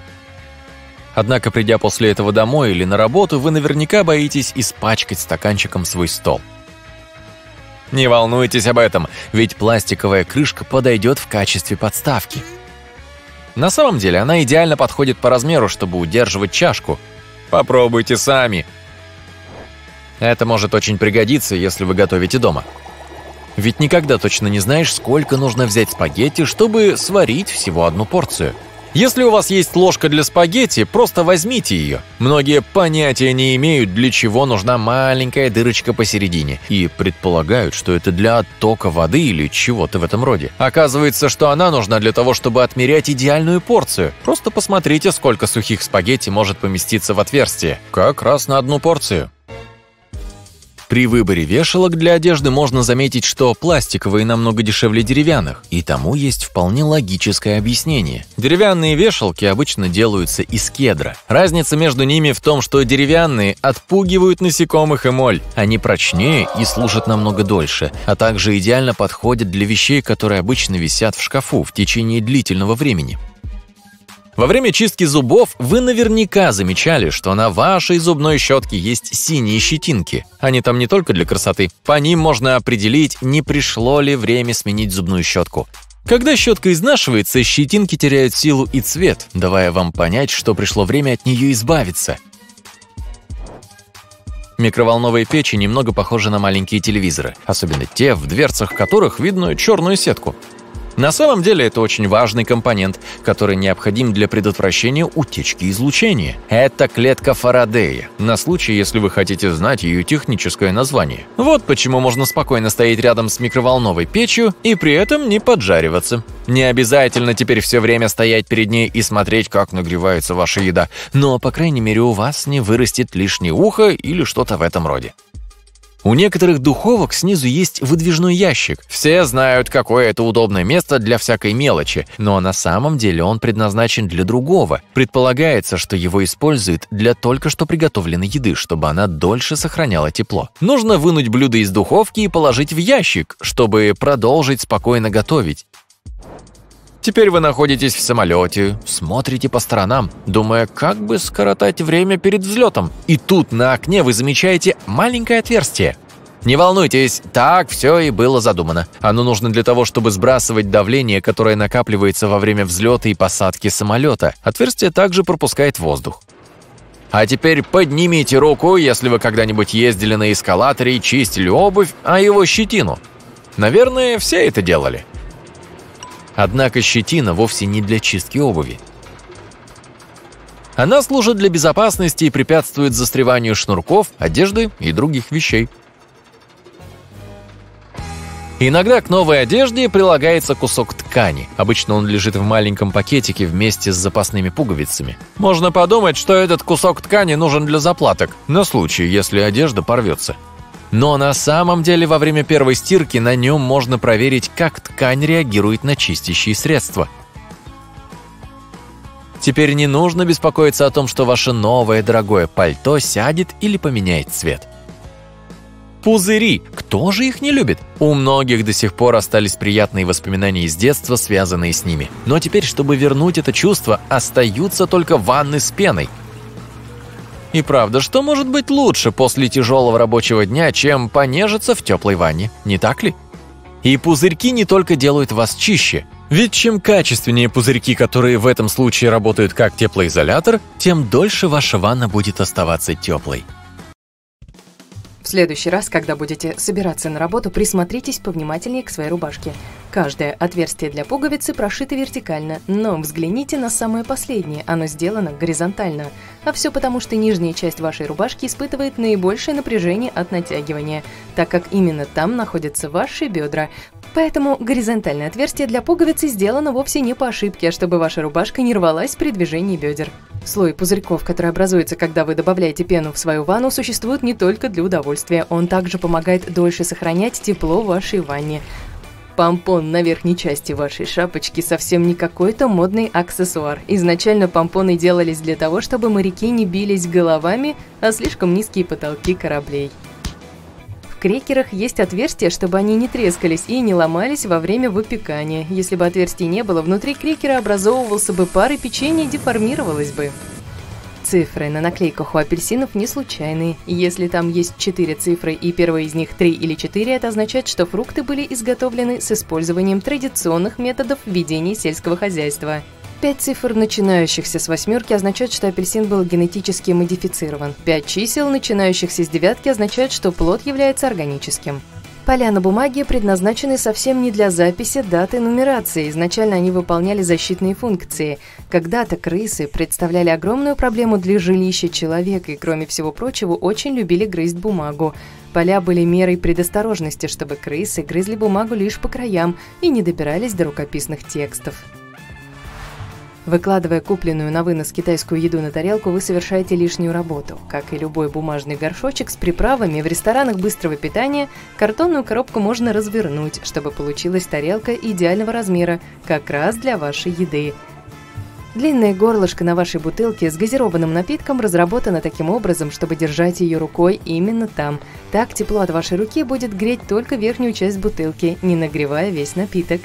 Однако, придя после этого домой или на работу, вы наверняка боитесь испачкать стаканчиком свой стол. Не волнуйтесь об этом, ведь пластиковая крышка подойдет в качестве подставки. На самом деле она идеально подходит по размеру, чтобы удерживать чашку. Попробуйте сами. Это может очень пригодиться, если вы готовите дома. Ведь никогда точно не знаешь, сколько нужно взять спагетти, чтобы сварить всего одну порцию. Если у вас есть ложка для спагетти, просто возьмите ее. Многие понятия не имеют, для чего нужна маленькая дырочка посередине, и предполагают, что это для оттока воды или чего-то в этом роде. Оказывается, что она нужна для того, чтобы отмерять идеальную порцию. Просто посмотрите, сколько сухих спагетти может поместиться в отверстие. Как раз на одну порцию. При выборе вешалок для одежды можно заметить, что пластиковые намного дешевле деревянных, и тому есть вполне логическое объяснение. Деревянные вешалки обычно делаются из кедра. Разница между ними в том, что деревянные отпугивают насекомых и моль. Они прочнее и служат намного дольше, а также идеально подходят для вещей, которые обычно висят в шкафу в течение длительного времени. Во время чистки зубов вы наверняка замечали, что на вашей зубной щетке есть синие щетинки. Они там не только для красоты. По ним можно определить, не пришло ли время сменить зубную щетку. Когда щетка изнашивается, щетинки теряют силу и цвет, давая вам понять, что пришло время от нее избавиться. Микроволновые печи немного похожи на маленькие телевизоры, особенно те, в дверцах которых видно черную сетку. На самом деле это очень важный компонент, который необходим для предотвращения утечки излучения. Это клетка Фарадея, на случай, если вы хотите знать ее техническое название. Вот почему можно спокойно стоять рядом с микроволновой печью и при этом не поджариваться. Не обязательно теперь все время стоять перед ней и смотреть, как нагревается ваша еда, но, по крайней мере, у вас не вырастет лишнее ухо или что-то в этом роде. У некоторых духовок снизу есть выдвижной ящик. Все знают, какое это удобное место для всякой мелочи, но на самом деле он предназначен для другого. Предполагается, что его используют для только что приготовленной еды, чтобы она дольше сохраняла тепло. Нужно вынуть блюдо из духовки и положить в ящик, чтобы продолжить спокойно готовить. Теперь вы находитесь в самолете, смотрите по сторонам, думая, как бы скоротать время перед взлетом. И тут на окне вы замечаете маленькое отверстие. Не волнуйтесь, так все и было задумано. Оно нужно для того, чтобы сбрасывать давление, которое накапливается во время взлета и посадки самолета. Отверстие также пропускает воздух. А теперь поднимите руку, если вы когда-нибудь ездили на эскалаторе и чистили обувь, а его щетину. Наверное, все это делали. Однако щетина вовсе не для чистки обуви. Она служит для безопасности и препятствует застреванию шнурков, одежды и других вещей. Иногда к новой одежде прилагается кусок ткани. Обычно он лежит в маленьком пакетике вместе с запасными пуговицами. Можно подумать, что этот кусок ткани нужен для заплаток, на случай, если одежда порвется. Но на самом деле во время первой стирки на нем можно проверить, как ткань реагирует на чистящие средства. Теперь не нужно беспокоиться о том, что ваше новое дорогое пальто сядет или поменяет цвет. Пузыри. Кто же их не любит? У многих до сих пор остались приятные воспоминания из детства, связанные с ними. Но теперь, чтобы вернуть это чувство, остаются только ванны с пеной. И правда, что может быть лучше после тяжелого рабочего дня, чем понежиться в теплой ванне, не так ли? И пузырьки не только делают вас чище. Ведь чем качественнее пузырьки, которые в этом случае работают как теплоизолятор, тем дольше ваша ванна будет оставаться теплой. В следующий раз, когда будете собираться на работу, присмотритесь повнимательнее к своей рубашке. Каждое отверстие для пуговицы прошито вертикально, но взгляните на самое последнее, оно сделано горизонтально. А все потому, что нижняя часть вашей рубашки испытывает наибольшее напряжение от натягивания, так как именно там находятся ваши бедра. Поэтому горизонтальное отверстие для пуговицы сделано вовсе не по ошибке, а чтобы ваша рубашка не рвалась при движении бедер. Слой пузырьков, который образуется, когда вы добавляете пену в свою ванну, существует не только для удовольствия. Он также помогает дольше сохранять тепло в вашей ванне. Помпон на верхней части вашей шапочки совсем не какой-то модный аксессуар. Изначально помпоны делались для того, чтобы моряки не бились головами о слишком низкие потолки кораблей. В крекерах есть отверстия, чтобы они не трескались и не ломались во время выпекания. Если бы отверстий не было, внутри крекера образовывался бы пар, и печенье деформировалось бы. Цифры на наклейках у апельсинов не случайные. Если там есть четыре цифры и первая из них три или четыре, это означает, что фрукты были изготовлены с использованием традиционных методов ведения сельского хозяйства. Пять цифр, начинающихся с восьмерки, означают, что апельсин был генетически модифицирован. Пять чисел, начинающихся с девятки, означают, что плод является органическим. Поля на бумаге предназначены совсем не для записи даты нумерации. Изначально они выполняли защитные функции. Когда-то крысы представляли огромную проблему для жилища человека и, кроме всего прочего, очень любили грызть бумагу. Поля были мерой предосторожности, чтобы крысы грызли бумагу лишь по краям и не добирались до рукописных текстов. Выкладывая купленную на вынос китайскую еду на тарелку, вы совершаете лишнюю работу. Как и любой бумажный горшочек с приправами, в ресторанах быстрого питания картонную коробку можно развернуть, чтобы получилась тарелка идеального размера, как раз для вашей еды. Длинное горлышко на вашей бутылке с газированным напитком разработано таким образом, чтобы держать ее рукой именно там. Так тепло от вашей руки будет греть только верхнюю часть бутылки, не нагревая весь напиток.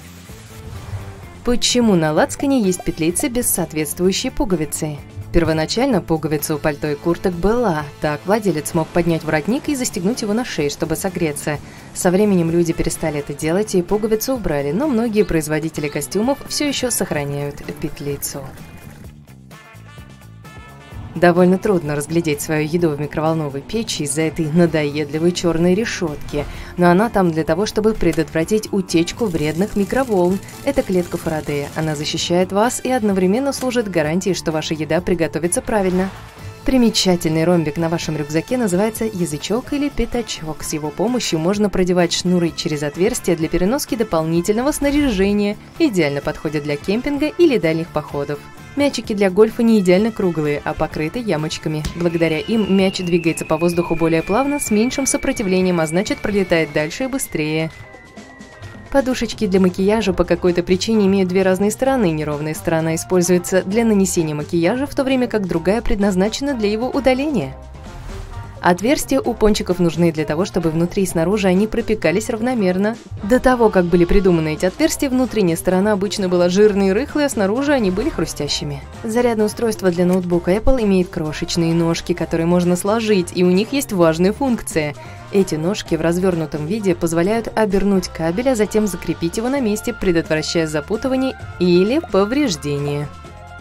Почему на лацкане есть петлицы без соответствующей пуговицы? Первоначально пуговица у пальто и курток была, так владелец мог поднять воротник и застегнуть его на шею, чтобы согреться. Со временем люди перестали это делать и пуговицу убрали, но многие производители костюмов все еще сохраняют петлицу. Довольно трудно разглядеть свою еду в микроволновой печи из-за этой надоедливой черной решетки, но она там для того, чтобы предотвратить утечку вредных микроволн. Это клетка Фарадея, она защищает вас и одновременно служит гарантией, что ваша еда приготовится правильно. Примечательный ромбик на вашем рюкзаке называется язычок или пятачок. С его помощью можно продевать шнуры через отверстия для переноски дополнительного снаряжения. Идеально подходят для кемпинга или дальних походов. Мячики для гольфа не идеально круглые, а покрыты ямочками. Благодаря им мяч двигается по воздуху более плавно, с меньшим сопротивлением, а значит пролетает дальше и быстрее. Подушечки для макияжа по какой-то причине имеют две разные стороны. Неровная сторона используется для нанесения макияжа, в то время как другая предназначена для его удаления. Отверстия у пончиков нужны для того, чтобы внутри и снаружи они пропекались равномерно. До того, как были придуманы эти отверстия, внутренняя сторона обычно была жирной и рыхлой, а снаружи они были хрустящими. Зарядное устройство для ноутбука Apple имеет крошечные ножки, которые можно сложить, и у них есть важная функция. Эти ножки в развернутом виде позволяют обернуть кабель, а затем закрепить его на месте, предотвращая запутывание или повреждение.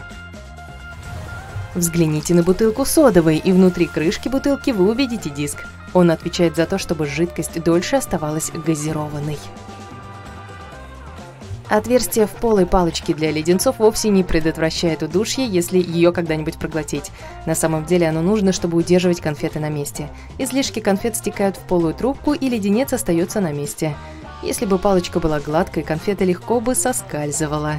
Взгляните на бутылку содовой, и внутри крышки бутылки вы увидите диск. Он отвечает за то, чтобы жидкость дольше оставалась газированной. Отверстие в полой палочке для леденцов вовсе не предотвращает удушье, если ее когда-нибудь проглотить. На самом деле оно нужно, чтобы удерживать конфеты на месте. Излишки конфет стекают в полую трубку, и леденец остается на месте. Если бы палочка была гладкой, конфета легко бы соскальзывала.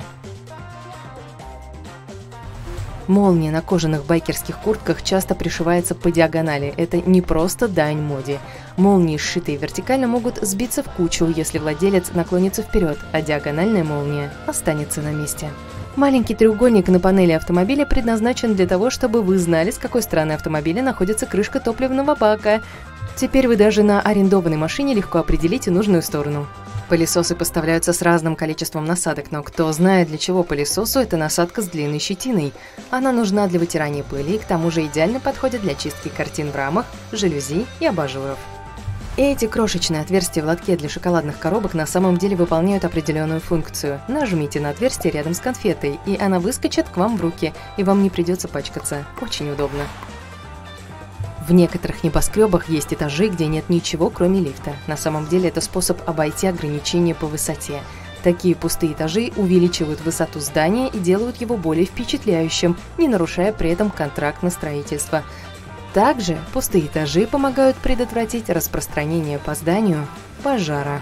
Молния на кожаных байкерских куртках часто пришивается по диагонали. Это не просто дань моде. Молнии, сшитые вертикально, могут сбиться в кучу, если владелец наклонится вперед, а диагональная молния останется на месте. Маленький треугольник на панели автомобиля предназначен для того, чтобы вы знали, с какой стороны автомобиля находится крышка топливного бака. Теперь вы даже на арендованной машине легко определите нужную сторону. Пылесосы поставляются с разным количеством насадок, но кто знает, для чего пылесосу эта насадка с длинной щетиной. Она нужна для вытирания пыли и к тому же идеально подходит для чистки картин в рамах, жалюзи и абажуров. Эти крошечные отверстия в лотке для шоколадных коробок на самом деле выполняют определенную функцию. Нажмите на отверстие рядом с конфетой, и она выскочит к вам в руки, и вам не придется пачкаться. Очень удобно. В некоторых небоскребах есть этажи, где нет ничего, кроме лифта. На самом деле это способ обойти ограничения по высоте. Такие пустые этажи увеличивают высоту здания и делают его более впечатляющим, не нарушая при этом контракт на строительство. Также пустые этажи помогают предотвратить распространение по зданию пожара.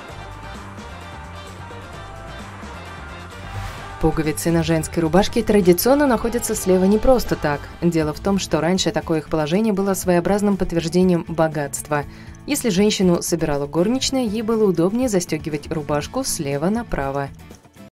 Пуговицы на женской рубашке традиционно находятся слева не просто так. Дело в том, что раньше такое их положение было своеобразным подтверждением богатства. Если женщину собирала горничная, ей было удобнее застегивать рубашку слева направо.